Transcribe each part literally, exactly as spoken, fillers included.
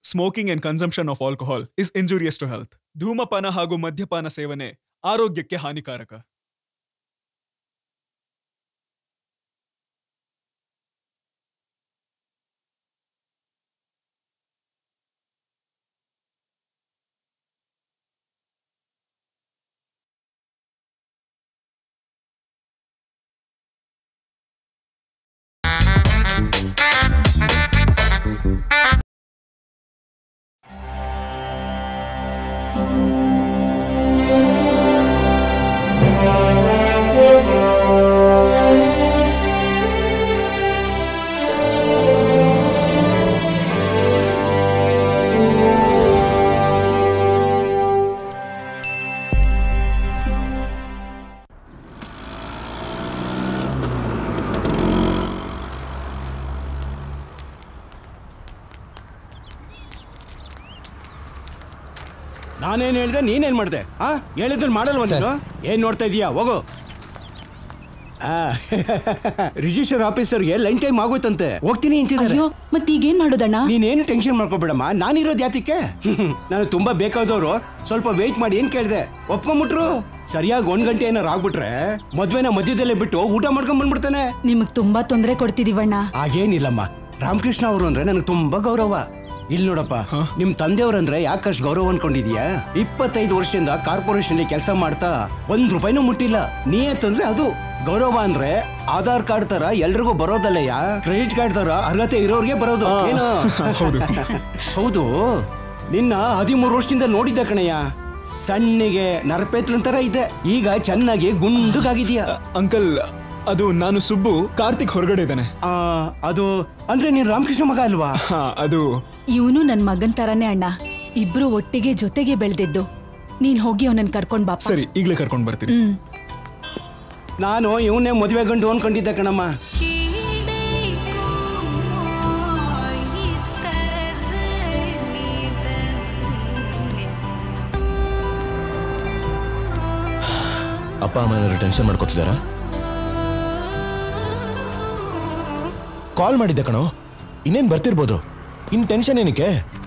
Smoking and consumption of alcohol is injurious to health. ಧೂಮಪಾನ ಹಾಗೂ ಮದ್ಯಪಾನ ಸೇವನೆ ಆರೋಗ್ಯಕ್ಕೆ ಹಾನಿಕಾರಕ. ನಾನೇನು ಹೇಳಿದೆ ನೀನೇನು ಮಾಡಿದೆ? ಆ ಹೇಳಿದ್ರೆ ಮಾಡಲ್ವ ನೀನು? ಏನು ನೋಡ್ತಾ ಇದೀಯಾ? ಹೋಗು. ರಿಜಿಸ್ಟರ್ ಆಫೀಸರ್ಗೆ ಲೈನ್ ಟೈಮ್ ಆಗೋಯ್ತಂತೆ, ಹೋಗ್ತೀನಿ ಅಂತಿದ್ದಾರೆ. ಮತ್ತೆ ಈಗೇನ್ ಮಾಡೋದಣ್ಣ? ನೀನೇನು ಟೆನ್ಷನ್ ಮಾಡ್ಕೊಬೇಡಮ್ಮ, ನಾನಿರೋದು ಯಾತಕ್ಕೆ? ನಾನು ತುಂಬಾ ಬೇಕಾದವರು ಸ್ವಲ್ಪ ವೇಟ್ ಮಾಡಿ ಏನ್ ಕೇಳಿದೆ, ಒಪ್ಕೊಂಡ್ಬಿಟ್ರು. ಸರಿಯಾಗಿ ಒಂದ್ ಗಂಟೆ ಏನಾರು ಆಗ್ಬಿಟ್ರೆ ಮದ್ವೆನ ಮಧ್ಯದಲ್ಲೇ ಬಿಟ್ಟು ಊಟ ಮಾಡ್ಕೊಂಡ್ ಬಂದ್ಬಿಡ್ತಾನೆ. ನಿಮಗ್ ತುಂಬಾ ತೊಂದರೆ ಕೊಡ್ತಿದೀವಣ್ಣ. ಹಾಗೇನಿಲ್ಲಮ್ಮ, ರಾಮಕೃಷ್ಣ ಅವರು ಅಂದ್ರೆ ನನಗೆ ತುಂಬಾ ಗೌರವ. ಇಲ್ಲಿ ನೋಡಪ್ಪ, ನಿಮ್ ತಂದೆಯವ್ರಂದ್ರೆ ಯಾಕಷ್ಟು ಗೌರವ ಅನ್ಕೊಂಡಿದ್ಯಾ? ಇಪ್ಪತ್ತೈದು ವರ್ಷದಿಂದ ಕಾರ್ಪೊರೇಷನ್ ಕೆಲಸ ಮಾಡ್ತಾ ಒಂದ್ ರೂಪಾಯಿನೂ ಮುಟ್ಟಿಲ್ಲ. ನೀಯತ್ತಂದ್ರೆ ಅದು ಗೌರವ. ಅಂದ್ರೆ ಆಧಾರ್ ಕಾರ್ಡ್ ತರ ಎಲ್ರಿಗೂ ಬರೋದಲ್ಲಯ್ಯ, ಕ್ರೆಡಿಟ್ ಕಾರ್ಡ್ ತರ ಅರ್ಹತೆ ಇರೋರ್ಗೆ ಬರೋದು. ಏನು? ಹೌದು, ನಿನ್ನ ಹದಿಮೂರು ವರ್ಷದಿಂದ ನೋಡಿದ್ದ ಕಣಯ್ಯ. ಸಣ್ಣಿಗೆ ನರಪೇತ್ಲನ್ ತರ ಇದೆ, ಈಗ ಚೆನ್ನಾಗಿ ಗುಂಡುಗಾಗಿದೀಯ. ಅಂಕಲ್, ಅದು ನಾನು ಸುಬ್ಬು, ಕಾರ್ತಿಕ್ ಹೊರಗಡೆ ಇದ್ದಾನೆ. ಅದು ಅಂದ್ರೆ ನೀನ್ ರಾಮಕೃಷ್ಣ ಮಗ ಅಲ್ವಾ? ಅದು ಇವನು ನನ್ ಮಗನ್ ತರಾನೇ ಅಣ್ಣ, ಇಬ್ರು ಒಟ್ಟಿಗೆ ಜೊತೆಗೆ ಬೆಳೆದಿದ್ದು. ನೀನ್ ಹೋಗಿ ಅವನನ್ನ ಕರ್ಕೊಂಡ್ ಬಾ. ಸರಿ, ಈಗ್ಲೇ ಕರ್ಕೊಂಡ್ ಬರ್ತೀನಿ. ನಾನು ಇವನೇ ಮದುವೆ ಗಂಡು ಅನ್ಕೊಂಡಿದ್ದೆ ಕಣಮ್ಮ. ಅಪ್ಪ ಅಮ್ಮ ಟೆನ್ಷನ್ ಮಾಡ್ಕೊತಿದಾರ? ಕಾಲ್ ಮಾಡಿದ್ದೆ ಕಣೋ, ಇನ್ನೇನ್ ಬರ್ತಿರ್ಬೋದು, ಇನ್ ಟೆನ್ಷನ್ ಏನಕ್ಕೆ?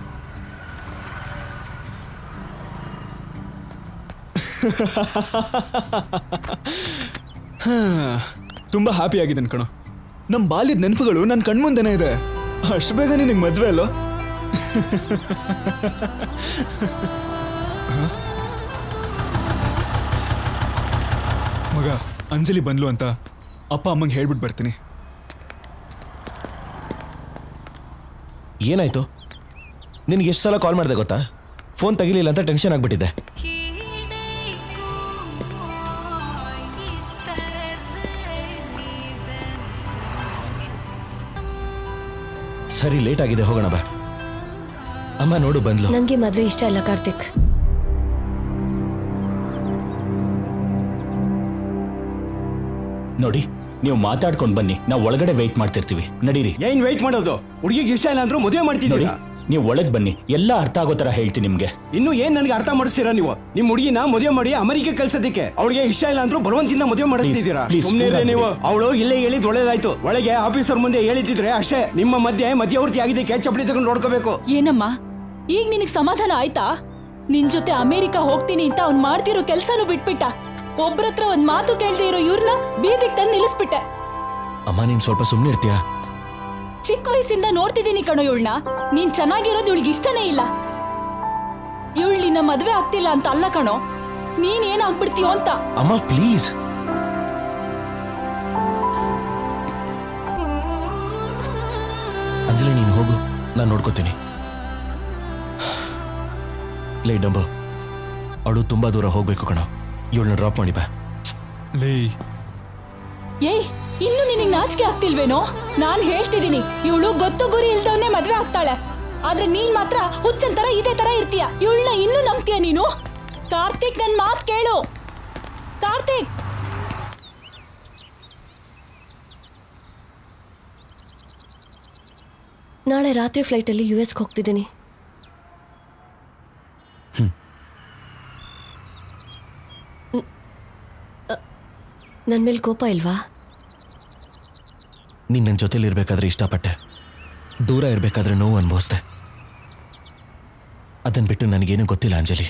ತುಂಬಾ ಹ್ಯಾಪಿ ಆಗಿದ್ದೇನೆ ಕಣೋ. ನಮ್ ಬಾಲ್ಯದ ನೆನಪುಗಳು ನನ್ ಕಣ್ಮುಂದೆನೇ ಇದೆ. ಅಷ್ಟು ಬೇಗ ನಿನಗೆ ಮದ್ವೆ ಅಲ್ಲೋ? ಮಗ, ಅಂಜಲಿ ಬಂದ್ಲು ಅಂತ ಅಪ್ಪ ಅಮ್ಮಂಗೆ ಹೇಳ್ಬಿಟ್ಟು ಬರ್ತೀನಿ. ಏನಾಯ್ತು? ನಿನ್ಗೆ ಎಷ್ಟು ಸಲ ಕಾಲ್ ಮಾಡಿದೆ ಗೊತ್ತಾ? ಫೋನ್ ತೆಗಿಲಿಲ್ಲ ಅಂತ ಟೆನ್ಷನ್ ಆಗ್ಬಿಟ್ಟಿದೆ. ಸರಿ, ಲೇಟ್ ಆಗಿದೆ, ಹೋಗೋಣ ಬಾ. ಅಮ್ಮ ನೋಡು ಬಂದ್ಲು. ನಂಗೆ ಮದ್ವೆ ಇಷ್ಟ ಇಲ್ಲ ಕಾರ್ತಿಕ್. ನೋಡಿ, ನೀವು ಮಾತಾಡ್ಕೊಂಡು ಬನ್ನಿ, ನಾವು ಒಳಗಡೆ ವೆಯ್ಟ್ ಮಾಡ್ತಿರ್ತೀವಿ. ನಡೀರಿ. ಏನ್ ವೆಯ್ಟ್ ಮಾಡೋದು? ಹುಡುಗಿಗೆ ಇಷ್ಟ ಇಲ್ಲ ಅಂದ್ರೂ ಮದುವೆ ಮಾಡ್ತಿದ್ದೀರಿ. ನೀವು ಒಳಗ್ ಬನ್ನಿ, ಎಲ್ಲ ಅರ್ಥ ಆಗೋ ತರ ಹೇಳ್ತೀನಿ ನಿಮ್ಗೆ. ಇನ್ನು ಏನ್ ನನಗೆ ಅರ್ಥ ಮಾಡಿಸ್ತೀರಾ ನೀವು? ನಿಮ್ ಹುಡುಗಿನ ಮದುವೆ ಮಾಡಿ ಅಮೆರಿಕ ಕಳ್ಸೋದಕ್ಕೆ ಅವಳಿಗೆ ಇಷ್ಟ ಇಲ್ಲ ಅಂದ್ರೂ ಬಲವಂತಿಂದ ಮದುವೆ ಮಾಡಿಸ್ತಿದ್ದೀರಾ. ಸುಮ್ಮನೆ ನೀವು. ಅವಳು ಇಲ್ಲೇ ಹೇಳಿದ್ ಒಳ್ಳೇದಾಯ್ತು. ಒಳಗೆ ಆಫೀಸರ್ ಮುಂದೆ ಹೇಳಿದ್ರೆ ಅಷ್ಟೇ. ನಿಮ್ಮ ಮಧ್ಯೆ ಮಧ್ಯವರ್ತಿ ಆಗಿದ್ದಕ್ಕೆ ಚಪ್ಪಲಿ ತಗೊಂಡು ನೋಡ್ಕೋಬೇಕು. ಏನಮ್ಮ, ಈಗ ನಿನಗ್ ಸಮಾಧಾನ ಆಯ್ತಾ? ನಿನ್ ಜೊತೆ ಅಮೆರಿಕ ಹೋಗ್ತೀನಿ ಅಂತ ಅವ್ನ್ ಮಾಡ್ತಿರೋ ಕೆಲ್ಸನೂ ಬಿಟ್ಬಿಟ್ಟ. ಒಬ್ರತ್ರ ಒಂದ್ ಮಾತು ಕೇಳ್ದೆ ಇರೋ ಇವ್ರನ್ನ ಬೀದಿಗೆ ತಂದು ನಿಲ್ಲಿಸ್ಬಿಟ್ಟೆ. ಅಮ್ಮ, ನೀನ್ ಸ್ವಲ್ಪ ಸುಮ್ಮನೆ ಇರ್ತೀಯಾ? ಚಿಕ್ಕ ವಯಸ್ಸಿಂದ ನೋಡ್ತಿದ್ದೀನಿ ಕಣೋ ಇವಳನ್ನ. ನೀನ್ ಚೆನ್ನಾಗಿರೋದು ಇವಳಿಗೆ ಇಷ್ಟನೇ ಇಲ್ಲ. ಇವಳು ನಿನ್ನ ಮದ್ವೆ ಆಗ್ತಿಲ್ಲ ಅಂತ ಅಲ್ಲ ಕಣೋ, ನೀನ್ ಏನಾಗ್ಬಿಡ್ತೀಯೋ ಅಂತ. ಅಮ್ಮ ಪ್ಲೀಸ್. ಅಂಜಲಿ, ನೀನು ಹೋಗು, ನಾನು ನೋಡ್ಕೋತೀನಿ. ಲೇ ಡಂಬು, ಅವಳು ತುಂಬಾ ದೂರ ಹೋಗ್ಬೇಕು ಕಣೋ, ಇವಳನ್ನ ಡ್ರಾಪ್ ಮಾಡಿ ಬಾ. ಲೇ ಏಯ್, ಇನ್ನು ನಿನಗೆ ನಾಚಿಕೆ ಆಗ್ತಿಲ್ವೇನೋ? ನಾನ್ ಹೇಳ್ತಿದ್ದೀನಿ, ಇವಳು ಗೊತ್ತು ಗುರಿ ಇಲ್ದವನ್ನೇ ಮದ್ವೆ ಆಗ್ತಾಳೆ. ಆದ್ರೆ ನೀನ್ ಮಾತ್ರ ಹುಚ್ಚಂತರ ಇದೇ ತರ ಇರ್ತೀಯ. ಇವಳನ್ನ ಇನ್ನೂ ನಂಬ್ತೀಯ ನೀನು? ಕಾರ್ತಿಕ್, ನನ್ ಮಾತ್ ಕೇಳು. ಕಾರ್ತಿಕ್, ನಾಳೆ ರಾತ್ರಿ ಫ್ಲೈಟಲ್ಲಿ ಯು ಎಸ್ಗೆ ಹೋಗ್ತಿದ್ದೀನಿ. ನನ್ ಮೇಲೆ ಕೋಪ ಇಲ್ವಾ? ನೀನ್ ನನ್ನ ಜೊತೆಲಿ ಇರ್ಬೇಕಾದ್ರೆ ಇಷ್ಟಪಟ್ಟೆ, ದೂರ ಇರ್ಬೇಕಾದ್ರೆ ನೋವು ಅನುಭವಿಸ್ದೆ. ಅದನ್ನ ಬಿಟ್ಟು ನನಗೇನು ಗೊತ್ತಿಲ್ಲ ಅಂಜಲಿ.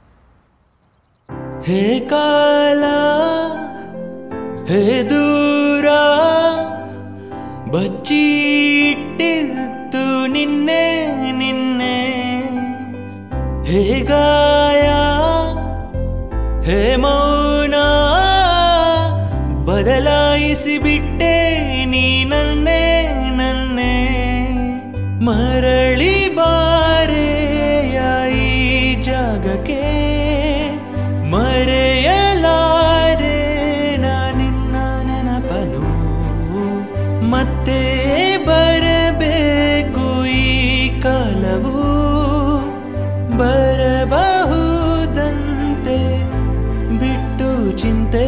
ಹೇ ಕಾಲ ಹೇ ದೂರ ಬಚ್ಚಿಟ್ಟಿದ್ದು ನಿನ್ನೆ ನಿನ್ನೆ, ಹೇ ಗಾಯ ಹೇ ಮೌನ ಬದಲಾಯಿಸಿ ಬಿಟ್ಟೆ ನೀ ನನ್ನೇ ನನ್ನೇ. ಮರಳಿ ಬಾರೆಯ ಈ ಜಾಗಕ್ಕೆ ಮರೆಯಲಾರೆ ನಾ ನಿನ್ನ ನೆನಪನು. ಮತ್ತೆ ಬರಬೇಕು ಈ ಕಾಲವು ಬರಬಹುದಂತೆ ಬಿಟ್ಟು ಚಿಂತೆ.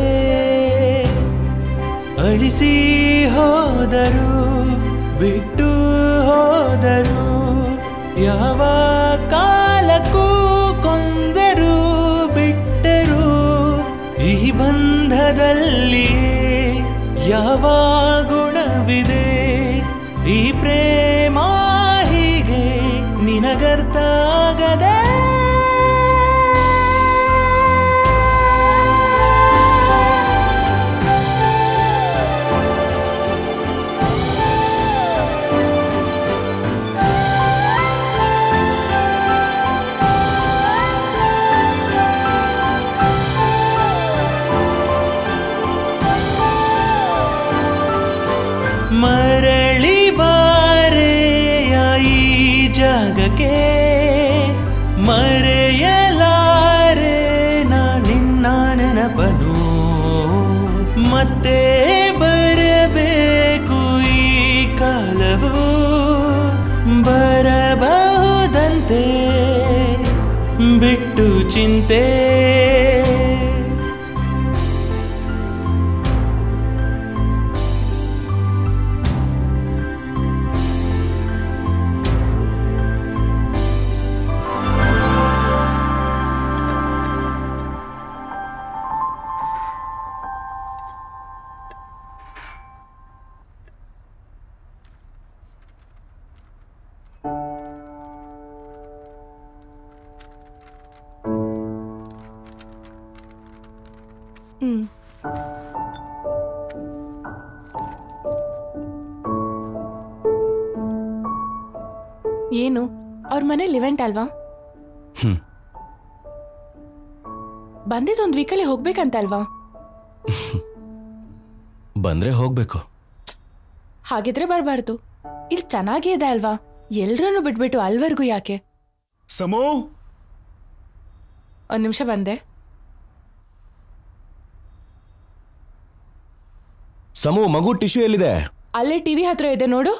ಅಳಿಸಿ ಹೋದರು ಬಿಟ್ಟು ಹೋದರು ಯಾವ ಕಾಲಕ್ಕೂ ಕೊಂದರು ಬಿಟ್ಟರು. ಈ ಬಂಧದಲ್ಲಿ ಯಾವ ಗುಣವಿದೆ ಈ ಪ್ರೇಮ ಹೀಗೆ ನಿನಗರ್ಥ ಆಗದೆ. ಮರಳಿ ಬಾರೆಯ ಈ ಜಾಗಕ್ಕೆ ಮರೆಯಲಾರೆ ನಾ ನಿನ್ನ ನೆನಪನು. ಮತ್ತೆ ಬರಬೇಕು ಈ ಕಾಲವು ಬರಬಹುದಂತೆ ಬಿಟ್ಟು ಚಿಂತೆ. ಹ್ಮ್ ಏನು ಅವ್ರ ಮನೇಲಿ ಇವೆಂಟ್ ಅಲ್ವಾ? ಹ್ಮ್ ಬಂದಿದ್ದೊಂದು ವೀಕಲ್ಲಿ ಹೋಗ್ಬೇಕಂತ ಅಲ್ವಾ? ಬಂದ್ರೆ ಹೋಗ್ಬೇಕು. ಹಾಗಿದ್ರೆ ಬರಬಾರ್ದು. ಇಲ್ಲಿ ಚೆನ್ನಾಗೇ ಇದೆ ಅಲ್ವಾ? ಎಲ್ರನ್ನೂ ಬಿಟ್ಬಿಟ್ಟು ಅಲ್ವರ್ಗೂ ಯಾಕೆ? ಸಮೋ ಒಂದ್ ನಿಮಿಷ ಬಂದೆ. ಸಮೂ, ಮಗು ಟಿಶ್ಯೂ ಎಲ್ಲಿದೆ? ಅಲ್ಲೇ ಟಿವಿ ಹತ್ರ ಇದೆ ನೋಡು.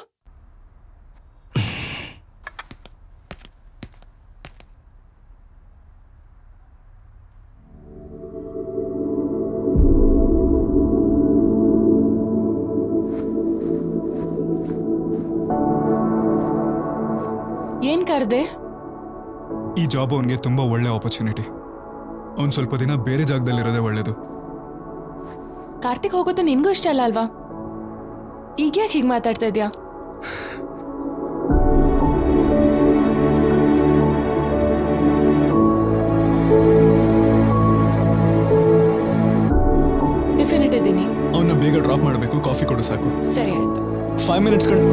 ಏನ್ ಕರ್ದೆ? ಈ ಜಾಬ್ ಅವನಿಗೆ ತುಂಬಾ ಒಳ್ಳೆ ಆಪರ್ಚುನಿಟಿ. ಅವನ್ ಸ್ವಲ್ಪ ದಿನ ಬೇರೆ ಜಾಗದಲ್ಲಿರೋದೇ ಒಳ್ಳೇದು. ಕಾರ್ತಿಕ್ ಹೋಗೋದು ನಿನ್ಗೂ ಇಷ್ಟ ಅಲ್ಲ ಅಲ್ವಾ? ಈಗ ಯಾಕೆ ಹೀಗೆ ಮಾತಾಡ್ತಾ ಇದ್ಯಾ? ಟಿಫಿನ್ ಇಟ್ಟಿದ್ದೀನಿ. ಅವನ್ನ ಬೇಗ ಡ್ರಾಪ್ ಮಾಡಬೇಕು. ಕಾಫಿ ಕೊಡು ಸಾಕು. ಸರಿ ಆಯ್ತು. ಫೈವ್ ಮಿನಿಟ್ಸ್ ಕಣ್.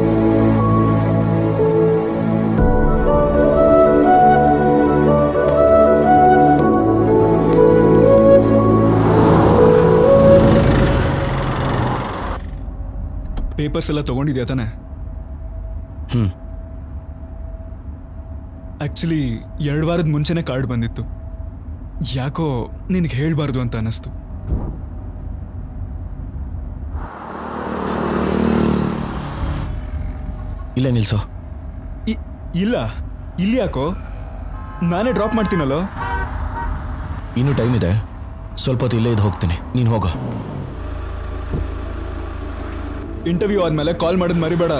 ಪೇಪರ್ಸ್ ಎಲ್ಲ ತಗೊಂಡಿದ್ಯಾ ತಾನೆ? ಹ್ಮ್ ಆಕ್ಚುಲಿ ಎರಡು ವಾರದ ಮುಂಚೆನೆ ಕಾರ್ಡ್ ಬಂದಿತ್ತು. ಯಾಕೋ ನಿನಗೆ ಹೇಳ್ಬಾರ್ದು ಅಂತ ಅನ್ನಿಸ್ತು. ಇಲ್ಲ ನಿಲ್ಸೋ. ಇಲ್ಲ ಇಲ್ಲಿ ಯಾಕೋ? ನಾನೇ ಡ್ರಾಪ್ ಮಾಡ್ತೀನಲ್ಲೋ. ಇನ್ನೂ ಟೈಮ್ ಇದೆ. ಸ್ವಲ್ಪ ಹೊತ್ತು ಇಲ್ಲೇ ಇದ್ದು ಹೋಗ್ತೀನಿ. ನೀನು ಹೋಗ. ಇಂಟರ್ವ್ಯೂ ಆದ್ಮೇಲೆ ಕಾಲ್ ಮಾಡೋದು ಮರಿಬೇಡ.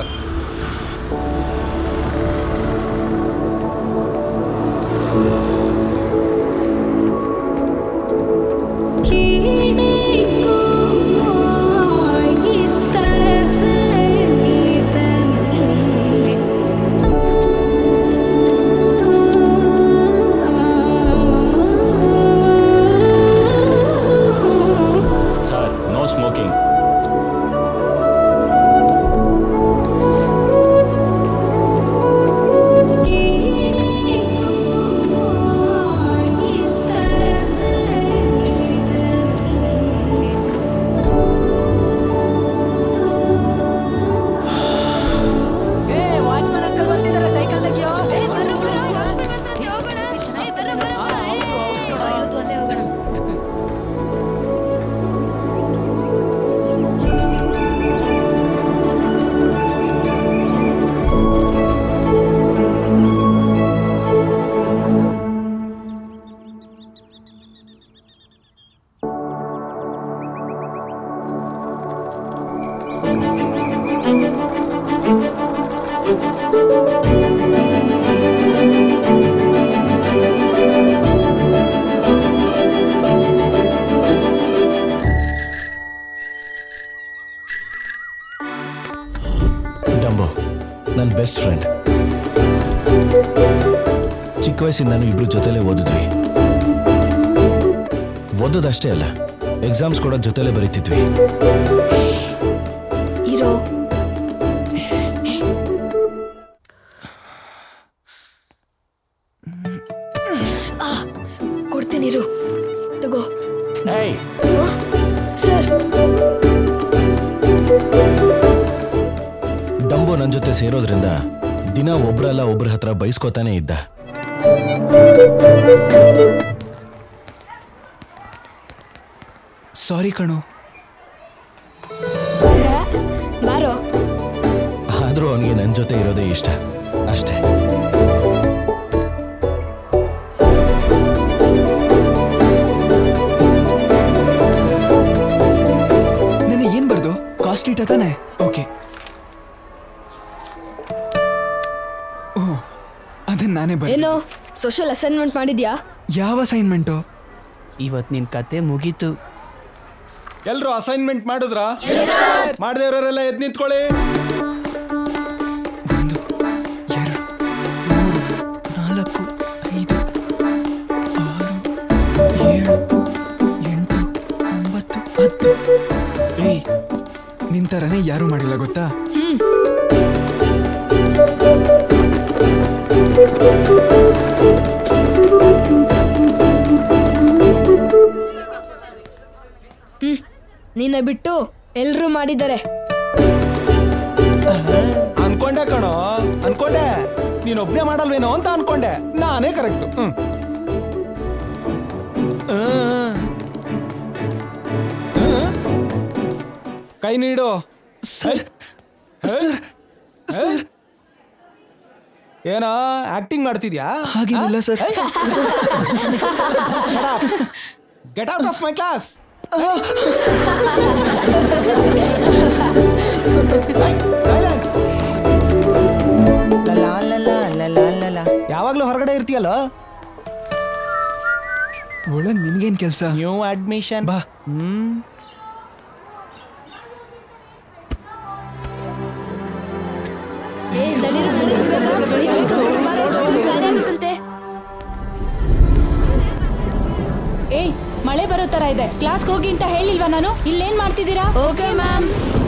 ಚಿಕ್ಕ ವಯಸ್ಸಿಂದಾನು ಇಬ್ರು ಜೊತೆಲೇ ಓದಿದ್ವಿ. ಓದೋದಷ್ಟೇ ಅಲ್ಲ, ಎಕ್ಸಾಮ್ಸ್ ಕೂಡ ಜೊತೆಲೇ ಬರೀತಿದ್ವಿ. ಇರೋ ಕೊಡ್ತೀನಿರು, ತಗೋ. ಸರ್, ಡಂಬೋ ನನ್ನ ಜೊತೆ ಸೇರೋದ್ರಿಂದ ದಿನ ಒಬ್ರಲ್ಲ ಒಬ್ರ ಹತ್ರ ಬೈಸ್ಕೋತಾನೆ ಇದ್ದ. ಸಾರಿ ಕಣೋ. ಬಾರೋ. ಆದ್ರೂ ಅವನಿಗೆ ನನ್ನ ಜೊತೆ ಇರೋದೇ ಇಷ್ಟ ಅಷ್ಟೇ. ನನಗೆ ಏನ್ ಬರ್ದು? ಕಾಸ್ಟ್ ಇಟ್ಟ ತಾನೆ? ಓಕೆ. ಓ, ಅದನ್ನ ನಾನೇ ಬರ್. ಏನೋ ಸೋಷಿಯಲ್ ಅಸೈನ್ಮೆಂಟ್ ಮಾಡಿದ್ಯಾ? ಯಾವ ಅಸೈನ್ಮೆಂಟು? ಇವತ್ತು ನಿನ್ ಕತೆ ಮುಗೀತು. ಎಲ್ರು ಅಸೈನ್ಮೆಂಟ್ ಮಾಡಿದ್ರಾ? ಮಾಡದೇವ್ರೆಲ್ಲ ಎದ್ ನಿಂತ್ಕೊಳ್ಳಿ. ಒಂದು, ಎರಡು, ಮೂರು, ನಾಲ್ಕು, ಐದು, ಆರು, ಏಳು, ಎಂಟು, ಒಂಬತ್ತು, ಹತ್ತು. ಏಯ್, ನಿಂತರನೇ ಯಾರು ಮಾಡಿಲ್ಲ ಗೊತ್ತಾ? ಹ್ಮ್ ನಿನ್ನ ಬಿಟ್ಟು ಎಲ್ರೂ ಮಾಡಿದ್ದಾರೆ. ಅನ್ಕೊಂಡೆ ಕಣೋ, ಅನ್ಕೊಂಡೆ ನೀನೊಬ್ನೇ ಮಾಡಲ್ವೇನೋ ಅಂತ ಅನ್ಕೊಂಡೆ. ನಾನೇ ಕರೆಕ್ಟ್. ಹ್ಮ್ ಕೈ ನೀಡು. Sir, sir, sir. ಏನೋ ಆಕ್ಟಿಂಗ್ ಮಾಡ್ತಿದ್ಯಾ? ಹಾಗೇನಿಲ್ಲ sir. Get out of my class. ಯಾವಾಗ್ಲೂ ಹೊರಗಡೆ ಇರ್ತೀಯಲ್ಲ. ಒಳಗ್ ನಿನ್ಗೇನ್ ಕೆಲ್ಸ? New admission. ಬಾ. ಹ್ಮ್ ಏಯ್, ಮಳೆ ಬರೋ ತರ ಇದೆ, ಕ್ಲಾಸ್ಗೆ ಹೋಗಿ ಅಂತ ಹೇಳಿಲ್ವಾ ನಾನು? ಇಲ್ಲೇನ್ ಮಾಡ್ತಿದ್ದೀರಾ? Okay ma'am.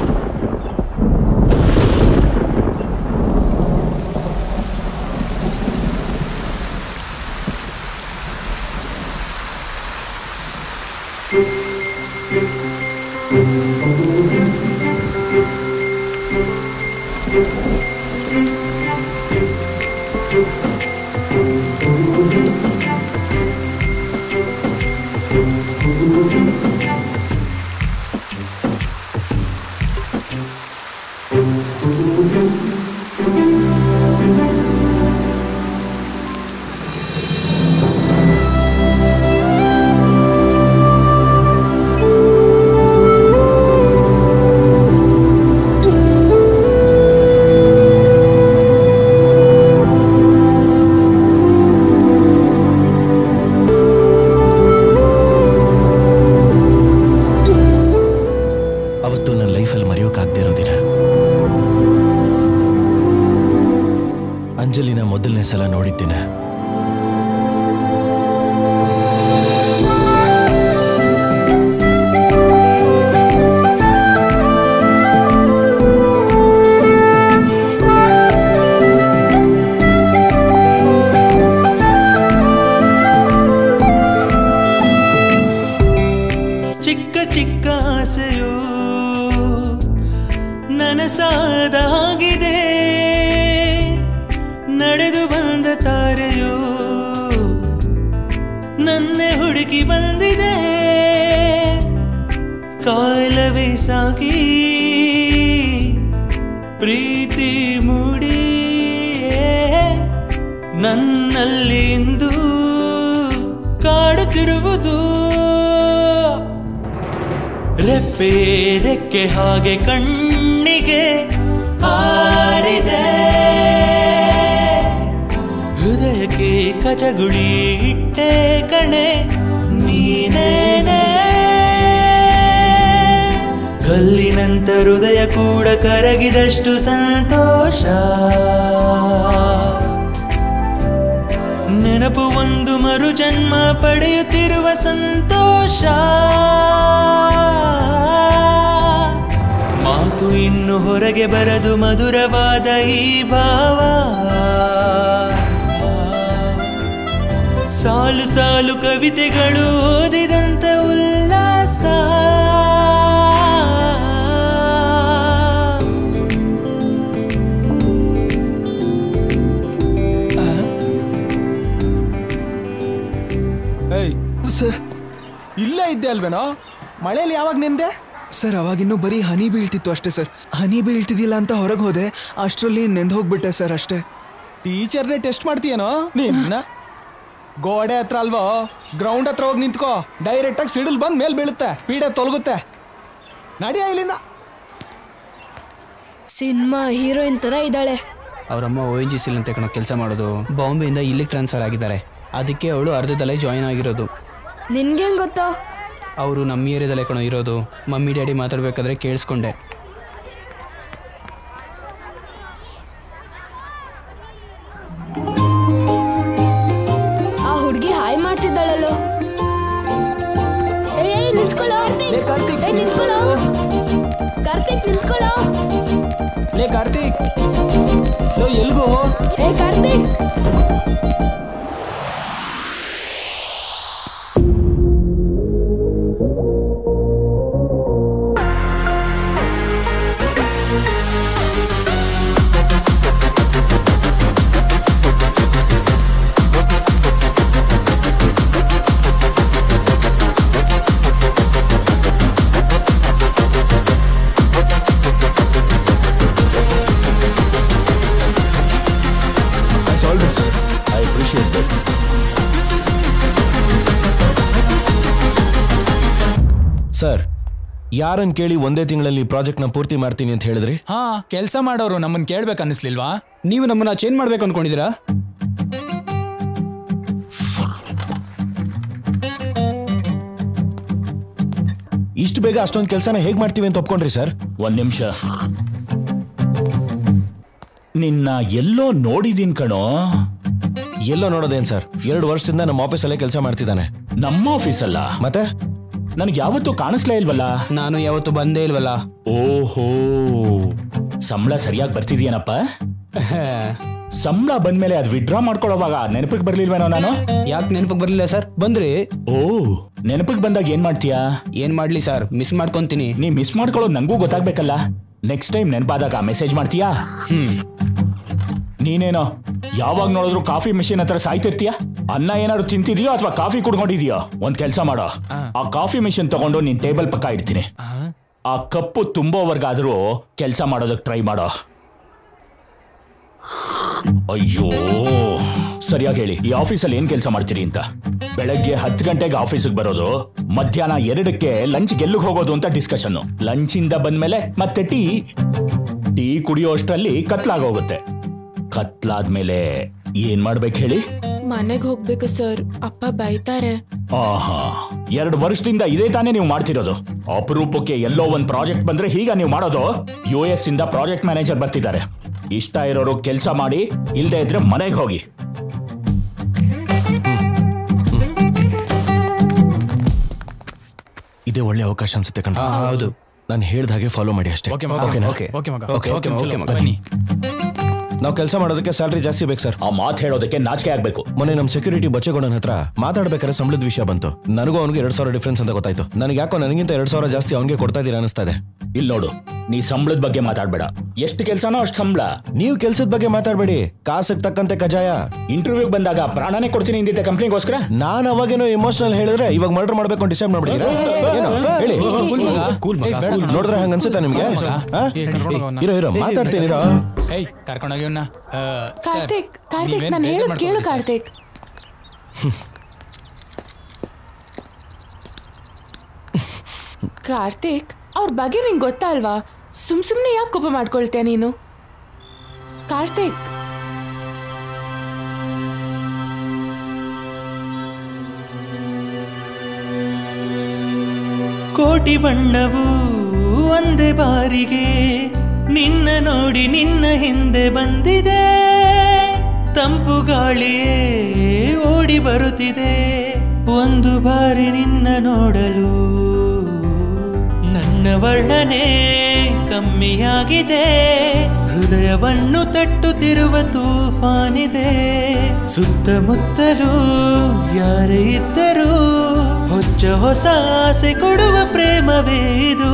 ಅಂಜಲಿನ ಮೊದಲನೇ ಸಲ ನೋಡಿದ್ದೇನೆ. ಚಿಕ್ಕ ಚಿಕ್ಕ ಆಸೆಯು ನನಸಾದಾಗಿದೆ, ನಡೆದು ಬಂದ ತಾರೆಯು ನನ್ನೆ ಹುಡುಕಿ ಬಂದಿದೆ. ಕಾಲವೇ ಸಾಗಿ ಪ್ರೀತಿ ಮೂಡಿ ನನ್ನಲ್ಲಿ ಇಂದು ಕಾಡುತ್ತಿರುವುದು. ರೆಪ್ಪೆ ರೆಕ್ಕೆ ಹಾಗೆ ಕಣ್ಣಿಗೆ ಹಾರಿದೆ, ಹೃದಯಕ್ಕೆ ಕಚಗುಳಿ ಇಟ್ಟೆ ಕಣೆ ನೀನೇನೆ. ಕಲ್ಲಿನಂತ ಹೃದಯ ಕೂಡ ಕರಗಿದಷ್ಟು ಸಂತೋಷ, ನೆನಪು ಒಂದು ಮರು ಜನ್ಮ ಪಡೆಯುತ್ತಿರುವ ಸಂತೋಷ. ಮಾತು ಇನ್ನು ಹೊರಗೆ ಬರದು ಮಧುರವಾದ ಈ ಭಾವ. ಸಾಲು ಸಾಲು ಕವಿತೆಗಳು ಓದಿದಂತ ಉಲ್ಲಾಸ. ಸರ್ ಇಲ್ಲೇ ಇದ್ದೆ ಅಲ್ವೇನೋ? ಮಳೆಯಲ್ಲಿ ಯಾವಾಗ ನಿಂದೆ? ಸರ್ ಅವಾಗಿನ್ನೂ ಬರೀ ಹನಿ ಬೀಳ್ತಿತ್ತು ಅಷ್ಟೇ ಸರ್. ಹನಿ ಬೀಳ್ತಿದ್ದಿಲ್ಲ ಅಂತ ಹೊರಗೆ ಹೋದೆ, ಅಷ್ಟರಲ್ಲಿ ನೆಂದು ಹೋಗ್ಬಿಟ್ಟೆ ಸರ್ ಅಷ್ಟೇ. ಟೀಚರ್ನೇ ಟೆಸ್ಟ್ ಮಾಡ್ತೀಯನೋ ನಿನ್ನ? ಗೋಡೆ ಹತ್ರ ಅಲ್ವೋ, ಗ್ರೌಂಡ್ ಹತ್ರ ಹೋಗಿ ನಿಂತ್ಕೋ. ಡೈರೆಕ್ಟಾಗಿ ಸಿಡಿಲ್ ಬಂದು ಮೇಲೆ ಬೀಳುತ್ತೆ, ಪೀಡೆ ತೊಲಗುತ್ತೆ. ನಡಿಯ ಇಲ್ಲಿಂದ. ಸಿನಿಮಾ ಹೀರೋಯಿನ್ ತರ ಇದ್ದಾಳೆ. ಅವರಮ್ಮ ಓ ಎನ್ ಜಿ ಸಿಲ್ ಅಂತ ಕಣೋ ಕೆಲಸ ಮಾಡೋದು. ಬಾಂಬೆಯಿಂದ ಇಲ್ಲಿಗೆ ಟ್ರಾನ್ಸ್ಫರ್ ಆಗಿದ್ದಾರೆ. ಅದಕ್ಕೆ ಅವಳು ಅರ್ಧದಲ್ಲೇ ಜಾಯಿನ್ ಆಗಿರೋದು. ನಿನ್ಗೇನ್ ಗೊತ್ತೋ? ಅವರು ನಮ್ಮ ಏರಿಯಾದಲ್ಲೇ ಕಣೋ ಇರೋದು. ಮಮ್ಮಿ ಡ್ಯಾಡಿ ಮಾತಾಡ್ಬೇಕಾದ್ರೆ ಕೇಳಿಸ್ಕೊಂಡೆ. ಆ ಹುಡುಗಿ ಹಾಯ್ ಮಾಡ್ತಿದ್ದಾಳಲ್ಲೋ. ಏ ನಿಂತ್ಕೊಳ್ಳೋ ಕಾರ್ತಿಕ್. ಏ ನಿಂತ್ಕೊಳ್ಳೋ ಕಾರ್ತಿಕ್, ನಿಂತ್ಕೊಳ್ಳೋ. ಲೇ ಕಾರ್ತಿಕ್, ಲೋ ಎಲ್ಗೋ? ಏ ಕಾರ್ತಿಕ್. ಸರ್, ಯಾರನ್ನು ಕೇಳಿ ಒಂದೇ ತಿಂಗಳಲ್ಲಿ ಪ್ರಾಜೆಕ್ಟ್ನ ಪೂರ್ತಿ ಮಾಡ್ತೀನಿ ಅಂತ ಹೇಳಿದ್ರಿ? ಹಾ, ಕೆಲಸ ಮಾಡೋರು ನಮ್ಮನ್ನು ಕೇಳ್ಬೇಕು ಅನ್ನಿಸ್ಲಿಲ್ವಾ? ನೀವು ನಮ್ಮನ್ನ ಚೇಂಜ್ ಮಾಡ್ಬೇಕು ಅನ್ಕೊಂಡಿದ್ದೀರಾ? ಇಷ್ಟು ಬೇಗ ಅಷ್ಟೊಂದು ಕೆಲಸನ ಹೇಗೆ ಮಾಡ್ತೀವಿ ಅಂತ ಒಪ್ಕೊಂಡ್ರಿ ಸರ್? ಒಂದ್ ನಿಮಿಷ, ನಿನ್ನ ಎಲ್ಲೋ ನೋಡಿದೀನ್ ಕಣೋ. ಎಲ್ಲೋ ನೋಡೋದೇನ್ ಸರ್? ಎರಡು ವರ್ಷದಿಂದ ನಮ್ಮ ಆಫೀಸಲ್ಲೇ ಕೆಲಸ ಮಾಡ್ತಿದ್ದಾನೆ. ನಮ್ಮ ಆಫೀಸಲ್ಲ ಮತ್ತೆ? ನನಗೆ ಯಾವತ್ತೂ ಕಾಣಿಸ್ಲೇ ಇಲ್ವಲ್ಲ. ನಾನು ಯಾವತ್ತೂ ಬಂದೇ ಇಲ್ವಲ್ಲ. ಓಹೋ, ಸಂಬಳ ಸರಿಯಾಗಿ ಬರ್ತಿದ್ಯೇನಪ್ಪ? ಸಂಬಳ ಬಂದ್ಮೇಲೆ ಅದು ವಿಡ್ರಾ ಮಾಡ್ಕೊಳ್ಳೋವಾಗ ನೆನಪಿಗೆ ಬರ್ಲಿಲ್ವೇನೋ ನಾನು? ಯಾಕೆ ನೆನಪಿಗೆ ಬರ್ಲಿಲ್ಲ ಸರ್? ಬಂದ್ರಿ? ಓ, ನೆನಪಿಗೆ ಬಂದಾಗ ಏನ್ ಮಾಡ್ತೀಯಾ? ಏನ್ ಮಾಡ್ಲಿ ಸರ್, ಮಿಸ್ ಮಾಡ್ಕೊಂತೀನಿ. ನೀ ಮಿಸ್ ಮಾಡ್ಕೊಳ್ಳೋದು ನಂಗೂ ಗೊತ್ತಾಗ್ಬೇಕಲ್ಲ. ನೆಕ್ಸ್ಟ್ ಟೈಮ್ ನೆನಪಾದಾಗ ಮೆಸೇಜ್ ಮಾಡ್ತೀಯಾ? ಹ್ಮ್. ನೀನೇನೋ ಯಾವಾಗ ನೋಡಿದ್ರು ಕಾಫಿ ಮೆಷಿನ್ ಹತ್ರ ಸಾಯ್ತಿರ್ತೀಯ. ಅನ್ನ ಏನಾದ್ರು ತಿಂತಿದ್ಯೋ ಅಥವಾ ಕಾಫಿ ಕುಡ್ಕೊಂಡಿದ್ಯೋ? ಒಂದ್ ಕೆಲ್ಸ ಮಾಡೋ, ಆ ಕಾಫಿ ಮೆಷಿನ್ ತಗೊಂಡು ನಿನ್ ಟೇಬಲ್ ಪಕ್ಕ ಇಡ್ತೀನಿ. ಆ ಕಪ್ಪು ತುಂಬೋವರ್ಗಾದ್ರೂ ಕೆಲಸ ಮಾಡೋದಕ್ಕೆ ಟ್ರೈ ಮಾಡೋ. ಅಯ್ಯೋ, ಸರಿಯಾಗಿ ಹೇಳಿ, ಈ ಆಫೀಸಲ್ಲಿ ಏನ್ ಕೆಲಸ ಮಾಡ್ತೀರಿ ಅಂತ? ಬೆಳಗ್ಗೆ ಹತ್ತು ಗಂಟೆಗೆ ಆಫೀಸಿಗೆ ಬರೋದು, ಮಧ್ಯಾಹ್ನ ಎರಡಕ್ಕೆ ಲಂಚ್ ಗೆಲ್ಲಿಗೆ ಹೋಗೋದು ಅಂತ ಡಿಸ್ಕಷನ್. ಲಂಚ್ ಇಂದ ಬಂದ್ಮೇಲೆ ಮತ್ತೆ ಟೀ ಟೀ ಕುಡಿಯೋ ಅಷ್ಟರಲ್ಲಿ ಕತ್ಲಾಗೋಗುತ್ತೆ. ಕತ್ಲಾದ್ಮೇಲೆ ಏನ್ ಮಾಡ್ಬೇಕು ಹೇಳಿ? ಮನೆಗೆ ಹೋಗ್ಬೇಕು ಸರ್, ಅಪ್ಪ ಬೈತಾರೆ. ಆಹಾ, ಎರಡು ವರ್ಷದಿಂದ ಇದೇ ತಾನೇ ನೀವು ಮಾಡ್ತಿರೋದು. ಅಪರೂಪಕ್ಕೆ ಎಲ್ಲೋ ಒಂದ್ ಪ್ರಾಜೆಕ್ಟ್ ಬಂದ್ರೆ ಹೀಗ ನೀವು ಮಾಡೋದು? ಯು ಎಸ್ ಇಂದ ಪ್ರಾಜೆಕ್ಟ್ ಮ್ಯಾನೇಜರ್ ಬರ್ತಿದ್ದಾರೆ. ಇಷ್ಟ ಇರೋರು ಕೆಲಸ ಮಾಡಿ, ಇಲ್ದೇ ಇದ್ರೆ ಮನೆಗೆ ಹೋಗಿ. ಇದೇ ಒಳ್ಳೆ ಅವಕಾಶ ಅನ್ಸುತ್ತೆ ಕಣ್ಣ. ಹೌದು, ನಾನು ಹೇಳ್ದ ಹಾಗೆ ಫಾಲೋ ಮಾಡಿ ಅಷ್ಟೇ. ನಾವು ಕೆಲಸ ಮಾಡೋದಕ್ಕೆ ಸ್ಯಾಲರಿ ಜಾಸ್ತಿ ಬೇಕು ಸರ್. ಆ ಮಾತು ಹೇಳೋದಕ್ಕೆ ನಾಚಿಕೆ ಆಗ್ಬೇಕು. ಮೊನ್ನೆ ನಮ್ಮ ಸೆಕ್ಯೂರಿಟಿ ಬಚ್ಚೆಗೌಡನ ಹತ್ರ ಮಾತಾಡ್ಬೇಕಾದ್ರೆ ಸಂಬಳದ ವಿಷಯ ಬಂತು. ನನಗೂ ಅವನಿಗೆ ಎರಡ್ ಸಾವಿರ ಡಿಫ್ರೆನ್ಸ್ ಅಂತ ಗೊತ್ತಾಯ್ತು. ನನಗೆ ಯಾಕೋ ನನಗಿಂತ ಎರಡ್ ಸಾವಿರ ಜಾಸ್ತಿ ಅವನಿಗೆ ಕೊಡ್ತಾ ಇದೀರ ಅನಿಸ್ತಾ ಇದೆ. ಇಲ್ಲಿ ನೋಡು, ನೀ ಸಂಬಳದ ಬಗ್ಗೆ ಮಾತಾಡ್ಬೇಡ. ಎಷ್ಟು ಕೆಲಸನೋ ಅಷ್ಟು ಸಂಬಳ. ನೀವು ಕೆಲಸದ ಬಗ್ಗೆ ಮಾತಾಡ್ಬೇಡಿ, ಕಾಸಕ್ಕೆ ತಕ್ಕಂತೆ ಕಜಾಯ. ಇಂಟರ್ವ್ಯೂಗೆ ಬಂದಾಗ ಪ್ರಾಣನೇ ಕೊಡ್ತೀನಿ ಇಂದಿದ್ದ ಕಂಪ್ನಿಗೋಸ್ಕರ. ನಾನು ಅವಾಗೇನೋ ಇಮೋಷನಲ್ ಹೇಳಿದ್ರೆ ಇವಾಗ ಮರ್ಡರ್ ಮಾಡ್ಬೇಕು ಡಿಸೈಡ್ ಮಾಡ್ಬಿಡಿ. ಹೇಳಿ, ನೋಡಿದ್ರೆ ಹಂಗ ಅನ್ಸುತ್ತಾ ನಿಮ್ಗೆ? ಇರೋ ಇರೋ ಮಾತಾಡ್ತೀನಿ. ಕರ್ಕೊಂಡೋಗಿ ಕಾರ್ತಿಕ್, ಕಾರ್ತಿಕ್ ನಾನು ಹೇಳೋದು ಕೇಳು ಕಾರ್ತಿಕ್. ಕಾರ್ತಿಕ್, ಅವ್ರ ಬಗ್ಗೆ ನಿಂಗೆ ಗೊತ್ತಾ ಅಲ್ವಾ? ಸುಮ್ ಸುಮ್ನೆ ಯಾಕೆ ಕೋಪ ಮಾಡ್ಕೊಳ್ತೀಯ ನೀನು? ಕಾರ್ತಿಕ್, ಕೋಟಿ ಬಣ್ಣವು ಒಂದೇ ಬಾರಿಗೆ ನಿನ್ನ ನೋಡಿ ನಿನ್ನ ಹಿಂದೆ ಬಂದಿದೆ. ತಂಪು ಗಾಳಿಯೇ ಬರುತ್ತಿದೆ ಒಂದು ಬಾರಿ ನಿನ್ನ ನೋಡಲು ನನ್ನ ವರ್ಣನೆ ಕಮ್ಮಿಯಾಗಿದೆ ಹೃದಯವನ್ನು ತಟ್ಟುತ್ತಿರುವ ತೂಫಾನಿದೆ ಸುತ್ತಮುತ್ತಲೂ ಯಾರೇ ಇದ್ದರೂ ಹೊಚ್ಚ ಹೊಸ ಆಸೆ ಕೊಡುವ ಪ್ರೇಮವೇ ಇದು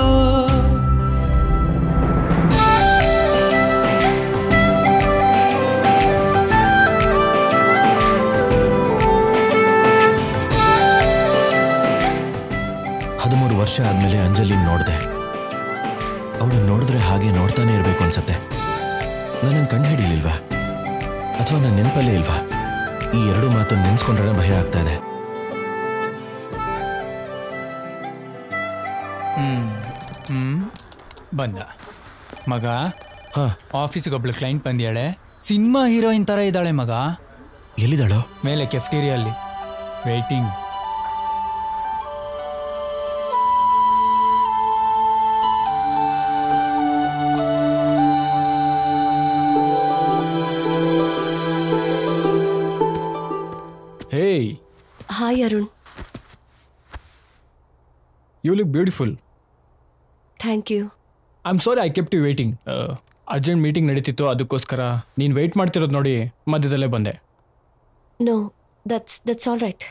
ಹದಿಮೂರು ವರ್ಷ ಆದ್ಮೇಲೆ ಅಂಜಲಿ ನೋಡಿದೆ. ಅವಳು ನೋಡಿದ್ರೆ ಹಾಗೆ ನೋಡ್ತಾನೆ ಇರಬೇಕು ಅನ್ಸತ್ತೆ. ನನ್ನ ಕಂಡು ಹಿಡಿಲಿಲ್ವಾ ಅಥವಾ ನನ್ನ ನೆನಪಲ್ಲೇ ಇಲ್ವಾ? ಈ ಎರಡು ಮಾತನ್ನು ನೆನೆಸ್ಕೊಂಡ್ರೆ ಭಯ ಆಗ್ತಾ ಇದೆ. ಹ್ಮ್ ಹ್ಮ್ ಬಂದ ಮಗ. ಹಾ, ಆಫೀಸಿಗೆ ಒಬ್ಳು ಕ್ಲೈಂಟ್ ಬಂದ್ಯಾಳೆ. ಸಿನಿಮಾ ಹೀರೋಯಿನ್ ತರ ಇದ್ದಾಳೆ ಮಗ. ಎಲ್ಲಿದ್ದಾಳೋ? ಮೇಲೆ ಕೆಫ್ಟೀರಿಯಲ್ಲಿ waiting. Hey. Hi Arun. You look beautiful. Thank you. I'm sorry I kept you waiting. Urgent meeting ನಡೀತಿತ್ತು, ಅದಕ್ಕೋಸ್ಕರ ನೀನು ವೆಯ್ಟ್ ಮಾಡ್ತಿರೋದು ನೋಡಿ ಮಧ್ಯದಲ್ಲೇ ಬಂದೆ. No, that's that's all right.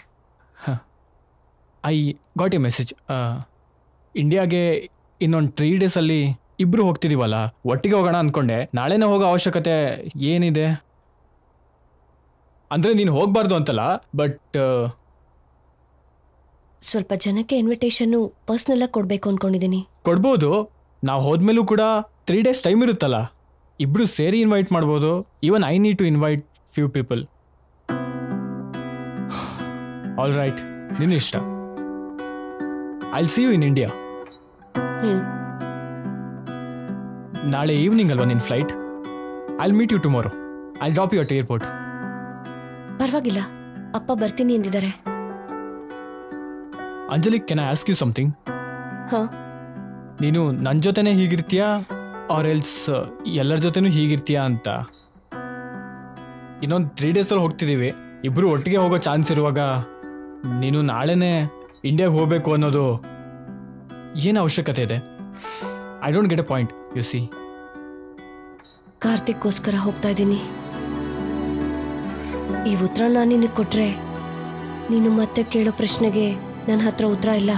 I got a message. ಇಂಡಿಯಾಗೆ ಇನ್ನೊಂದು ತ್ರೀ ಡೇಸಲ್ಲಿ ಇಬ್ಬರು ಹೋಗ್ತಿದ್ದೀವಲ್ಲ, ಒಟ್ಟಿಗೆ ಹೋಗೋಣ ಅಂದ್ಕೊಂಡೆ. ನಾಳೆನೇ ಹೋಗೋ ಅವಶ್ಯಕತೆ ಏನಿದೆ? ಅಂದರೆ ನೀನು ಹೋಗಬಾರ್ದು ಅಂತಲ್ಲ, ಬಟ್ ಸ್ವಲ್ಪ ಜನಕ್ಕೆ ಇನ್ವಿಟೇಷನ್ನು ಪರ್ಸ್ನಲ್ಲಾಗಿ ಕೊಡಬೇಕು ಅಂದ್ಕೊಂಡಿದ್ದೀನಿ. ಕೊಡ್ಬೋದು. ನಾವು ಹೋದ್ಮೇಲೂ ಕೂಡ ತ್ರೀ ಡೇಸ್ ಟೈಮ್ ಇರುತ್ತಲ್ಲ, ಇಬ್ಬರು ಸೇರಿ ಇನ್ವೈಟ್ ಮಾಡ್ಬೋದು. Even I need to invite few people. All right, ನಿನ್ನ ಇಷ್ಟ. I'll see you in India. ನಾಳೆ ಈವ್ನಿಂಗ್ ಅಲ್ವಾ ನಿನ್ನ flight? I'll meet you tomorrow. I'll drop you at airport. ಪರವಾಗಿಲ್ಲ, ಅಪ್ಪ ಬರ್ತೀನಿ ಎಂದಿದ್ದಾರೆ. Anjali, can I ask you something? ಹಾ. ನೀನು ನನ್ನ ಜೊತೆನೇ ಹೀಗಿರ್ತೀಯಾ ಆರ್ ಎಲ್ಸ್ ಎಲ್ಲರ ಜೊತೆನೂ ಹೀಗಿರ್ತೀಯಾ ಅಂತ? ಇನ್ನೊಂದು ತ್ರೀ ಡೇಸಲ್ಲಿ ಹೋಗ್ತಿದ್ದೀವಿ, ಇಬ್ಬರು ಒಟ್ಟಿಗೆ ಹೋಗೋ ಚಾನ್ಸ್ ಇರುವಾಗ ನೀನು ನಾಳೆನೇ ಇಂಡಿಯಾಗೆ ಹೋಗಬೇಕು ಅನ್ನೋದು ಏನು ಅವಶ್ಯಕತೆ ಇದೆ? I don't get a point. You see, ಕಾರ್ತಿಕ್ಗೋಸ್ಕರ ಹೋಗ್ತಾ ಇದ್ದೀನಿ. ಈ ಉತ್ತರ ನಾನು ನಿನಗೆ ಕೊಟ್ರೆ ನೀನು ಮತ್ತೆ ಕೇಳೋ ಪ್ರಶ್ನೆಗೆ ನನ್ನ ಹತ್ರ ಉತ್ತರ ಇಲ್ಲ.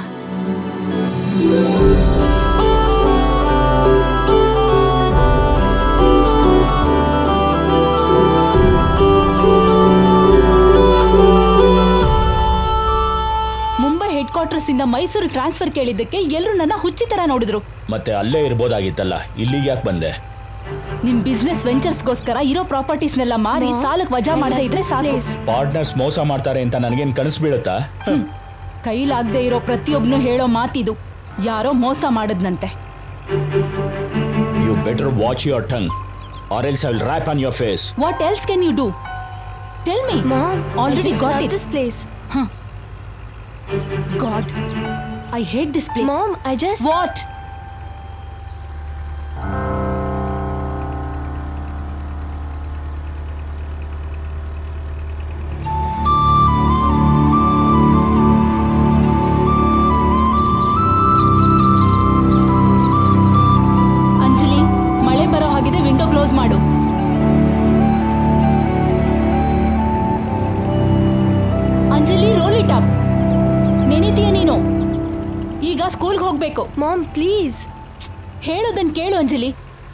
ಮುಂಬೈ ಹೆಡ್ ಕ್ವಾರ್ಟರ್ಸ್ ಇಂದ ಮೈಸೂರು ಟ್ರಾನ್ಸ್ಫರ್ ಕೇಳಿದ್ದಕ್ಕೆ ಎಲ್ಲರೂ ನನ್ನ ಹುಚ್ಚಿ ತರ ನೋಡಿದ್ರು. ಮತ್ತೆ ಅಲ್ಲೇ ಇರ್ಬೋದಾಗಿತ್ತಲ್ಲ, ಇಲ್ಲಿಗೆ ಯಾಕೆ ಬಂದೆ? ನಿಮ್ ಬಿಸ್ನೆಸ್ ವೆಂಚರ್ಸ್ಗೋಸ್ಕರ ಇರೋ ಪ್ರಾಪರ್ಟೀಸ್ನೆಲ್ಲ ಮಾರಿ ಸಾಲಕ್ಕೆ ವಜಾ ಮಾಡ್ತಾ ಇದ್ರೆ ಸಾಕು. ಪಾರ್ಟ್ನರ್ಸ್ ಮೋಸ ಮಾಡ್ತಾರೆ ಅಂತ ನನಗೇನು ಕನಸು ಬೀಳುತ್ತಾ? ಕೈಲಾಗದೆ ಇರೋ ಪ್ರತಿಯೊಬ್ನು ಹೇಳೋ ಮಾತಿದು, ಯಾರೋ ಮೋಸ ಮಾಡದ್ನಂತೆ. You better watch your tongue or else I will rap on your face. What else can you do? Tell me. Mom, already I got love it. this place. God, I hate this place. Mom, I just... What? Anjali, ಮಳೆ ಬರೋ ಹಾಗಿದೆ, window close ಮಾಡು. Anjali, roll it up. ನೆನಿತೀಯ ನೀನು? ಈಗ ಸ್ಕೂಲ್ಗೆ ಹೋಗ್ಬೇಕು. Ma'am please. ಹೇಳೋದನ್ ಕೇಳು ಅಂಜಲಿ.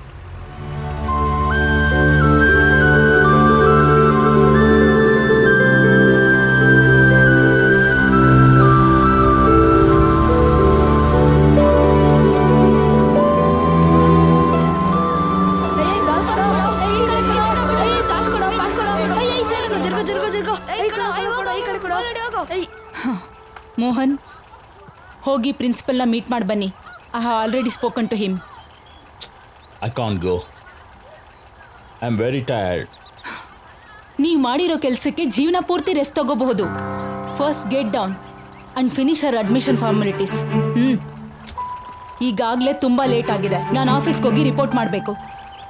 ಮೋಹನ್, ಹೋಗಿ ಪ್ರಿನ್ಸಿಪಲ್ನ ಮೀಟ್ ಮಾಡಿ ಬನ್ನಿ. I have already spoken to him. I can't go. I am very tired. ನೀವು ಮಾಡಿರೋ ಕೆಲಸಕ್ಕೆ ಜೀವನ ಪೂರ್ತಿ ರೆಸ್ಟ್ ತಗೋಬಹುದು. First get down and finish our admission formalities. ಹ್ಮ್ ಈಗಾಗಲೇ ತುಂಬಾ ಲೇಟ್ ಆಗಿದೆ. ನಾನು ಆಫೀಸ್ಗೆ ಹೋಗಿ ರಿಪೋರ್ಟ್ ಮಾಡಬೇಕು.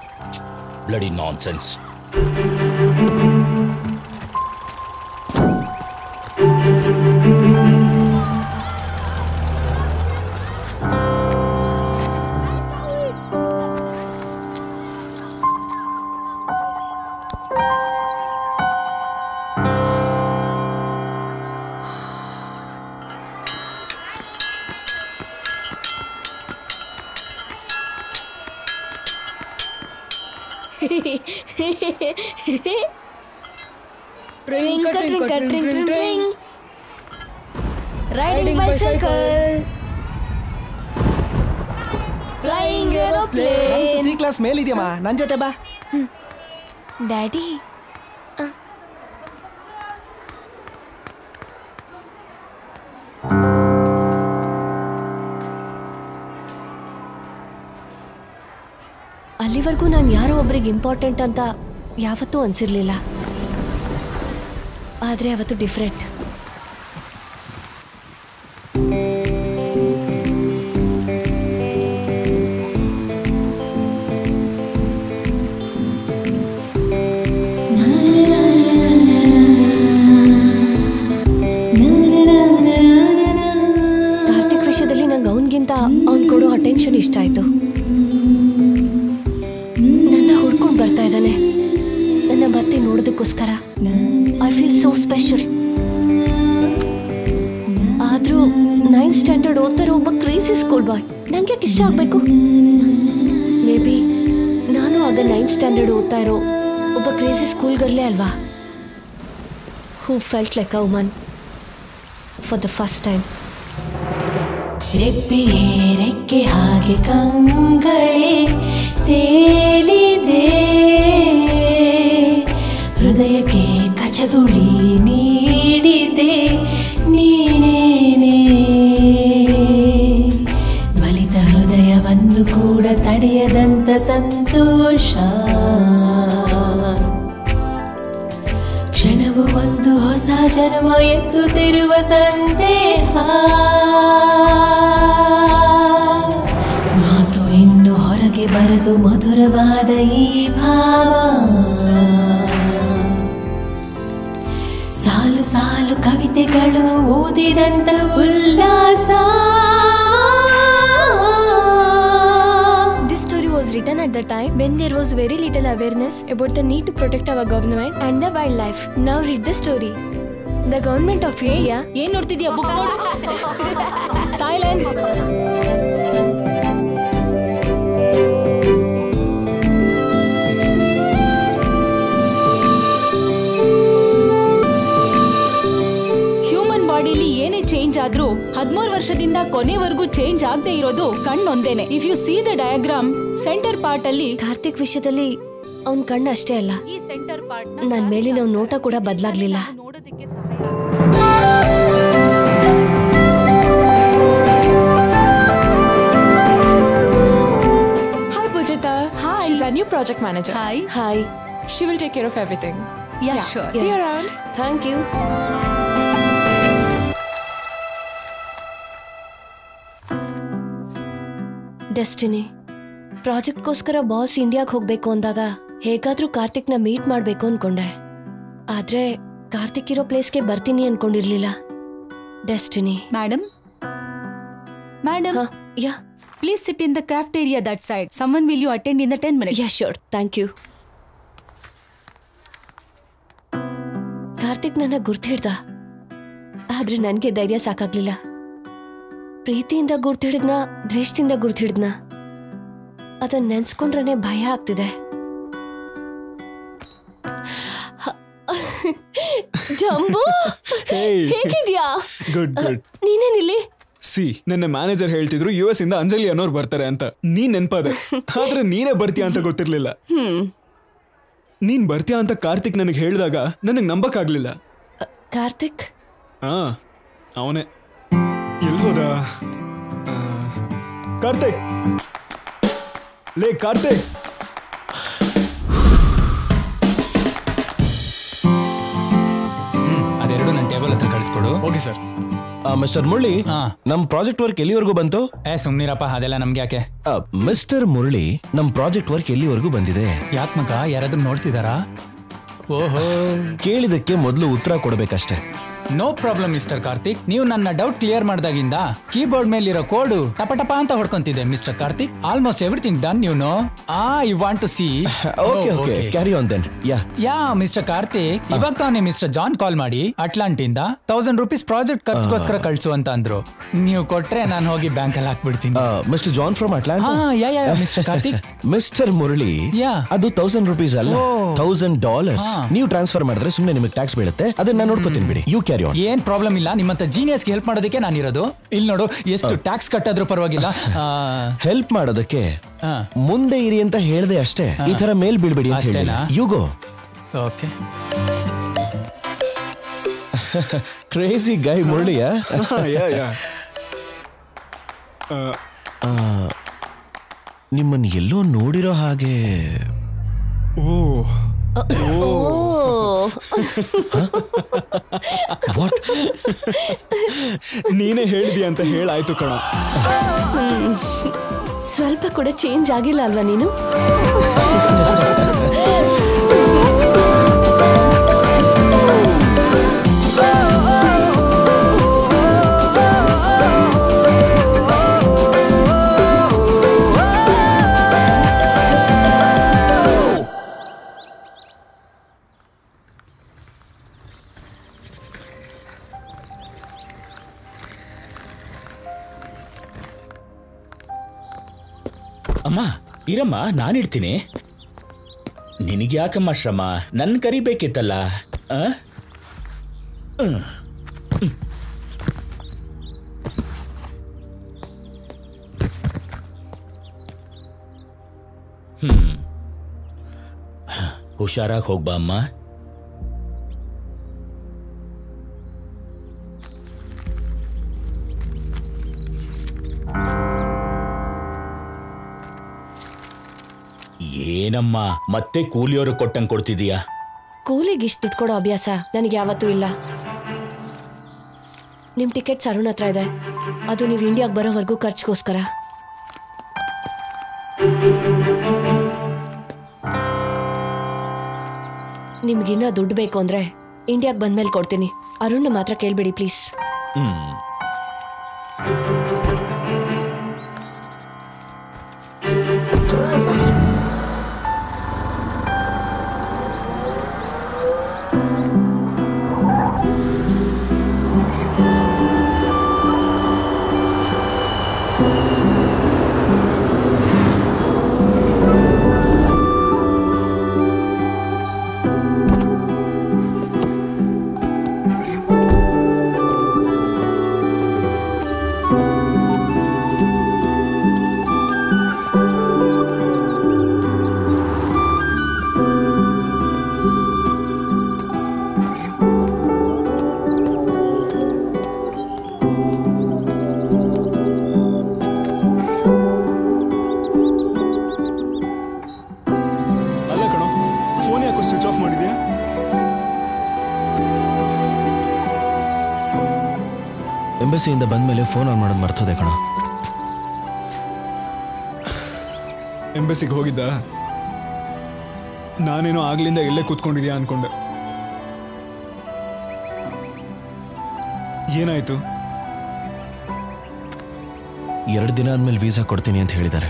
Bloody nonsense. Twinkle, twinkle, twinkle, twinkle. Riding bicycle. Flying aeroplane. C class ಮೇಲಿದ್ಯಮ್ಮ, ನನ್ ಜೊತೆ ಬಾ. ಡ್ಯಾಡಿ, ಅಲ್ಲಿವರೆಗೂ ನಾನು ಯಾರೋ ಒಬ್ರಿಗೆ ಇಂಪಾರ್ಟೆಂಟ್ ಅಂತ ಯಾವತ್ತೂ ಅನ್ಸಿರ್ಲಿಲ್ಲ. ಆದರೆ ಅವತ್ತು ಡಿಫ್ರೆಂಟ್. ಕಾರ್ತಿಕ್ ವಿಷಯದಲ್ಲಿ ನಂಗೆ ಅವನಿಗಿಂತ ಅವ್ನು ಕೊಡೋ ಅಟೆನ್ಷನ್ ಇಷ್ಟ ಆಯ್ತು. ನನ್ನ ಹುಡ್ಕೊಂಡು ಬರ್ತಾ ಇದ್ದಾನೆ ನನ್ನ ಮತ್ತೆ ನೋಡೋದಕ್ಕೋಸ್ಕರ. I feel so special. ಆದ್ರೂ ನೈನ್ತ್ ಸ್ಟ್ಯಾಂಡರ್ಡ್ ಓದ್ತಾರೋ ಒಬ್ಬ ಕ್ರೇಜಿ ಸ್ಕೂಲ್ ಬಾಯ್ ನಂಗೆ ಯಾಕೆ ಇಷ್ಟ ಆಗ್ಬೇಕು? ಮೇ ಬಿ ನಾನು ಆಗ ನೈನ್ತ್ ಸ್ಟ್ಯಾಂಡರ್ಡ್ ಓದ್ತಾ ಇರೋ ಒಬ್ಬ ಕ್ರೇಜಿ ಸ್ಕೂಲ್ ಗರ್ಲೇ ಅಲ್ವಾ, who felt like a woman for the first time. ರೆಪ್ಪೆಯೇ ರೆಕ್ಕೆ ಹಾಗೆ ಕಂಗಳೇ ತೇಲಿದೆ, ಹೃದಯಕ್ಕೆ ಕಚಗುಳಿ ನೀಡಿದೆ ನೀನೇನೆ. ಬಲಿತ ಹೃದಯವನ್ನು ಕೂಡ ತಡೆಯದಂತ ಸಂತೋಷ, ಕ್ಷಣವು ಒಂದು ಹೊಸ ಜನ್ಮ ಎತ್ತುತ್ತಿರುವ ಸಂದೇಹ. ಮಾತು ಇನ್ನು ಹೊರಗೆ ಬರದು ಮಧುರವಾದ ಈ ಭಾವ, ಸಾಲು ಸಾಲು ಕವಿತೆಗಳು ಓದಿದಂತ ಉಲ್ಲಾಸ. This story was written at the time when there was very little awareness about the need to protect our government and the wildlife. Now read the story. The government of India. ಏನ್ ನೋಡ್ತಿದ್ಯಾ? Book ನೋಡು. Silence. ಬಾಡಿಲಿ ಏನೇ change ಆದ್ರೂ ಹದಿಮೂರು ವರ್ಷದಿಂದ ಕೊನೆವರೆಗೂ change ಆಗದೆ ಇರೋದು ಕಣ್ಣೊಂದೇನೆ. If you see the diagram, centre part ಅಲ್ಲಿ ಕಾರ್ತಿಕ್ ವಿಷಯದಲ್ಲಿ ಅವನ್ ಕಣ್ಣು ಅಷ್ಟೇ ಅಲ್ಲ, ಈ ಸೆಂಟರ್ ಪಾರ್ಟ್ ನನ್ ಮೇಲಿನ ಅವ್ನ ನೋಟ ಕೂಡ ಬದಲಾಗ್ಲಿಲ್ಲ. ನೋಡೋದಕ್ಕೆ ಸಹಾಯ. Hi Pujita. Hi. She's our new project manager. Hi. Hi. She will take care of everything. Yeah, sure. See you around. Thank you. Destiny, ಪ್ರಾಜೆಕ್ಟ್ಗೋಸ್ಕರ ಬಾಸ್ ಇಂಡಿಯಾಗೆ ಹೋಗ್ಬೇಕು ಅಂದಾಗ ಹೇಗಾದ್ರೂ ಕಾರ್ತಿಕ್ನ ಮೀಟ್ ಮಾಡ್ಬೇಕು ಅನ್ಕೊಂಡೆ. ಆದ್ರೆ ಕಾರ್ತಿಕ್ ಇರೋ ಪ್ಲೇಸ್ಗೆ ಬರ್ತೀನಿ ಅನ್ಕೊಂಡಿರ್ಲಿಲ್ಲ. Destiny. Madam madam yeah please sit in the cafeteria that side. Someone will you attend in the ten minutes? Yeah sure, thank you. Karthik ನನ್ನ ಗುರ್ತು ಹಿಡ್ದ, ಆದ್ರೆ ನನ್ಗೆ ಧೈರ್ಯ ಸಾಕಾಗ್ಲಿಲ್ಲ. ಪ್ರೀತಿಯಿಂದ ಗುರ್ತಿಡಿದ್ನ, ದ್ವೇಷದಿಂದ ಗುರ್ತಿಡಿದ್ನ, ಅದನ್ನ ನೆನ್ಸ್ಕೊಂಡ್ರೆ ಭಯ ಆಗ್ತಿದೆ. ಜಂಬು, ಹೇಗಿದ್ಯಾ? Good good. ನೀನೇನಿಲ್ಲಿ? ಸಿ, ನನ್ನ ಮ್ಯಾನೇಜರ್ ಹೇಳ್ತಿದ್ರು ಯು ಎಸ್ ಇಂದ ಅಂಜಲಿ ಅನ್ನೋರು ಬರ್ತಾರೆ ಅಂತ. ನೀನ್ ನೆನ್ಪದೆ, ಆದ್ರೆ ನೀನೇ ಬರ್ತೀಯ ಅಂತ ಗೊತ್ತಿರ್ಲಿಲ್ಲ. ನೀನ್ ಬರ್ತೀಯ ಅಂತ ಕಾರ್ತಿಕ್ ನನಗೆ ಹೇಳಿದಾಗ ನನಗೆ ನಂಬಕ್ಕಾಗ್ಲಿಲ್ಲ. ಕಾರ್ತಿಕ್? ಹಾ, ಅವನೇ. ಎಲ್ಗೋದ ಕಾರ್ತಿಕ್? ಲೇ ಕಾರ್ತಿಕ್, ಅದೆರಡು ನನ್ನ ಟೇಬಲ್ ಹತ್ರ ಕಳಿಸ್ಕೊಡು. Okay sir. ಮಿಸ್ಟರ್ ಮುರಳಿ, ನಮ್ ಪ್ರಾಜೆಕ್ಟ್ ವರ್ಕ್ ಎಲ್ಲಿವರೆಗೂ ಬಂತು? ಏ ಸುಮ್ನಿರಪ್ಪ, ಅದೆಲ್ಲ ನಮ್ಗೆ ಯಾಕೆ. ಮಿಸ್ಟರ್ ಮುರಳಿ, ನಮ್ ಪ್ರಾಜೆಕ್ಟ್ ವರ್ಕ್ ಎಲ್ಲಿವರೆಗೂ ಬಂದಿದೆ? ಯಾಕ್ ಮಗ, ಯಾರಾದ್ರೂ ನೋಡ್ತಿದಾರಾ? ಓಹೋ, ಕೇಳಿದಕ್ಕೆ ಮೊದಲು ಉತ್ತರ ಕೊಡ್ಬೇಕಷ್ಟೇ. No problem mister Karthik. ನೀವು ನನ್ನ ಡೌಟ್ ಕ್ಲಿಯರ್ ಮಾಡಿದಾಗಿಂದ ಕೀಬೋರ್ಡ್ ಮೇಲಿರೋ ಕೋಡು ಟಪ ಟಪ ಅಂತ ಹೊಡ್ಕೊಂತಿದೆ mister Karthik. Almost everything done you know. Ah you want to see. Okay okay carry on then. Yeah yeah mister Karthik, ಇವಾಗ ತಾನೇ ಮಿಸ್ಟರ್ ಜಾನ್ ಕಾಲ್ ಮಾಡಿ ಅಟ್ಲಾಂಟಿಂದ ತೌಸಂಡ್ ರುಪೀಸ್ ಪ್ರಾಜೆಕ್ಟ್ ಖರ್ಚಿಗೋಸ್ಕರ ಕಳ್ಸು ಅಂತ ಅಂದ್ರು. ನೀವು ಕೊಟ್ರೆ ನಾನು ಹೋಗಿ ಬ್ಯಾಂಕ್ ಅಲ್ಲಿ ಹಾಕ್ಬಿಡ್ತೀನಿ. Mister John from Atlanta. ಹಾ yeah yeah mister Karthik. Mister Murali, yeah ಅದು ತೌಸಂಡ್ ರುಪೀಸ್ ಅಲ್ಲ, ತೌಸಂಡ್ ಡಾಲರ್ಸ್. ನೀವು ಟ್ರಾನ್ಸ್ಫರ್ ಮಾಡಿದ್ರೆ ಸುಮ್ಮನೆ ನಿಮಗೆ ಟ್ಯಾಕ್ಸ್ ಬೀಳುತ್ತೆ. ಅದನ್ನ ನಾನು ನೋಡ್ಕೋತೀನಿ ಬಿಡಿ. You carry on. ಏನ್ ಪ್ರಾಬ್ಲಮ್ ಇಲ್ಲ. ನಿಮ್ಮಂತ ಜೀನಿಯಸ್ಗೆ ಹೆಲ್ಪ್ ಮಾಡೋದಕ್ಕೆ ನಾನು ಇರೋದು. ಇಲ್ಲಿ ನೋಡು, ಎಷ್ಟು ಟ್ಯಾಕ್ಸ್ ಕಟ್ಟಾದ್ರೂ ಪರವಾಗಿಲ್ಲ. ಹೆಲ್ಪ್ ಮಾಡೋದಕ್ಕೆ ಮುಂದೆ ಇರಿ ಅಂತ ಹೇಳ್ದೆ ಅಷ್ಟೇ. ಈ ತರ ಮೇಲ್ ಬೀಳ್ಬೇಡಿ ಅಂತ ಹೇಳಿ. You go. Okay. Crazy guy ಮುರಳಿಯಾ? ನಿಮ್ಮನ್ನು ಎಲ್ಲೋ ನೋಡಿರೋ ಹಾಗೆ. Oh what? ನೀನೇ ಹೇಳಿದಿ ಅಂತ ಹೇಳಾಯ್ತು ಕಣ. ಸ್ವಲ್ಪ ಕೂಡ ಚೇಂಜ್ ಆಗಿಲ್ಲ ಅಲ್ವಾ ನೀನು? ಅಮ್ಮ ಇರಮ್ಮ, ನಾನಿಡ್ತೀನಿ. ನಿನಗೆ ಯಾಕಮ್ಮ ಶ್ರಮ? ನನ್ನ ಕರಿಬೇಕಿತ್ತಲ್ಲ. ಹ್ಮ್ ಹುಷಾರಾಗಿ ಹೋಗ್ಬಾ ಅಮ್ಮ. ಏನಮ್ಮ ಮತ್ತೆ ಕೂಲಿಯವರು ಕೊಟ್ಟಂಗೆ ಕೊಡ್ತಿದೀಯಾ? ಕೂಲಿಗೆ ಇಷ್ಟು ದುಡ್ಡು ಕೊಡೋ ಅಭ್ಯಾಸ ನನಗೆ ಯಾವತ್ತೂ ಇಲ್ಲ. ನಿಮ್ ಟಿಕೆಟ್ ಅರುಣ್ ಹತ್ರ ಇದೆ, ಅದು ನೀವು ಇಂಡಿಯಾಗೆ ಬರೋವರೆಗೂ ಖರ್ಚಿಗೋಸ್ಕರ. ನಿಮ್ಗಿನ್ನ ದುಡ್ಡು ಬೇಕು ಅಂದ್ರೆ ಇಂಡಿಯಾಗೆ ಬಂದ್ಮೇಲೆ ಕೊಡ್ತೀನಿ. ಅರುಣ್ನ ಮಾತ್ರ ಕೇಳ್ಬೇಡಿ ಪ್ಲೀಸ್. ಹ್ಮ್ ಎಂಬಸಿಯಿಂದ ಬಂದ್ಮೇಲೆ ಫೋನ್ ಆನ್ ಮಾಡೋದು ಮರ್ತದೆ ಕಣ. ಎಂಬಸಿಗೆ ಹೋಗಿದ್ದ? ನಾನೇನೋ ಆಗ್ಲಿಂದ ಎಲ್ಲೇ ಕೂತ್ಕೊಂಡಿದ್ಯಾ ಅನ್ಕೊಂಡೆ. ಏನಾಯ್ತು? ಎರಡು ದಿನ ಆದ್ಮೇಲೆ ವೀಸಾ ಕೊಡ್ತೀನಿ ಅಂತ ಹೇಳಿದ್ದಾರೆ.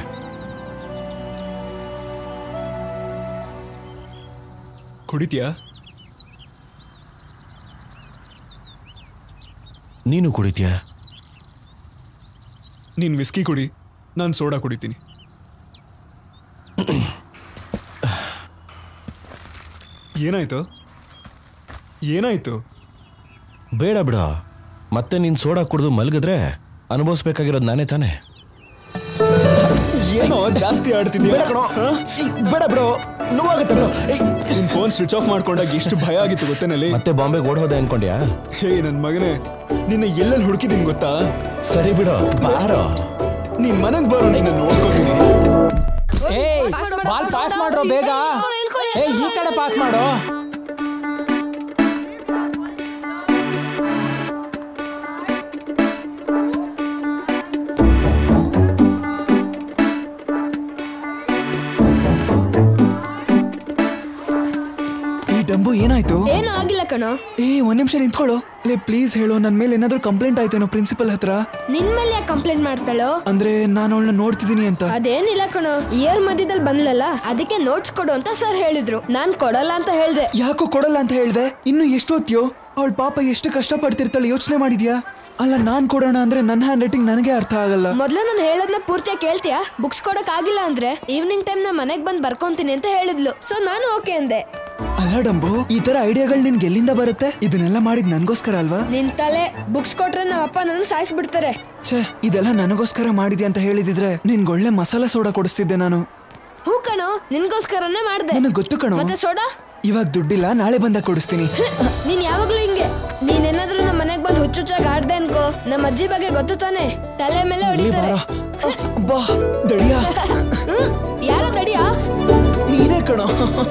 ಕುಡಿತೀಯಾ? ನೀನು ಕುಡಿತೀಯಾ? ನೀನು ವಿಸ್ಕಿ ಕುಡಿ, ನಾನು ಸೋಡಾ ಕುಡಿತೀನಿ. ಏನಾಯ್ತು? ಏನಾಯ್ತು? ಬೇಡ ಬಿಡ, ಮತ್ತೆ ನೀನು ಸೋಡಾ ಕುಡಿದು ಮಲಗಿದ್ರೆ ಅನುಭವಿಸ್ಬೇಕಾಗಿರೋದು ನಾನೇ ತಾನೆ. ಏನೋ ಜಾಸ್ತಿ ಆಡ್ತಿದ್ಯಾ? ಬೇಡ ಬಿಡು, ನೋವಾಗುತ್ತೆ ಬಿಡು. ನಿನ್ ಫೋನ್ ಸ್ವಿಚ್ ಆಫ್ ಮಾಡ್ಕೊಂಡಾಗ ಎಷ್ಟು ಭಯ ಆಗಿತ್ತು ಗೊತ್ತೇನಲ್ಲಿ? ಮತ್ತೆ ಬಾಂಬೆಗೆ ಓಡ್ ಹೋದೆ ಅನ್ಕೊಂಡ್ಯಾ? ಹೇ ನನ್ ಮಗನೇ, ನಿನ್ನ ಎಲ್ಲೆಲ್ಲಿ ಹುಡುಕಿದೀನಿ ಗೊತ್ತಾ? ಸರಿ ಬಿಡು, ಬಾರೋ. ನೀನ್ ಮನೆಗ್ ಬಾರೋ, ನಿನ್ನ ನೋಡ್ಕೋತೀನಿ. ಬಾಲ್ ಪಾಸ್ ಮಾಡ್ರೋ ಬೇಗ. ಏ ಈ ಕಡೆ ಪಾಸ್ ಮಾಡೋ. ಡಂಬು ಏನಾಯ್ತು? ಏನೂ ಆಗಿಲ್ಲ ಕಣೋ. ಏ ಒಂದ್ ನಿಮಿಷ ನಿಂತ್ಕೊಳ್ಳೋ. ಲೇ ಪ್ಲೀಸ್ ಹೇಳು, ನನ್ ಮೇಲೆ ಏನಾದ್ರೂ ಕಂಪ್ಲೇಂಟ್ ಆಯ್ತೇನೋ ಪ್ರಿನ್ಸಿಪಲ್ ಹತ್ರ? ನಿನ್ ಮೇಲೆ ಯಾಕೆ ಕಂಪ್ಲೇಂಟ್ ಮಾಡ್ತಾಳೋ? ಅಂದ್ರೆ ನಾನು ಅವಳನ್ನ ನೋಡ್ತಿದೀನಿ ಅಂತ. ಅದೇನಿಲ್ಲ ಕಣೋ, ಇಯರ್ ಮಧ್ಯದಲ್ಲಿ ಬಂದ್ಲಲ್ಲ ಅದಕ್ಕೆ ನೋಟ್ಸ್ ಕೊಡು ಅಂತ ಸರ್ ಹೇಳಿದ್ರು. ನಾನ್ ಕೊಡಲ್ಲ ಅಂತ ಹೇಳ್ದೆ. ಯಾಕೋ ಕೊಡಲ್ಲ ಅಂತ ಹೇಳ್ದೆ? ಇನ್ನು ಎಷ್ಟೊತ್ತಿಯೋ? ಅವಳ ಪಾಪ ಎಷ್ಟು ಕಷ್ಟ ಪಡ್ತಿರ್ತಾಳೆ ಯೋಚನೆ ಮಾಡಿದ್ಯಾ? ಅಲ್ಲ ನಾನ್ ಕೊಡೋಣ ಅಂದ್ರೆ ನನ್ನ ಹ್ಯಾಂಡ್ ರೈಟಿಂಗ್ ನನಗೆ ಅರ್ಥ ಆಗಲ್ಲ. ಮೊದ್ಲು ನಾನು ಹೇಳೋದ್ನ ಪೂರ್ತಿಯಾಗಿ ಕೇಳ್ತೀಯಾ? ಬುಕ್ಸ್ ಕೊಡಕ್ ಆಗಿಲ್ಲ ಅಂದ್ರೆ ಈವ್ನಿಂಗ್ ಟೈಮ್ ನಾ ಮನೆಗ್ ಬಂದ್ ಬರ್ಕೊಂತೀನಿ ಅಂತ ಹೇಳಿದ್ಲು. ಸೊ ನಾನು ಓಕೆ ಅಂದೆ. ಅಲ್ಲ ಡಂಬು, ಈ ತರ ಐಡಿಯಾಗಳು ನಿನ್ಗೆ ಎಲ್ಲಿಂದ ಬರುತ್ತೆ? ಇದನ್ನೆಲ್ಲ ಮಾಡಿದ್ ನನ್ಗೋಸ್ಕರ ಅಲ್ವಾ? ನಿನ್ ತಲೆ. ಬುಕ್ಸ್ ಕೊಟ್ರೆ ನಮ್ಮ ಅಪ್ಪ ನನ್ನ ಸಾಯಿಸ್ಬಿಡ್ತಾರೆ. ಛೇ, ಇದೆಲ್ಲ ನನಗೋಸ್ಕರ ಮಾಡಿದ್ಯಾ ಅಂತ ಹೇಳಿದಿದ್ರೆ ನಿನ್ಗೆ ಒಳ್ಳೆ ಮಸಾಲಾ ಸೋಡಾ ಕೊಡಿಸ್ತಿದ್ದೆ ನಾನು. ಹೂ ಕಣೋ, ನಿನ್ಗೋಸ್ಕರನೇ ಮಾಡ್ದೆ. ನನಗೆ ಗೊತ್ತು ಕಣೋ. ಮತ್ತೆ ಸೋಡಾ ಇವಾಗ ದುಡ್ಡಿಲ್ಲ, ನಾಳೆ ಬಂದಾಗ ಕೊಡಿಸ್ತೀನಿ. ನೀನ್ ಯಾವಾಗ್ಲೂ ಹಿಂಗೆ. ನೀನೇನಾದ್ರೂ ನಮ್ಮ ಮನೆಗ್ ಬಂದು ಹುಚ್ಚುಚ್ಚಾಗಿ ಆಡ್ದೆ ಅನ್ಕೋ, ನಮ್ಮ ಅಜ್ಜಿ ಬಗ್ಗೆ ಗೊತ್ತು ತಾನೆ, ತಲೆ ಮೇಲೆ ಹೊಡಿತಾರೆ. ಬಾ ದಡಿಯಾ. ಯಾರೋ ದಡಿಯಾ? ನೀನೇ ಕಣೋ.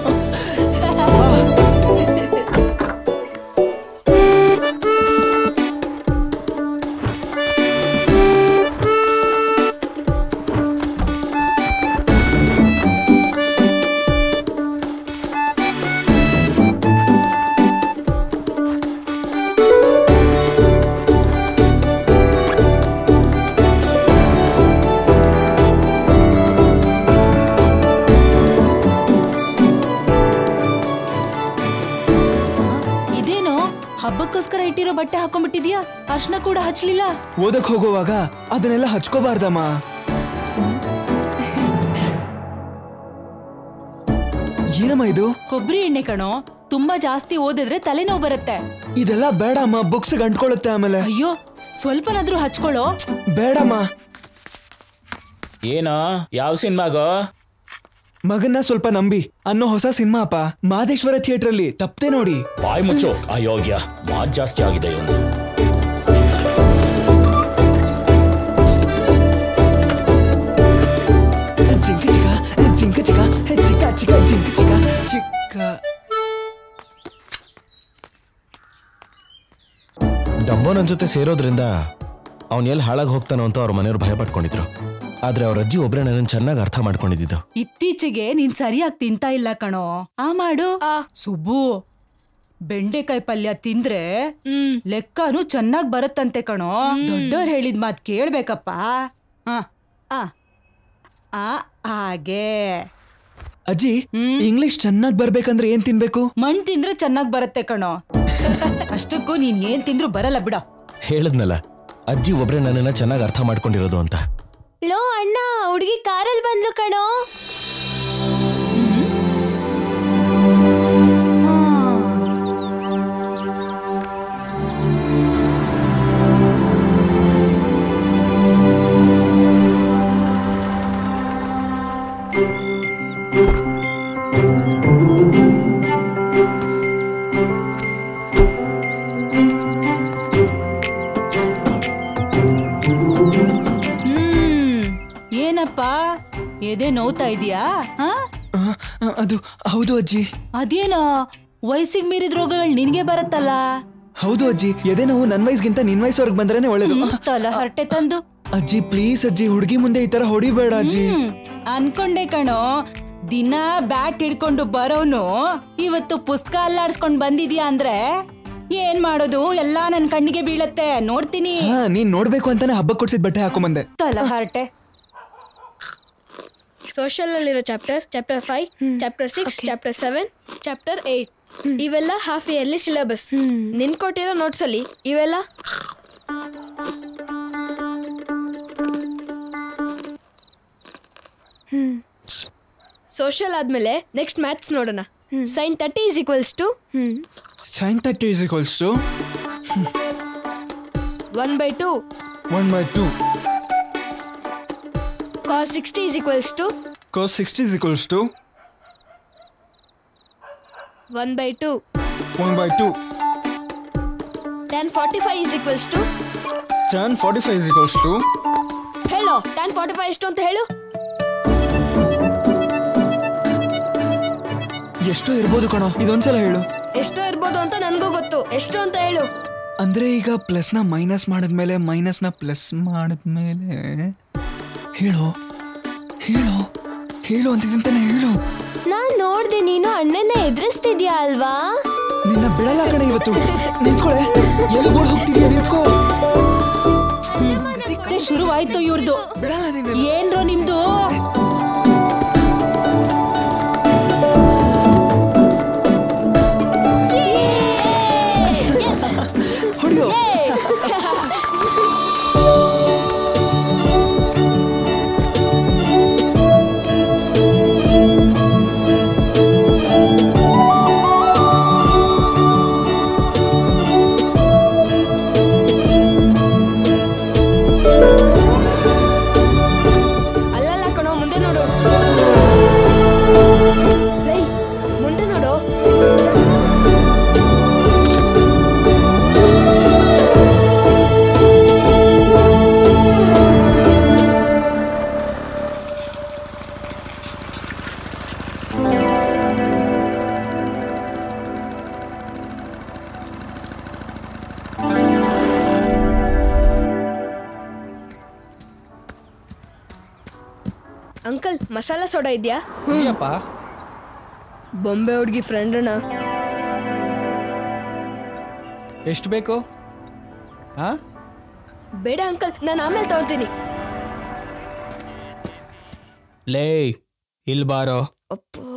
ಹಬ್ಬಕ್ಕೋಸ್ಕರ ಇಟ್ಟಿರೋ ಬಟ್ಟೆ ಹಾಕೊಂಡ್ಬಿಟ್ಟಿದ್ಯಾ? ಅರ್ಶನ ಕೂಡ ಹಚ್ಚಲಿಲ್ಲ. ಓದಕ್ ಹೋಗುವಾಗ ಅದನ್ನೆಲ್ಲ ಹಚ್ಕೋಬಾರ್ದಮ್ಮ. ಏನಮ್ಮ ಇದು? ಕೊಬ್ಬರಿ ಎಣ್ಣೆ ಕಣೋ. ತುಂಬಾ ಜಾಸ್ತಿ ಓದಿದ್ರೆ ತಲೆನೋವು ಬರುತ್ತೆ. ಇದೆಲ್ಲ ಬೇಡಮ್ಮ, ಬುಕ್ಸ್ ಗಂಟ್ಕೊಳ್ಳುತ್ತೆ ಆಮೇಲೆ. ಅಯ್ಯೋ, ಸ್ವಲ್ಪನಾದ್ರೂ ಹಚ್ಕೊಳ್ಳೋ. ಬೇಡಮ್ಮ. ಏನೋ ಯಾವ ಸಿನಿಮಾಗೋ? ಮಗನ್ನ ಸ್ವಲ್ಪ ನಂಬಿ ಅನ್ನೋ ಹೊಸ ಸಿನಿಮಾ ಅಪ್ಪ, ಮಾದೇಶ್ವರ ಥಿಯೇಟರ್ ಅಲ್ಲಿ. ತಪ್ಪದೆ ನೋಡಿ. ಬಾಯ್ ಮುಚ್ಚು ಅಯೋಗ್ಯ. ಮಾತ್ ಜಾಸ್ತಿ ಆಗಿದೆ ಇವನು. ಜಿಂಕ ಚಿಕ್ಕ ಜಿಂಕ ಚಿಕ್ಕ ಚಿಕ್ಕ ಚಿಕ್ಕ ಜಿಂಕ ಚಿಕ್ಕ ಚಿಕ್ಕ. ಡಂಬೋ ನನ್ ಜೊತೆ ಸೇರೋದ್ರಿಂದ ಅವನ್ ಎಲ್ಲಿ ಹಾಳಾಗಿ ಹೋಗ್ತಾನೋ ಅಂತ ಅವ್ರ ಮನೆಯವ್ರು ಭಯ ಪಟ್ಕೊಂಡಿದ್ರು. ಆದ್ರೆ ಅವ್ರ ಅಜ್ಜಿ ಒಬ್ರೆ ನನ್ನ ಚೆನ್ನಾಗಿ ಅರ್ಥ ಮಾಡ್ಕೊಂಡಿದ್ದು. ಇತ್ತೀಚೆಗೆ ನೀನ್ ಸರಿಯಾಗಿ ತಿಂತಾ ಇಲ್ಲ ಕಣೋ. ಆ ಮಾಡು ಸುಬ್ಬು, ಬೆಂಡೆಕಾಯಿ ಪಲ್ಯ ತಿಂದ್ರೆ ಲೆಕ್ಕನು ಚೆನ್ನಾಗ್ ಬರುತ್ತಂತೆ ಕಣೋ. ದೊಡ್ಡವ್ರು ಹೇಳಿದ್ ಮಾತ್ ಕೇಳ್ಬೇಕಪ್ಪ. ಹಾಗೆ ಅಜ್ಜಿ, ಇಂಗ್ಲಿಷ್ ಚೆನ್ನಾಗ್ ಬರ್ಬೇಕಂದ್ರೆ ಏನ್ ತಿನ್ಬೇಕು? ಮಣ್ ತಿಂದ್ರೆ ಚೆನ್ನಾಗ್ ಬರುತ್ತೆ ಕಣೋ. ಅಷ್ಟಕ್ಕೂ ನೀನ್ ಏನ್ ತಿಂದ್ರು ಬರಲ್ಲ ಬಿಡ. ಹೇಳದ್ನಲ್ಲ, ಅಜ್ಜಿ ಒಬ್ರೆ ನನ್ನನ್ನ ಚೆನ್ನಾಗಿ ಅರ್ಥ ಮಾಡ್ಕೊಂಡಿರೋದು ಅಂತ. ಲೋ ಅಣ್ಣ, ಹುಡುಗಿ ಕಾರಲ್ಲಿ ಬಂದ್ಲು ಕಣೋ. ಎದೆ ನೋವ್ತಾ ಇದೀಯಾ? ಅದು ಹೌದು ಅಜ್ಜಿ. ಅದೇನೋ ವಯಸ್ಸಿಗೆ ಮೀರಿದ ರೋಗಗಳು ನಿನ್ಗೆ ಬರುತ್ತಲ್ಲ. ಹೌದು ಅಜ್ಜಿ, ಎದೆ ನೋವು ನನ್ ವಯಸ್ಗಿಂತ ನಿನ್ ವಯಸ್ಸವ್ರಿಗೆ ಬಂದ್ರೇನೆ ಒಳ್ಳೇದು. ತಲ ಹರಟೆ ತಂದು. ಅಜ್ಜಿ ಪ್ಲೀಸ್ ಅಜ್ಜಿ, ಹುಡುಗಿ ಮುಂದೆ ಈ ತರ ಹೊಡಿಬೇಡ ಅಜ್ಜಿ. ಅನ್ಕೊಂಡೆ ಕಣೋ, ದಿನ ಬ್ಯಾಟ್ ಹಿಡ್ಕೊಂಡು ಬರೋನು ಇವತ್ತು ಪುಸ್ತಕ ಅಲ್ಲಾಡ್ಸ್ಕೊಂಡ್ ಬಂದಿದ್ಯಾ ಅಂದ್ರೆ ಏನ್ ಮಾಡೋದು? ಎಲ್ಲಾ ನನ್ ಕಣ್ಣಿಗೆ ಬೀಳತ್ತೆ. ನೋಡ್ತೀನಿ. ನೀನ್ ನೋಡ್ಬೇಕು ಅಂತಾನೆ ಹಬ್ಬ ಕೊಡ್ಸಿದ್ ಬಟ್ಟೆ ಹಾಕೊಂಬಂದೆ. ತಲ ಹರಟೆ. ಸೋಷಿಯಲ್ ಅಲ್ಲಿರೋ chapter chapter five, chapter six, chapter seven, chapter eight ಇವೆಲ್ಲ ಹಾಫ್ ಇಯರ್ಲಿ ಸಿಲೆಬಸ್. ನಿನ್ ಕೊಟ್ಟಿರೋ ನೋಟ್ಸ್ ಅಲ್ಲಿ ಇವೆಲ್ಲ ಸೋಷಿಯಲ್ ಆದ್ಮೇಲೆ ನೆಕ್ಸ್ಟ್ ಮ್ಯಾಥ್ಸ್ ನೋಡೋಣ. Sin thirty is equals to sin thirty is equals to one by two one by two. cos sixty is equals to cos sixty is equals to one by two. one by two. tan forty-five is equals to tan forty-five is equals to ಹೇಳು. tan forty-five ಎಷ್ಟು ಅಂತ ಹೇಳು. ಎಷ್ಟೋ ಇರ್ಬೋದು ಕಣೋ, ಇದೊಂದ್ಸಲ ಹೇಳು. ಎಷ್ಟೋ ಇರ್ಬೋದು ಅಂತ ನನ್ಗೂ ಗೊತ್ತು. ಎಷ್ಟು ಅಂತ ಹೇಳು. ಅಂದ್ರೆ ಈಗ ಪ್ಲಸ್ ನ ಮೈನಸ್ ಮಾಡಿದ್ಮೇಲೆ ಮೈನಸ್ ನ ಪ್ಲಸ್ ಮಾಡಿದ್ಮೇಲೆ ಹೇಳು ಹೇಳು ಹೇಳು ಅಂತಿದ್ದಂತಾನೆ ಹೇಳು. ನಾನ್ ನೋಡ್ದೆ ನೀನು ಅಣ್ಣನ ಎದುರಿಸ್ತಿದ್ಯಾ ಅಲ್ವಾ? ನಿನ್ನ ಬಿಡಲ್ಲ ಕಡೆ ಇವತ್ತು. ನಿಂತ್ಕೊಳೆ, ಎಲ್ಲಿ ಓಡ್ ಹೋಗ್ತಿದ್ಯಾ? ನಿಂತ್ಕೋ. ಶುರುವಾಯ್ತು ಇವ್ರದ್ದು. ಏನ್ರೋ ನಿಮ್ದು? ಹೊಡಿಯೋ. ಅಂಕಲ್, ಮಸಾಲಾ ಸೋಡಾ ಇದೆಯಾ? ಹ್ಞೂಪ್ಪ. ಬೊಂಬೆ ಹುಡುಗಿ ಫ್ರೆಂಡ್ ಅಣ್ಣ. ಎಷ್ಟು ಬೇಕು? ಹಾ? ಬೇಡ ಅಂಕಲ್, ನಾನು ಆಮೇಲೆ ತಗೋತೀನಿ. ಲೇ, ಇಲ್ಲಿ ಬಾರೋ. ಅಪ್ಪೋ,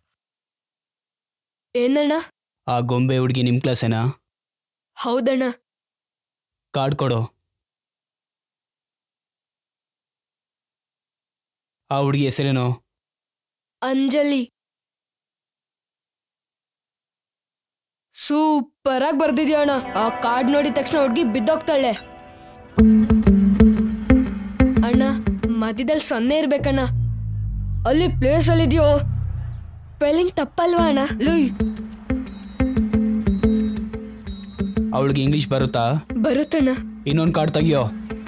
ಏನಣ್ಣ? ಆ ಗೊಂಬೆ ಹುಡುಗಿ ನಿಮ್ ಕ್ಲಾಸೇನಾ? ಹೌದಣ್ಣ. ಕಾರ್ಡ್ ಕೊಡು. ಆ ಹುಡುಗಿ ಹೆಸರೇನು? ಅಂಜಲಿ. ಸೂಪರ್ ಆಗಿ ಬರ್ದಿದ್ಯಾ ಅಣ್ಣ. ಆ ಕಾರ್ಡ್ ನೋಡಿದ ತಕ್ಷಣ ಹುಡುಗಿ ಬಿದ್ದೋಗ್ತಾಳೆ. ಅಣ್ಣ, ಮಧ್ಯದಲ್ಲಿ ಸೊನ್ನೆ ಇರ್ಬೇಕಣ್ಣ. ಅಲ್ಲಿ ಪ್ಲೇಸ್ ಅಲ್ಲಿ ಇದೆಯೋ? ಸ್ಪೆಲ್ಲಿಂಗ್ ತಪ್ಪಲ್ವಾ ಅಣ್ಣ? ಅವಳಿಗೆ ಇಂಗ್ಲಿಷ್ ಬರುತ್ತಾ? ಬರುತ್ತಣ್ಣ. ಇನ್ನೊಂದು ಕಾರ್ಡ್ ತೆಗಿಯೋ.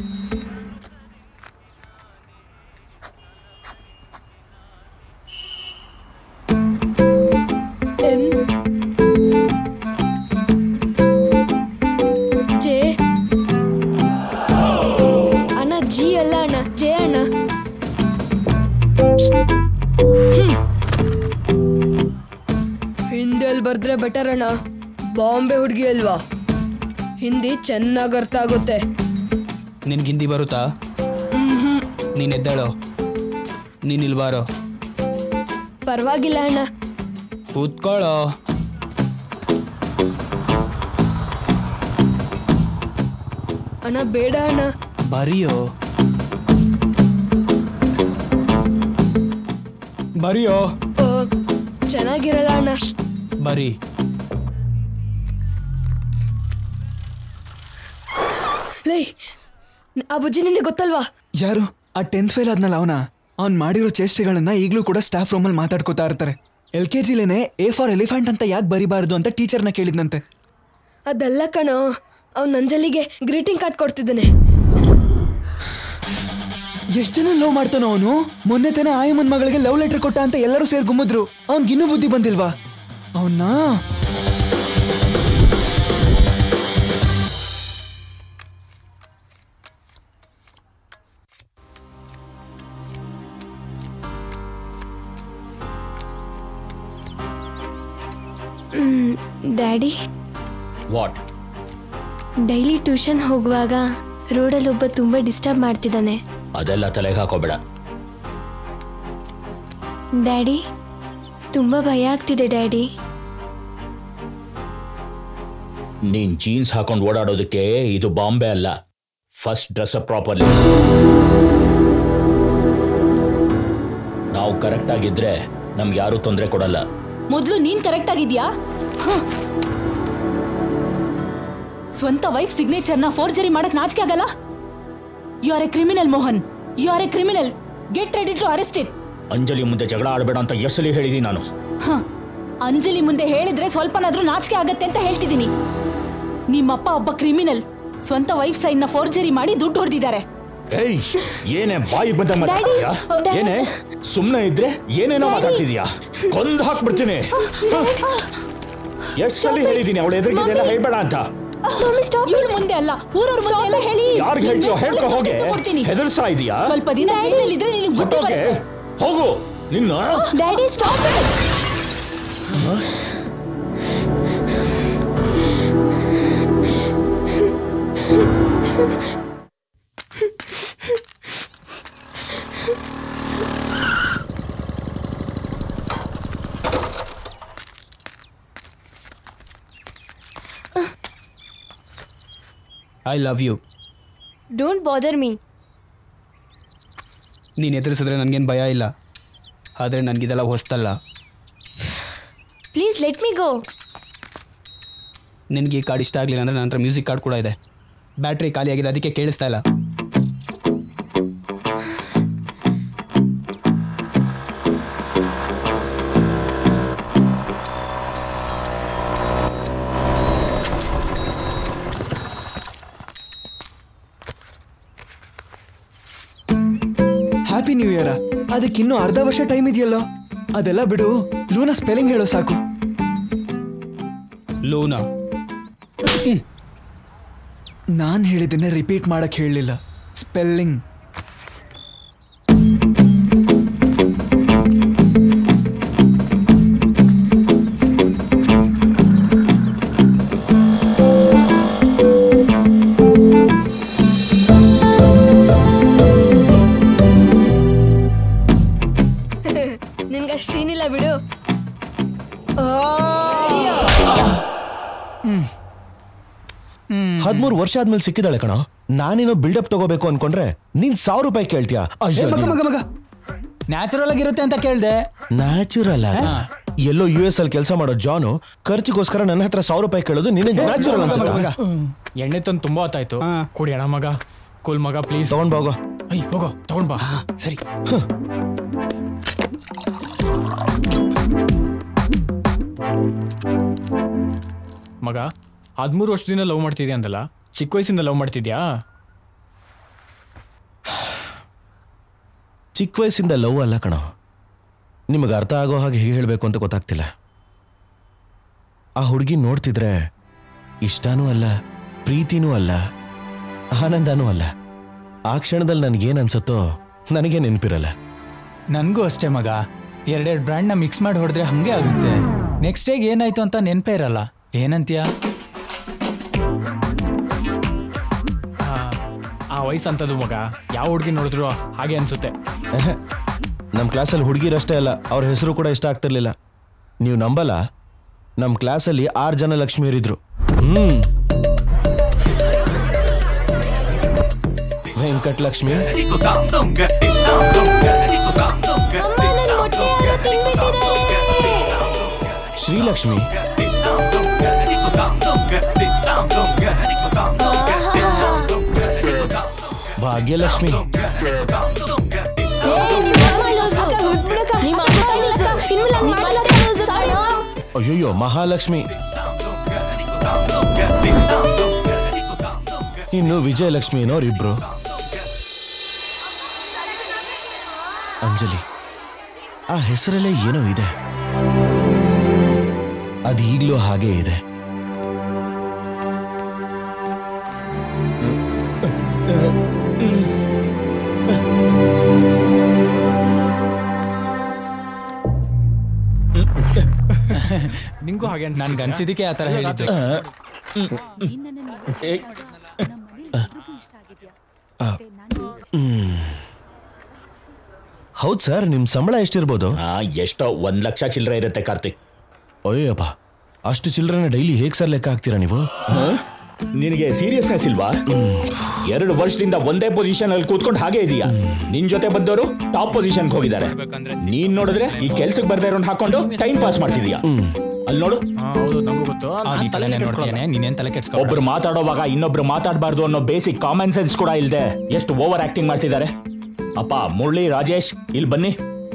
ಹಿಂದಿಯಲ್ಲಿ ಬರ್ದ್ರೆ ಬೆಟರ್ ಅಣ್ಣ. ಬಾಂಬೆ ಹುಡುಗಿ ಅಲ್ವಾ, ಹಿಂದಿ ಚೆನ್ನಾಗಿ ಅರ್ಥ ಆಗುತ್ತೆ. ನಿನ್ಗೆ ಹಿಂದಿ ಬರುತ್ತಾ? ನೀನ್ ಎದ್ದಾಳೋ, ನೀನ್ ಇಲ್ಬಾರೋ. ಪರವಾಗಿಲ್ಲ ಅಣ್ಣ. ಕೂತ್ಕೊಳ್ಳೋ. ಅಣ್ಣ ಬೇಡ ಅಣ್ಣ. ಬರಿಯೋ ಬರಿಯೋ. ಚೆನ್ನಾಗಿರಲ್ಲ ಅಣ್ಣ. ಬರಿ. ಲೇ, ಆ ಬುಜ್ಜಿ ನಿನ್ಗೆ ಗೊತ್ತಲ್ವಾ? ಯಾರು? ಆ ಟೆಂತ್ ಫೇಲ್ ಆದ್ನಲ್ಲ ಅವನ. ಅವ್ನ್ ಮಾಡಿರೋ ಚೇಷ್ಟೆಗಳನ್ನ ಈಗಲೂ ಕೂಡ ಸ್ಟಾಫ್ ರೂಮಲ್ಲಿ ಮಾತಾಡ್ಕೋತಾ ಇರ್ತಾರೆ. ಎಲ್ ಕೆ ಜಿಲೇನೆ ಎ ಫಾರ್ ಎಲಿಫೆಂಟ್ ಅಂತ ಯಾಕೆ ಬರಿಬಾರ್ದು ಅಂತ ಟೀಚರ್ನ ಕೇಳಿದ್ನಂತೆ. ಅದಲ್ಲ ಕಣೋ, ಅವ್ನ ಅಂಜಲಿಗೆ ಗ್ರೀಟಿಂಗ್ ಕಾರ್ಡ್ ಕೊಡ್ತಿದ್ದಾನೆ. ಎಷ್ಟು ಜನ ಲವ್ ಮಾಡ್ತಾನೋ ಅವನು. ಮೊನ್ನೆ ತಾನೆ ಆಯಮ್ಮನ್ ಮಗಳಿಗೆ ಲವ್ ಲೆಟರ್ ಕೊಟ್ಟ ಅಂತ ಎಲ್ಲರೂ ಸೇರಿ ಗುಮ್ಮಿದ್ರು. ಅವ್ನಿಗಿನ್ನೂ ಬುದ್ಧಿ ಬಂದಿಲ್ವಾ ಅವನ್ನ? Daddy, what? ಡೈಲಿ ಟ್ಯೂಷನ್ ಹೋಗುವಾಗ ರೋಡಲ್ಲಿ ಒಬ್ಬ ತುಂಬಾ ಡಿಸ್ಟರ್ಬ್ ಮಾಡ್ತಿದ್ದಾನೆ. ಅದೆಲ್ಲ ತಲೆಗೆ ಹಾಕೋಬೇಡ. ಡ್ಯಾಡಿ, ತುಂಬಾ ಭಯ ಆಗ್ತಿದೆ ಡ್ಯಾಡಿ. ನೀನ್ ಜೀನ್ಸ್ ಹಾಕೊಂಡು ಓಡಾಡೋದಕ್ಕೆ ಇದು ಬಾಂಬೆ ಅಲ್ಲ. First dress up properly. ನಾವು ಕರೆಕ್ಟ್ ಆಗಿದ್ರೆ ನಮ್ಗೆ ಯಾರು ತೊಂದರೆ ಕೊಡಲ್ಲ. ಮೊದಲು ನೀನ್ ಕರೆಕ್ಟ್ ಆಗಿದ್ಯಾ? ಸ್ವಂತ ವೈಫ್ ಸಿಗ್ನೇಚರ್ನ ಫೋರ್ಜರಿ ಮಾಡಕ್ ನಾಚಿಕೆ ಆಗಲ್ಲ? You are a criminal Mohan, you are a criminal. Get ready to arrest it. Anjali ಮುಂದೆ ಜಗಳ ಆಡಬೇಡ ಅಂತ ಎಷ್ಟಲಿ ಹೇಳಿದೀನಿ ನಾನು. ಅಂಜಲಿ ಮುಂದೆ ಹೇಳಿದ್ರೆ ಸ್ವಲ್ಪನಾದ್ರೂ ನಾಚಿಕೆ ಆಗತ್ತೆ ಅಂತ ಹೇಳ್ತಿದ್ದೀನಿ. ನಿಮ್ಮಪ್ಪ ಒಬ್ಬ ಕ್ರಿಮಿನಲ್. ಸ್ವಂತ ವೈಫ್ ಸೈನ್ ನ ಫೋರ್ಜರಿ ಮಾಡಿ ದುಡ್ಡು ಹೊಡೆದಿದ್ದಾರೆ. ಏಯ್, ಏನೇ ಬಾಯಿ ಬಂದ ಮಾತಾಡ್ತೀಯಾ? ಏನೇ ಸುಮ್ಮನೆ ಇದ್ರೆ ಏನೇನೋ ಮಾತಾಡ್ತಿದ್ಯಾ? ಕೊಂದು ಹಾಕ್ಬಿಡ್ತೀನಿ. ಎಷ್ಟಲ್ಲಿ ಹೇಳಿದೀನಿ ಅವಳ ಎದುರಿಗಿದೆಲ್ಲ ಹೇಳ್ಬೇಡ ಅಂತ. ಇವಳು ಮುಂದೆ ಅಲ್ಲ, ಊರವ್ರ ಮುಂದೆ ಎಲ್ಲ ಹೇಳಿ. ಯಾರಿಗೆ ಹೇಳ್ತೀಯೋ ಹೇಳ್ಕೊ ಹೋಗೆ. ಹೆದರ್ಸ್ತಾ ಇದೀಯಾ? ಸ್ವಲ್ಪ ದಿನ ಜೈಲಲ್ಲಿ ಇದ್ರೆ ನಿನಗೆ ಬುದ್ಧಿ ಬರುತ್ತೆ. ಹೋಗು ನಿನ್ನ. Daddy stop. I love you. Don't bother me. ನೀನು ಎದುರಿಸಿದ್ರೆ ನನಗೇನು ಭಯ ಇಲ್ಲ, ಆದರೆ ನನಗಿದೆಲ್ಲ ಹೊಸ್ತಲ್ಲ. Please let me go. ನಿನಗೆ ಈ ಕಾರ್ಡ್ ಇಷ್ಟ ಆಗಲಿಲ್ಲ ಅಂದರೆ ನನ್ನ ಹತ್ರ ಮ್ಯೂಸಿಕ್ ಕಾರ್ಡ್ ಕೂಡ ಇದೆ. ಬ್ಯಾಟ್ರಿ ಖಾಲಿ ಆಗಿದೆ, ಅದಕ್ಕೆ ಕೇಳಿಸ್ತಾ ಇಲ್ಲ. Happy new year. ಅದಕ್ಕಿನ್ನೂ ಅರ್ಧ ವರ್ಷ ಟೈಮ್ ಇದೆಯಲ್ಲೋ. ಅದೆಲ್ಲ ಬಿಡು, ಲೂನಾ ಸ್ಪೆಲ್ಲಿಂಗ್ ಹೇಳೋ ಸಾಕು. ಲೂನಾ. ನಾನು ಹೇಳಿದ್ದನ್ನೇ ರಿಪೀಟ್ ಮಾಡಕ್ ಹೇಳಲಿಲ್ಲ. ಸ್ಪೆಲ್ಲಿಂಗ್. ನಿನ್ಗಷ್ಟು ಸೀನಿಲ್ಲ ಬಿಡು. ಹದಿಮೂರು ವರ್ಷ ಆದ್ಮೇಲೆ ಸಿಕ್ಕಿದಾಳೆ ಕಣ. ನಾನೇನೋ ಬಿಲ್ಡಪ್ ತಗೋಬೇಕು ಅನ್ಕೊಂಡ್ರೆ ನೀನ್ ಸಾವಿರ ರೂಪಾಯಿ ಕೇಳ್ತೀಯಾ? ಮಗ ಮಗ ಮಗ ನ್ಯಾಚುರಲ್ ಆಗಿರುತ್ತೆ ಅಂತ ಕೇಳ್ದೆ. ನ್ಯಾಚುರಲ್ ಆಗ ಎಲ್ಲೋ ಯು ಎಸ್ ಅಲ್ಲಿ ಕೆಲಸ ಮಾಡೋ ಜಾನು ಖರ್ಚಿಗೋಸ್ಕರ ನನ್ನ ಹತ್ರ ಸಾವಿರ ರೂಪಾಯಿ ಕೇಳೋದು ನಿನ್ನ ನ್ಯಾಚುರಲ್ ಅನ್ಸುತ್ತಾ? ಎಣ್ಣೆ ತಂದು ತುಂಬಾ ಹೊತ್ತಾಯ್ತು, ಕುಡಿ ಅಣ್ಣ ಮಗ. ಕೂಲ್ ಮಗ ಪ್ಲೀಸ್. ತಗೊಂಡ್ ಹೋಗೋ. ಅಯ್ಯ ಹೋಗೋ, ತಗೊಂಡ್ ಬಾ. ಸರಿ. ಮಗ, ಹದಿಮೂರು ವರ್ಷದಿಂದ ಲವ್ ಮಾಡ್ತಿದ್ಯಾ ಅಂತಲ್ಲ, ಚಿಕ್ಕ ವಯಸ್ಸಿಂದ ಲವ್ ಮಾಡ್ತಿದ್ಯಾ? ಚಿಕ್ಕ ವಯಸ್ಸಿಂದ ಲವ್ ಅಲ್ಲ ಕಣ. ನಿಮಗೆ ಅರ್ಥ ಆಗೋ ಹಾಗೆ ಹೇಗೆ ಹೇಳಬೇಕು ಅಂತ ಗೊತ್ತಾಗ್ತಿಲ್ಲ. ಆ ಹುಡುಗಿ ನೋಡ್ತಿದ್ರೆ ಇಷ್ಟನೂ ಅಲ್ಲ, ಪ್ರೀತಿನೂ ಅಲ್ಲ, ಆನಂದನೂ ಅಲ್ಲ. ಆ ಕ್ಷಣದಲ್ಲಿ ನನಗೇನು ಅನ್ಸುತ್ತೋ ನನಗೆ ನೆನಪಿರಲ್ಲ. ನನಗೂ ಅಷ್ಟೇ ಮಗ. ಎರಡೆರಡು ಬ್ರ್ಯಾಂಡ್ನ ಮಿಕ್ಸ್ ಮಾಡಿ ಹೊಡೆದ್ರೆ ಹಂಗೆ ಆಗುತ್ತೆ. ನೆಕ್ಸ್ಟ್ ಡೇಗೆ ಏನಾಯ್ತು ಅಂತ ನೆನಪೇ ಇರಲ್ಲ. ಏನಂತೀಯ? ಆ ವಯಸ್ಸಂತದ್ದು ಮಗ, ಯಾವ ಹುಡುಗಿ ನೋಡಿದ್ರು ಹಾಗೆ ಅನ್ಸುತ್ತೆ. ನಮ್ಮ ಕ್ಲಾಸಲ್ಲಿ ಹುಡುಗಿರಷ್ಟೇ ಅಲ್ಲ, ಅವ್ರ ಹೆಸರು ಕೂಡ ಇಷ್ಟ ಆಗ್ತಿರ್ಲಿಲ್ಲ. ನೀವು ನಂಬಲ್ಲ, ನಮ್ಮ ಕ್ಲಾಸಲ್ಲಿ ಆರು ಜನ ಲಕ್ಷ್ಮಿಯರಿದ್ರು. ಹ್ಮ್ ವೆಂಕಟ್ ಲಕ್ಷ್ಮಿ, ಶ್ರೀಲಕ್ಷ್ಮಿ, ಭಾಗ್ಯಲಕ್ಷ್ಮಿ, ಅಯ್ಯೋ ಮಹಾಲಕ್ಷ್ಮಿ, ಇನ್ನು ವಿಜಯಲಕ್ಷ್ಮಿ ಅನ್ನೋರಿಬ್ರು. ಅಂಜಲಿ, ಆ ಹೆಸರಲ್ಲೇ ಏನೋ ಇದೆ, ಅದು ಈಗಲೂ ಹಾಗೇ ಇದೆ. ನಿಂಗೂ ಹಾಗೆ ನನ್ಗೆ ಅನ್ಸಿದ್ದಕ್ಕೆ ಆ ಥರ ಹೇಳಿದ್ದು. ಹೌದು ಸರ್, ನಿಮ್ ಸಂಬಳ ಎಷ್ಟಿರ್ಬೋದು? ಎಷ್ಟೋ ಒಂದ್ ಲಕ್ಷ ಚಿಲ್ಲರೆ ಇರುತ್ತೆ ಕಾರ್ತಿಕ್. ಅಯ್ಯಪ್ಪ, ಅಷ್ಟು ಚಿಲ್ಲರೆನ ಡೈಲಿ ಹೇಗ್ ಸರ್ ಲೆಕ್ಕ ಹಾಕ್ತೀರಾ ನೀವು? ನಿನಗೆ ಸೀರಿಯಸ್ನೆಸ್ ಇಲ್ವಾ? ಎರಡು ವರ್ಷದಿಂದ ಒಂದೇ ಪೊಸಿಷನ್ ಅಲ್ಲಿ ಕೂತ್ಕೊಂಡು ಹಾಗೆ ಇದೀಯಾ. ನಿನ್ ಜೊತೆ ಬಂದವರು ಟಾಪ್ ಪೊಸಿಷನ್ ಹೋಗಿದ್ದಾರೆ. ನೀನ್ ನೋಡಿದ್ರೆ ಈ ಕೆಲ್ಸಕ್ಕೆ ಬರ್ದೇ ಇರೋನ್ ಹಾಕೊಂಡು ಟೈಮ್ ಪಾಸ್ ಮಾಡ್ತಿದೀಯಾ. ಅಲ್ಲಿ ನೋಡು, ಒಬ್ರು ಮಾತಾಡೋವಾಗ ಇನ್ನೊಬ್ರು ಮಾತಾಡಬಾರ್ದು ಅನ್ನೋ ಬೇಸಿಕ್ ಕಾಮನ್ ಸೆನ್ಸ್ ಕೂಡ ಇಲ್ದೆ ಎಷ್ಟು ಓವರ್ ಆಕ್ಟಿಂಗ್ ಮಾಡ್ತಿದ್ದಾರೆ. ಅಪ್ಪ ಮುರಳಿ, ರಾಜೇಶ್, ಇಲ್ಲಿ ಬನ್ನಿ.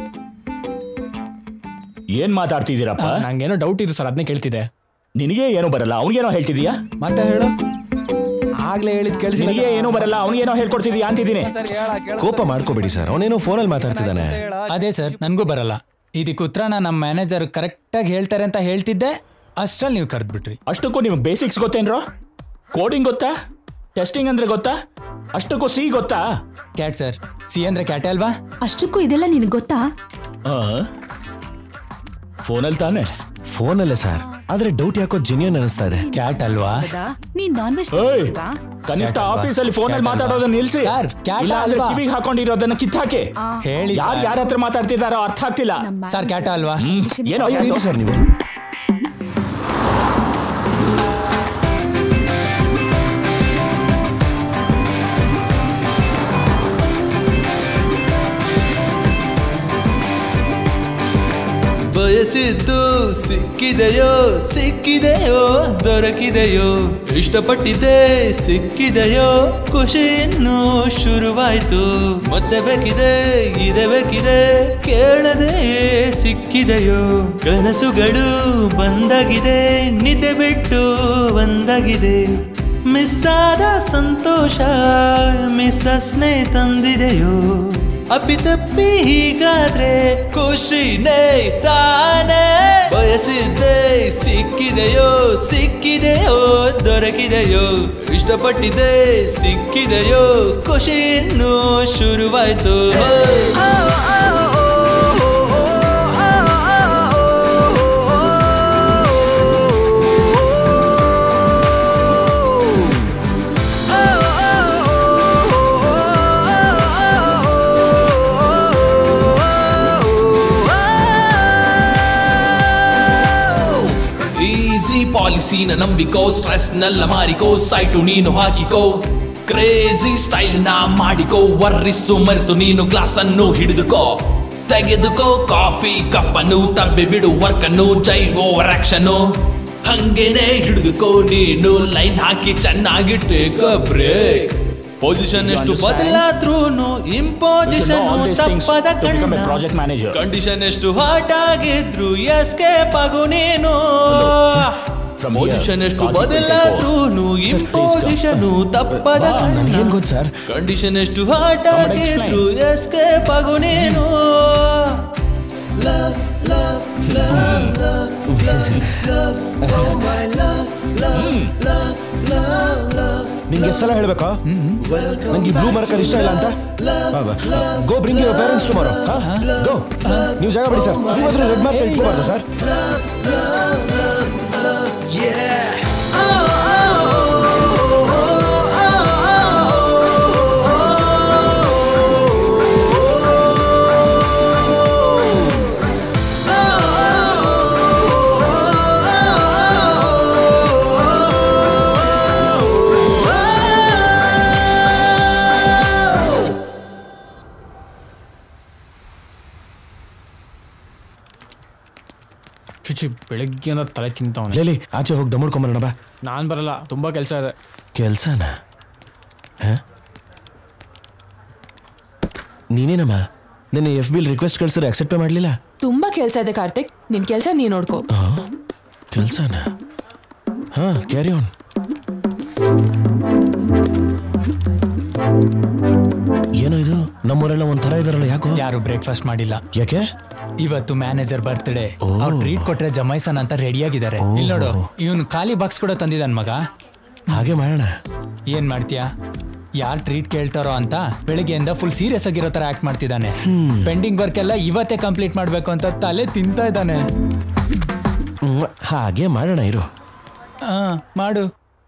ಏನ್ ಮಾತಾಡ್ತಿದ್ದೀರಪ್ಪ? ನಂಗೇನೋ ಡೌಟ್ ಇದೆ ಸರ್, ಅದನ್ನೇ ಕೇಳ್ತಿದ್ದೆ. ನಿನಗೆ ಏನೋ ಬರಲ್ಲ, ಅವನಿಗೇನೋ ಹೇಳ್ತಿದೀಯಾ? ಮತ್ತೆ ಹೇಳು. ಆಗ್ಲೇ ಹೇಳಿದ್ ಕೇಳಿಸಿ. ನಿನಗೆ ಏನೋ ಬರಲ್ಲ, ಅವನಿಗೇನೋ ಹೇಳ್ಕೊಡ್ತಿದೀಯಾ ಅಂತಿದ್ದೀನಿ. ಕೋಪ ಮಾಡ್ಕೋಬೇಡಿ ಸರ್, ಅವನೇನೋ ಫೋನಲ್ಲಿ ಮಾತಾಡ್ತಿದ್ದಾನೆ. ಅದೇ ಸರ್, ನನ್ಗೂ ಬರಲ್ಲ. ಇದಕ್ಕೆ ಉತ್ತರನ ನಮ್ಮ ಮ್ಯಾನೇಜರ್ ಕರೆಕ್ಟಾಗಿ ಹೇಳ್ತಾರೆ ಅಂತ ಹೇಳ್ತಿದ್ದೆ, ಅಷ್ಟ್ರಲ್ಲಿ ನೀವು ಕರೆದ್ಬಿಟ್ರಿ. ಅಷ್ಟಕ್ಕೂ ನಿಮ್ಗೆ ಬೇಸಿಕ್ಸ್ ಗೊತ್ತೇನ್ರೋ? ಕೋಡಿಂಗ್ ಗೊತ್ತಾ? ಟೆಸ್ಟಿಂಗ್ ಅಂದ್ರೆ ಗೊತ್ತಾ? ಅಷ್ಟಕ್ಕೂ ಸಿ ಗೊತ್ತಾ? ಕ್ಯಾಟ್ ಸರ್, ಸಿ ಅಂದ್ರೆ ಕ್ಯಾಟೆ ಅಲ್ವಾ? ಅಷ್ಟಕ್ಕೂ ಇದೆಲ್ಲ ನಿನಗೆ ಗೊತ್ತಾ? ಫೋನಲ್ಲಿ ತಾನೆ? ಫೋನಲ್ಲೇ ಸರ್. ಆದ್ರೆ ಡೌಟ್ ಯಾಕೋ ಜೆನ್ಯೂನ್ ಅನಿಸ್ತಾ ಇದೆ. ಕ್ಯಾಟ್ ಅಲ್ವಾ? ನೀನ್ ನಾನ್ ವೆಜ್ ಕನಿಷ್ಠ ಆಫೀಸಲ್ಲಿ ಫೋನಲ್ಲಿ ಮಾತಾಡೋದನ್ನ ನಿಲ್ಸಿ. ಕಿವಿಗೆ ಹಾಕೊಂಡಿರೋದನ್ನ ಕಿತ್ತಾಕೆ. ಹೇಳಿ ಯಾರು ಯಾರ ಹತ್ರ ಮಾತಾಡ್ತಿದಾರೋ ಅರ್ಥ ಆಗ್ತಿಲ್ಲ. ಸರ್ ಕ್ಯಾಟ ಅಲ್ವಾ? ಏನೋ ಸರ್ ನೀವು ಬಯಸಿದ್ದು ಸಿಕ್ಕಿದೆಯೋ ಸಿಕ್ಕಿದೆಯೋ ದೊರಕಿದೆಯೋ ಇಷ್ಟಪಟ್ಟಿದ್ದೆ ಸಿಕ್ಕಿದೆಯೋ ಖುಷಿ ಇನ್ನೂ ಶುರುವಾಯ್ತು ಮತ್ತೆ ಬೇಕಿದೆ ಇದೆ ಬೇಕಿದೆ ಕೇಳದೆ ಸಿಕ್ಕಿದೆಯೋ ಕನಸುಗಳು ಬಂದಾಗಿದೆ ನಿದ್ದೆ ಬಿಟ್ಟು ಬಂದಾಗಿದೆ ಮಿಸ್ ಆದ ಸಂತೋಷ ಮಿಸ್ ಸ್ನೇಹ ತಂದಿದೆಯೋ ಅಪ್ಪಿತಪ್ಪಿ ಹೀಗಾದ್ರೆ ಖುಷಿನೇ ತಾನೇ ಬಯಸಿದ್ದೆ ಸಿಕ್ಕಿದೆಯೋ ಸಿಕ್ಕಿದೆಯೋ ದೊರಕಿದೆಯೋ ಇಷ್ಟಪಟ್ಟಿದ್ದೆ ಸಿಕ್ಕಿದೆಯೋ ಖುಷಿ ಇನ್ನೂ ಶುರುವಾಯ್ತು. ಪಾಲಿಸಿನ ನಂಬಿಕೋ ಸ್ಟ್ರೆಸ್ ನೆಲ್ಲ ಮಾರಿಕೋ ಸೈಟು ನೀನು ಹಾಕಿಕೋ ಕ್ರೇಜಿ ಸ್ಟೈಲ್ ನ ಮಾಡಿಕೋ ವರ್ರಿಸು ಮರೆತು ನೀನು ಗ್ಲಾಸ್ ಅನ್ನು ಹಿಡಿದುಕೋ ತೆಗೆದುಕೋ ಕಾಫಿ ಕಪ್ಪನ್ನು ತಬ್ಬಿ ಬಿಡು ವರ್ಕನ್ನು ಜೈ ಓವರ್ ಆಕ್ಷನ್ನು ಹಂಗೇನೆ ಹಿಡಿದುಕೋ ನೀನು ಲೈನ್ ಹಾಕಿ ಚೆನ್ನಾಗಿ ಟೇಕ್ ಅ ಬ್ರೇಕ್ ಪೊಸಿಷನ್ ಎಷ್ಟು ಬದಲಾದ್ರೂ ಇಂಪೋಸಿಷನ್ ತಪ್ಪದ ಕಣ್ಣ ಪ್ರಾಜೆಕ್ಟ್ ಮ್ಯಾನೇಜರ್ ಕಂಡೀಷನ್ ಎಷ್ಟು ಹಾಟ್ ಆಗಿದ್ರು ಎಸ್ಕೇಪ್ ಆಗು ನೀನು ಪೊಸಿಷನ್ ಎಷ್ಟು ಬದಲಾದ್ರೂ ಇಂಪೋಸಿಷನ್ ತಪ್ಪದ ಕಣ್ಣ ಸರ್ ಕಂಡೀಷನ್ ಎಷ್ಟು ಹಾಟ್ ಆಗಿದ್ರು ಎಸ್ಕೇಪ್ ಆಗು ನೀನು love love love love love love oh my love love love love love ನಿಂಗೆ ಎಷ್ಟೆಲ್ಲ ಹೇಳ್ಬೇಕಾ ನಂಗೆ ಬ್ಲೂ ಮಾರ್ಕರ್ ಇಷ್ಟ ಇಲ್ಲ ಅಂತ go bring your parents tomorrow go ನೀವು ಜಾಗ ಬಿಡಿ ಸರ್ ನೀವಾದ್ರೂ ರೆಡ್ ಮಾರ್ಕ್ ಇಟ್ಕೋಬಾರ್ದು ಸರ್ ಚುಚಿ ಬೆಳಗ್ಗೆ ತಲೆ ತಿಂತವನೆ. ಲೇಲಿ ಆಚೆ ಹೋಗಿ ದಮ್ಮಡ್ಕೊಂಬರೋಣ ಬಾ. ನಾನು ಬರಲ್ಲ, ತುಂಬಾ ಕೆಲಸ ಇದೆ. ಕೆಲಸನಾ? ನೀನೇನಮ್ಮ ನಿನ್ನೆ ಎಫ್ ಬಿಲ್ ರಿಕ್ವೆಸ್ಟ್ ಕಳ್ಸಿದ್ರೆ ಅಕ್ಸೆಪ್ಟ್ ಮಾಡಲಿಲ್ಲ? ತುಂಬಾ ಕೆಲಸ ಇದೆ ಕಾರ್ತಿಕ್, ನಿನ್ ಕೆಲಸ ನೀ ನೋಡ್ಕೋ. ಕೆಲಸನಾ? ಹಾ ಕ್ಯಾರಿ ಆನ್. ಏನೋ ಇದು ನಮ್ಮೂರೆಲ್ಲ ಒಂಥರ ಇದಾರಲ್ಲ, ಯಾಕೋ? ಯಾರು ಬ್ರೇಕ್ಫಾಸ್ಟ್ ಮಾಡಿಲ್ಲ. ಯಾಕೆ? ಇವತ್ತು ಮ್ಯಾನೇಜರ್ ಬರ್ತ್ಡೇ, ಅವ್ರು ಟ್ರೀಟ್ ಕೊಟ್ರೆ ಜಮಾಯ್ಸನ್ ಅಂತ ರೆಡಿ ಆಗಿದ್ದಾರೆ. ಇಲ್ಲಿ ನೋಡು, ಇವನು ಖಾಲಿ ಬಾಕ್ಸ್ ಕೂಡ ತಂದಿದ್ದಾನ ಮಗ. ಹಾಗೆ ಮಾಡೋಣ. ಏನ್ ಮಾಡ್ತೀಯಾ? ಯಾರ್ ಟ್ರೀಟ್ ಕೇಳ್ತಾರೋ ಅಂತ ಬೆಳಿಗ್ಗೆಯಿಂದ ಫುಲ್ ಸೀರಿಯಸ್ ಆಗಿರೋ ತರ ಆಕ್ಟ್ ಮಾಡ್ತಿದ್ದಾನೆ. ಪೆಂಡಿಂಗ್ ವರ್ಕ್ ಎಲ್ಲ ಇವತ್ತೇ ಕಂಪ್ಲೀಟ್ ಮಾಡ್ಬೇಕು ಅಂತ ತಲೆ ತಿಂತಾ ಇದ್ದಾನೆ. ಹಾಗೆ ಮಾಡೋಣ ಇರು. ಹಾ ಮಾಡು.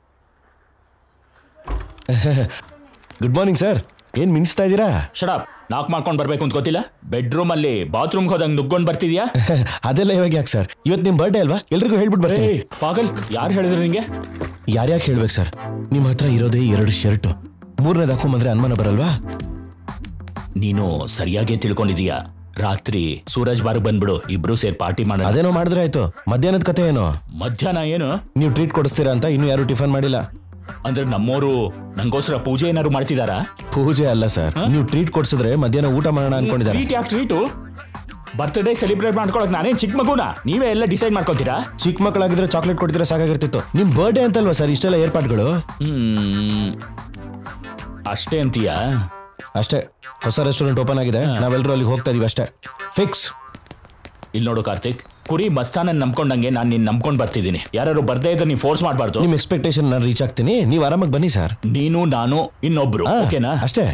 Good morning sir. ಏನ್ ಮಿನ್ಸ್ತಾ ಇದ್ದೀರಾ? ಶಡಪ್. ನಾಕ್ ಮಾಡ್ಕೊಂಡ್ ಬರ್ಬೇಕು ಅಂತ ಗೊತ್ತಿಲ್ಲ? ಬೆಡ್ರೂಮ್ ಅಲ್ಲಿ ಬಾತ್ರೂಮ್ ಹೋದಂಗ್ ನುಗ್ಗೊಂಡ್ ಬರ್ತಿದ್ಯಾ? ಅದೆಲ್ಲ ಇವಾಗ ಯಾಕೆ ಸರ್? ಇವತ್ತು ನಿಮ್ ಬರ್ಡೇ ಅಲ್ವಾ? ಎಲ್ರಿಗೂ ಹೇಳ್ಬಿಟ್ಟು ಬರ್ರಿ. ಪಾಗಲ್, ಯಾರು ಹೇಳಿದ್ರು ನಿಂಗೆ? ಯಾರ್ಯಾಕೆ ಹೇಳ್ಬೇಕು ಸರ್? ನಿಮ್ ಹತ್ರ ಇರೋದೇ ಎರಡು ಶರ್ಟು, ಮೂರನೇದು ಹಾಕೊಂಬಂದ್ರೆ ಅನುಮಾನ ಬರಲ್ವಾ? ನೀನು ಸರಿಯಾಗಿ ತಿಳ್ಕೊಂಡಿದೀಯಾ. ರಾತ್ರಿ ಸೂರಜ್ ಬಾರ್ಗ್ ಬಂದ್ಬಿಡು, ಇಬ್ರು ಸೇರ್ ಪಾರ್ಟಿ ಮಾಡೋಣ. ಅದೇನೋ ಮಾಡಿದ್ರೆ ಆಯ್ತು. ಮಧ್ಯಾಹ್ನದ ಕತೆ ಏನೋ? ಮಧ್ಯಾಹ್ನ ಏನು? ನೀವು ಟ್ರೀಟ್ ಕೊಡಿಸ್ತೀರಾ ಅಂತ ಇನ್ನು ಯಾರು ಟಿಫನ್ ಮಾಡಿಲ್ಲ. ಅಂದ್ರೆ ನಮ್ಮೋರು ನಂಗೋಸ್ಕರ ಪೂಜೆ ಏನಾದ್ರು ಮಾಡ್ತಿದಾರಾ? ಪೂಜೆ ಅಲ್ಲ ಸರ್, ನೀವು ಟ್ರೀಟ್ ಕೊಡ್ಸಿದ್ರೆ ಮಧ್ಯಾಹ್ನ ಊಟ ಮಾಡೋಣ ಅನ್ಕೊಂಡಿದ್ದಾರೆ. ಟ್ರೀಟ್ ಯಾಕೆ ಟ್ರೀಟು? ಬರ್ತ್ಡೇ ಸೆಲೆಬ್ರೇಟ್ ಮಾಡ್ಕೊಳಕ್ ನಾನೇನ್ ಚಿಕ್ಕ ಮಗುನ? ನೀವೇ ಎಲ್ಲ ಡಿಸೈಡ್ ಮಾಡ್ಕೊತೀರಾ? ಚಿಕ್ಕ ಮಕ್ಕಳಾಗಿದ್ರೆ ಚಾಕ್ಲೇಟ್ ಕೊಡ್ತಿದ್ರೆ ಸಾಕಾಗಿರ್ತಿತ್ತು. ನಿಮ್ ಬರ್ಡೇ ಅಂತಲ್ವಾ ಸರ್ ಇಷ್ಟೆಲ್ಲ ಏರ್ಪಾಟ್ಗಳು? ಹ್ಮ್ ಅಷ್ಟೇ ಅಂತೀಯಾ? ಅಷ್ಟೇ. ಹೊಸ ರೆಸ್ಟೋರೆಂಟ್ ಓಪನ್ ಆಗಿದೆ, ನಾವೆಲ್ಲರೂ ಅಲ್ಲಿಗೆ ಹೋಗ್ತಾ ಇದೀವಿ ಅಷ್ಟೇ. ಫಿಕ್ಸ್. ಇಲ್ಲಿ ನೋಡು ಕಾರ್ತಿಕ್, ಕುರಿ ಮಸ್ತಾನನ್ ನಂಬ್ಕೊಂಡಂಗೆ ನಾನು ನಿನ್ ನಂಬ್ಕೊಂಡ್ ಬರ್ತಿದ್ದೀನಿ. ಯಾರು ಬರ್ದೇ ಇದ್ರೆ ನೀವು ಫೋರ್ಸ್ ಮಾಡಬಾರ್ದು. ನಿಮ್ ಎಕ್ಸ್ಪೆಕ್ಟೇಷನ್ ನಾನು ರೀಚ್ ಆಗ್ತೀನಿ, ನೀವು ಆರಾಮಾಗಿ ಬನ್ನಿ ಸರ್. ನೀನು ನಾನು ಇನ್ನೊಬ್ರು, ಓಕೆನಾ? ಅಷ್ಟೇ.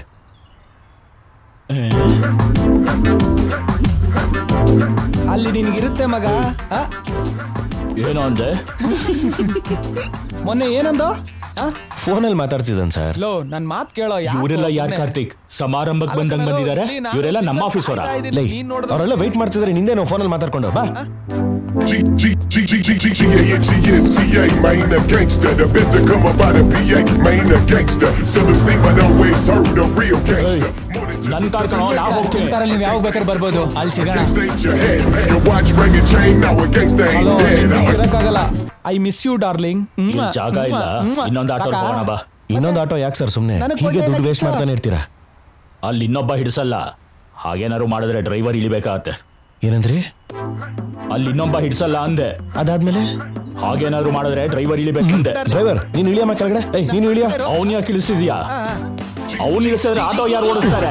ಅಲ್ಲಿ ನಿನ್ಗಿರುತ್ತೆ ಮಗ. ಏನೋ ಅಂದೆ? ಮೊನ್ನೆ ಏನಂದ? ಫೋನಲ್ಲಿ ಮಾತಾಡ್ತಿದ್ದಾನೆ ಸರ್. ಲೋ ನನ್ ಮಾತ್ ಕೇಳೋ. ಇವರೆಲ್ಲ ಯಾರು ಕಾರ್ತಿಕ್? ಸಮಾರಂಭಕ್ಕೆ ಬಂದಂಗ್ ಬಂದಿದ್ದಾರೆ. ಇವರೆಲ್ಲ ನಮ್ಮ ಆಫೀಸ್ ಅವರ. ಅವರೆಲ್ಲ ವೆಯ್ಟ್ ಮಾಡ್ತಿದ್ದಾರೆ, ನಿಂದೆ ನಾವು ಫೋನಲ್ಲಿ ಮಾತಾಡ್ಕೊಂಡು ಬಾ. G G G G G G G A N G S T A, man, a gangster. The best to come up out of P A, man, a gangster. Some say but always heard a real gangster. ನನ್ car ಕಣೋ, ನಾವು ಹೋಗ್ತೀವಿ. ಕಾರಲ್ಲಿ ನೀವು ಯಾವಾಗ ಬೇಕಾದ್ರೆ ಬರ್ಬೋದು, ಅಲ್ಲಿ ಸಿಗೋಣ. Your watch ring and chain, now a gangster ain't dead. ಇರಕ್ಕಾಗಲ್ಲ. I miss you darling. ಜಾಗ ಇಲ್ಲ, ಇನ್ನೊಂದು ಆಟೋ ಹೋಗೋಣ ಬಾ. ಇನ್ನೊಂದು ಆಟೋ ಯಾಕೆ ಸರ್ ಸುಮ್ಮನೆ ಹೀಗೆ ದುಡ್ಡು ವೇಸ್ಟ್ ಮಾಡ್ತಾನೆ ಇರ್ತೀರಾ? ಅಲ್ಲಿ ಇನ್ನೊಬ್ಬ ಹಿಡಿಸಲ್ಲ, ಹಾಗೇನಾರು ಮಾಡಿದ್ರೆ ಡ್ರೈವರ್ ಇಳಿಬೇಕಾಗತ್ತೆ. ಏನಂದ್ರಿ? ಅಲ್ಲಿ ಇನ್ನೊಬ್ಬ ಹಿಡಿಸಲ್ಲ ಅಂದೆ. ಅದಾದ್ಮೇಲೆ ಹಾಗೇನಾದ್ರು ಮಾಡಿದ್ರೆ ಡ್ರೈವರ್ ಇಳಿಬೇಕಂದೆ. ಡ್ರೈವರ್ ನೀನು ಇಳಿಯಮ್ಮ ಕೆಳಗಡೆ. ಏಯ್ ನೀನು ಇಳಿಯ. ಅವನ್ ಯಾಕೆ ಇಳಿಸ್ತಿದ್ಯಾ? ಅವನು ಇಳಿಸಿದ್ರೆ ಆಟೋ ಯಾರು ಓಡಿಸ್ತಾರೆ?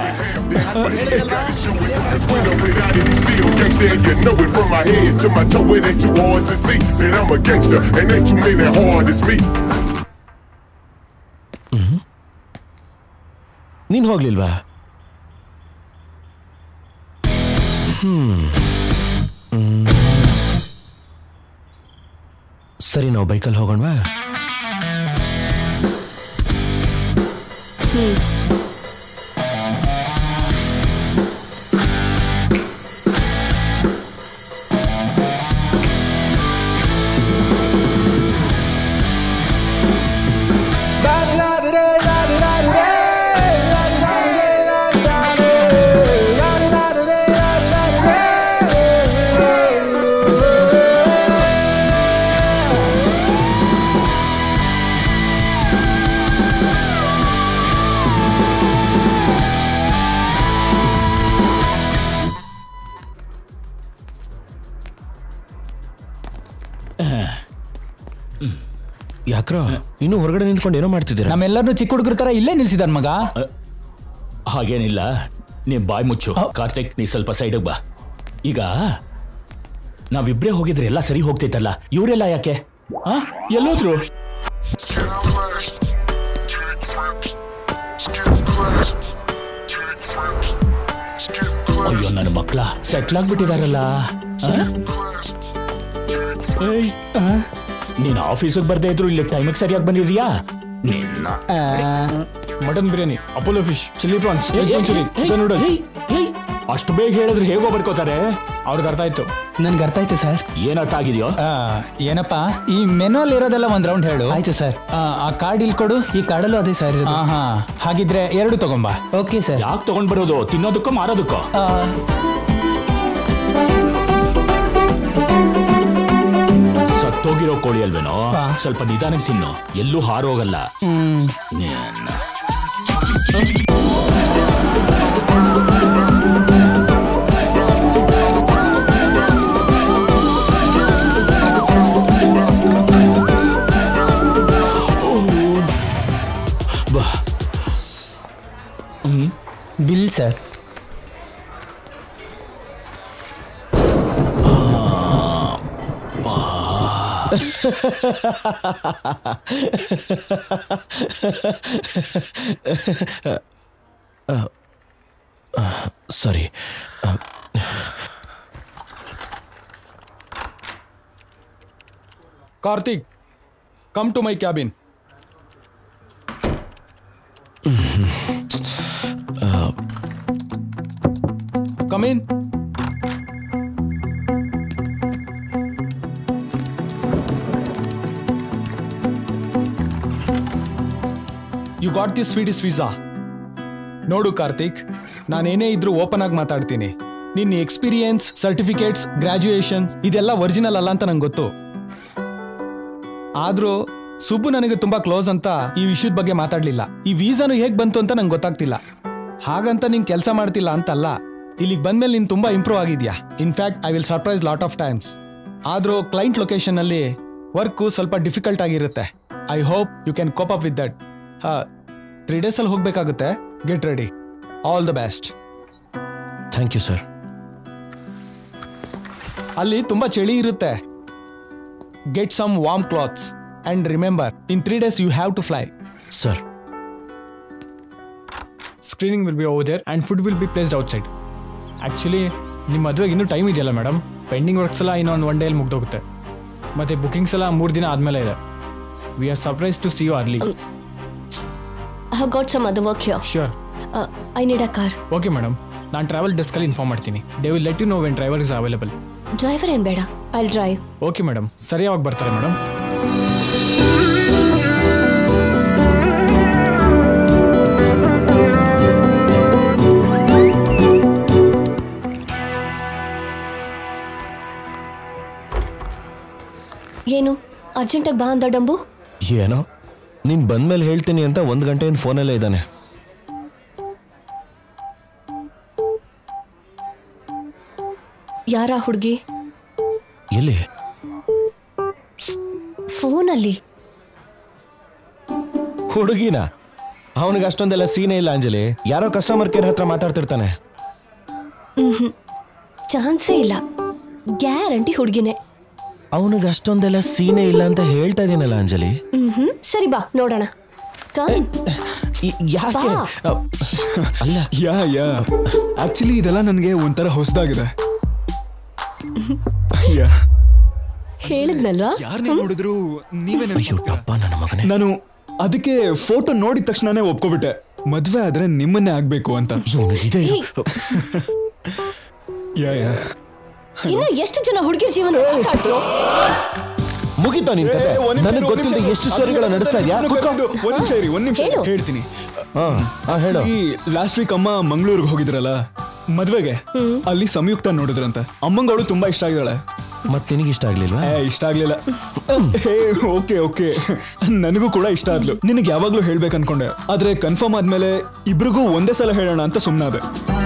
ನೀನ್ ಹೋಗ್ಲಿಲ್ವಾ? ಹ್ಮ್ ಸರಿ, ನಾವು ಬೈಕಲ್ಲಿ ಹೋಗೋಣವಾ? ಹ್ಮ್ ಯಾಕ್ರೋ ಇನ್ನು ಹೊರಗಡೆ ನಿಂತ್ಕೊಂಡು ಏನೋ ಮಾಡ್ತಿದ್ದೀರಾ? ನಮ್ಮೆಲ್ಲರನ್ನು ಚಿಕ್ಕ ಹುಡುಗರ ತರ ಇಲ್ಲೇ ನಿಲ್ಸಿದಾರ ಮಗ. ಹಾಗೇನಿಲ್ಲ, ನೀನ್ ಬಾಯ್ ಮುಚ್ಚು. ಕಾರ್ತಿಕ್ ನೀ ಸ್ವಲ್ಪ ಸೈಡಿಗೆ ಬಾ. ಈಗ ನಾವಿಬ್ರೇ ಹೋಗಿದ್ರೆ ಎಲ್ಲ ಸರಿ ಹೋಗ್ತೈತಲ್ಲ, ಇವರೆಲ್ಲ ಯಾಕೆ ಎಲ್ಲೋದ್ರು? ಅಯ್ಯೋ ನನ್ನ ಮಕ್ಕಳ ಸೆಟ್ಲ್ ಆಗ್ಬಿಟ್ಟಿದಾರಲ್ಲ. ನೀನ್ ಆಫೀಸಿಗೆ ಬರ್ದೇ ಇದ್ರು ಇಲ್ಲಿ ಟೈಮಿಗೆ ಸರಿಯಾಗಿ ಬಂದಿದ್ಯಾ? ನಿನ್ನ mutton biryani, Apollo fish, chilli prawns, chicken noodles. ಅಷ್ಟು ಬೇಗ ಹೇಳಿದ್ರೆ ಹೇಗೋ ಬರ್ಕೋತಾರೆ? ಅವ್ರಿಗೆ ಅರ್ಥ ಆಯ್ತು. ನನ್ಗೆ ಅರ್ಥ ಆಯ್ತು ಸರ್. ಏನ್ ಅರ್ಥ ಆಗಿದೆಯೋ? ಏನಪ್ಪಾ ಈ ಮೆನುವಲ್ಲಿ ಇರೋದೆಲ್ಲ ಒಂದ್ ರೌಂಡ್ ಹೇಳು. ಆಯ್ತು ಸರ್. ಆ ಕಾರ್ಡ್ ಇಲ್ಲಿ ಕೊಡು. ಈ ಕಾರ್ಡಲ್ಲೂ ಅದೇ ಸರ್. ಹಾ ಹಾಗಿದ್ರೆ ಎರಡು ತಗೊಂಬಾ. Okay sir. ಯಾಕೆ ತಗೊಂಡ್ ಬರೋದು? ತಿನ್ನೋದಕ್ಕೋ ಮಾರೋದಕ್ಕೋ? ಸತ್ತೋಗಿರೋ ಕೋಳಿ ಅಲ್ವೇನೋ, ಸ್ವಲ್ಪ ನಿಧಾನಕ್ಕೆ ತಿನ್ನು, ಎಲ್ಲೂ ಹಾರೋಗಲ್ಲ. Bill sir. Sorry. Karthik, come to my cabin. Come in. You got this Swedish visa. ನೋಡು ಕಾರ್ತಿಕ್, ನಾನೇನೇ ಇದ್ರೂ ಓಪನ್ ಆಗಿ ಮಾತಾಡ್ತೀನಿ. ನಿನ್ನ ಎಕ್ಸ್ಪೀರಿಯನ್ಸ್, ಸರ್ಟಿಫಿಕೇಟ್ಸ್, ಗ್ರಾಜುಯೇಷನ್ಸ್ ಇದೆಲ್ಲ ಒರಿಜಿನಲ್ ಅಲ್ಲ ಅಂತ ನಂಗೆ ಗೊತ್ತು. ಆದ್ರೂ ಸುಬ್ಬು ನನಗೆ ತುಂಬಾ ಕ್ಲೋಸ್ ಅಂತ ಈ ವಿಷಯದ ಬಗ್ಗೆ ಮಾತಾಡ್ಲಿಲ್ಲ. ಈ ವೀಸಾನು ಹೇಗ್ ಬಂತು ಅಂತ ನಂಗೆ ಗೊತ್ತಾಗ್ತಿಲ್ಲ. ಹಾಗಂತ ನೀನ್ ಕೆಲಸ ಮಾಡ್ತಿಲ್ಲ ಅಂತಲ್ಲ. ಇಲ್ಲಿಗೆ ಬಂದ್ಮೇಲೆ ನೀನು ತುಂಬಾ ಇಂಪ್ರೂವ್ ಆಗಿದ್ಯಾ. In fact I will surprise lot of times. ಆದ್ರೂ ಕ್ಲೈಂಟ್ ಲೊಕೇಶನ್ ಅಲ್ಲಿ ವರ್ಕ್ ಸ್ವಲ್ಪ ಡಿಫಿಕಲ್ಟ್ ಆಗಿರುತ್ತೆ. I hope you can cope up with that. Three days ಅಲ್ಲಿ ಹೋಗ್ಬೇಕಾಗುತ್ತೆ. Get ready. All the best. Thank you sir. ಅಲ್ಲಿ ತುಂಬಾ ಚಳಿ ಇರುತ್ತೆ. Get some warm clothes and remember in three days you have to fly. Sir. Screening will be over there and food will be placed outside. Actually ನಿಮ್ಮ ಮದುವೆಗೆ ಇನ್ನೂ time ಇದೆಯಲ್ಲ madam. Pending works ಎಲ್ಲ ಇನ್ನೊಂದು ಒನ್ ಡೇಲಿ ಮುಗ್ದೋಗುತ್ತೆ. ಮತ್ತೆ bookings ಎಲ್ಲ ಮೂರು ದಿನ ಆದ್ಮೇಲೆ ಇದೆ. We are surprise to see you early. I have got some other work here. Sure. I need a car. Okay madam, ನಾನು ಟ್ರಾವೆಲ್ ಡೆಸ್ಕಲ್ಲಿ ಇನ್ಫಾರ್ಮ್ ಮಾಡ್ತೀನಿ. They will let you know when driver is available. Driver ಏನು ಬೇಡ, I will drive. Okay madam, ಸರಿಯಾಗಿ ಬರ್ತಾರೆ madam. ಏನು ಅರ್ಜೆಂಟಾಗಿ ಬಾ ಅಂದ ಡಂಬು? ಏನೋ ನೀನ್ ಬಂದ್ಮೇಲೆ ಹೇಳ್ತೀನಿ ಅಂತ ಒಂದು ಗಂಟೆಯಿಂದ ಫೋನಲ್ಲೇ ಇದ್ದಾನೆ. ಯಾರ ಹುಡುಗಿ? ಎಲ್ಲಿ? ಫೋನಲ್ಲಿ. ಹುಡುಗಿನ? ಅವನಿಗೆ ಅಷ್ಟೊಂದೆಲ್ಲ ಸೀನೇ ಇಲ್ಲ ಅಂಜಲಿ. ಯಾರೋ ಕಸ್ಟಮರ್ ಕೇರ್ ಹತ್ರ ಮಾತಾಡ್ತಿರ್ತಾನೆ. ಚಾನ್ಸೇ ಇಲ್ಲ, ಗ್ಯಾರಂಟಿ ಹುಡುಗಿನೇ. ಅವನಿಗೆ ಅಷ್ಟೊಂದೆಲ್ಲ ಸೀನೇ ಇಲ್ಲ ಅಂತ ಹೇಳ್ತಾ ಇದೀನಲ್ಲ ಅಂಜಲಿ. ಹ್ಮ್ ಸರಿ ಬಾ ನೋಡೋಣ. ಯಾಕೆ? ಅಲ್ಲ ಯಾ ಯಾ ಆಕ್ಚುಲಿ ಇದೆಲ್ಲ ನನಗೆ ಒಂಥರ ಹೊಸದಾಗಿದೆ. ಹೇಳಿದ್ನಲ್ವಾ? ಯಾರನ್ನೇ ನೋಡಿದ್ರು ನೀವೇ ನನ್ನ ಮಗನೇ. ನಾನು ಅದಕ್ಕೆ ಫೋಟೋ ನೋಡಿದ ತಕ್ಷಣನೇ ಒಪ್ಕೊಬಿಟ್ಟೆ, ಮದ್ವೆ ಆದ್ರೆ ನಿಮ್ಮನ್ನೇ ಆಗ್ಬೇಕು ಅಂತ. ಯಾ ಯಾ ಇನ್ನು ಎಷ್ಟು ಜನ ಹುಡುಗಿರ್ ಜೀವನ ಮುಗಿತಾ ನಿನ್ ಕತೆ? ನನಗೆ ಗೊತ್ತಿಲ್ಲದೆ ಎಷ್ಟು ಸ್ಟೋರಿಗಳ ನಡೆಸ್ತಾ ಇದೆಯಾ? ಒಂದ್ ನಿಮಿಷ ಇರಿ, ಒಂದ್ ನಿಮಿಷ ಹೇಳ್ತೀನಿ. ಲಾಸ್ಟ್ ವೀಕ್ ಅಮ್ಮ ಮಂಗಳೂರಿಗೆ ಹೋಗಿದ್ರಲ್ಲ ಮದ್ವೆಗೆ, ಅಲ್ಲಿ ಸಂಯುಕ್ತ ನೋಡಿದ್ರಂತೆ. ಅಮ್ಮಂಗ ಅವಳು ತುಂಬಾ ಇಷ್ಟ ಆಗಿದ್ದಾಳೆ. ಮತ್ತೆ ನಿನಗೆ ಇಷ್ಟ ಆಗ್ಲಿಲ್ವಾ? ಇಷ್ಟ ಆಗ್ಲಿಲ್ಲ. ಓಕೆ ಓಕೆ ನನಗೂ ಕೂಡ ಇಷ್ಟ ಆದ್ಲು. ನಿನಗೆ ಯಾವಾಗ್ಲೂ ಹೇಳ್ಬೇಕು ಅನ್ಕೊಂಡೆ, ಆದ್ರೆ ಕನ್ಫರ್ಮ್ ಆದ್ಮೇಲೆ ಇಬ್ರಿಗೂ ಒಂದೇ ಸಲ ಹೇಳೋಣ ಅಂತ ಸುಮ್ಮನಾದೆ.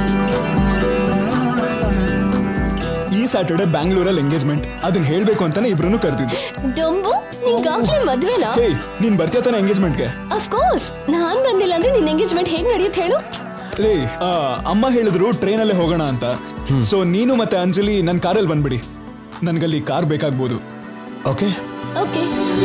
ಈ ಸ್ಯಾಟರ್ಡೆ ಬ್ಯಾಂಗ್ಳೂರಲ್ಲಿ ಎಂಗೇಜ್ಮೆಂಟ್, ಅದನ್ನ ಹೇಳ್ಬೇಕು ಅಂತಾನೆ ಇಬ್ರು ಕರೆದಿದ್ದು. ಡಂಬು, ನಿಂಗಾಗ್ಲೇ ಮದ್ವೆನಾ? ನೀನ್ ಬರ್ತೀಯ ತಾನೆ ಎಂಗೇಜ್ಮೆಂಟ್ಗೆ? ಆಫ್ ಕೋರ್ಸ್, ನಾನ್ ಬಂದಿಲ್ಲ ಅಂದ್ರೆ ನಿನ್ ಎಂಗೇಜ್ಮೆಂಟ್ ಹೇಗ್ ನಡೆಯುತ್ತೆ ಹೇಳು? ಲೇ, ಅಮ್ಮ ಹೇಳಿದ್ರು ಟ್ರೈನ್ ಅಲ್ಲೇ ಹೋಗೋಣ ಅಂತ. ಸೊ ನೀನು ಮತ್ತೆ ಅಂಜಲಿ ನನ್ ಕಾರಲ್ಲಿ ಬಂದ್ಬಿಡಿ, ನನ್ಗಲ್ಲಿ ಕಾರ್ ಬೇಕಾಗ್ಬೋದು. Okay okay.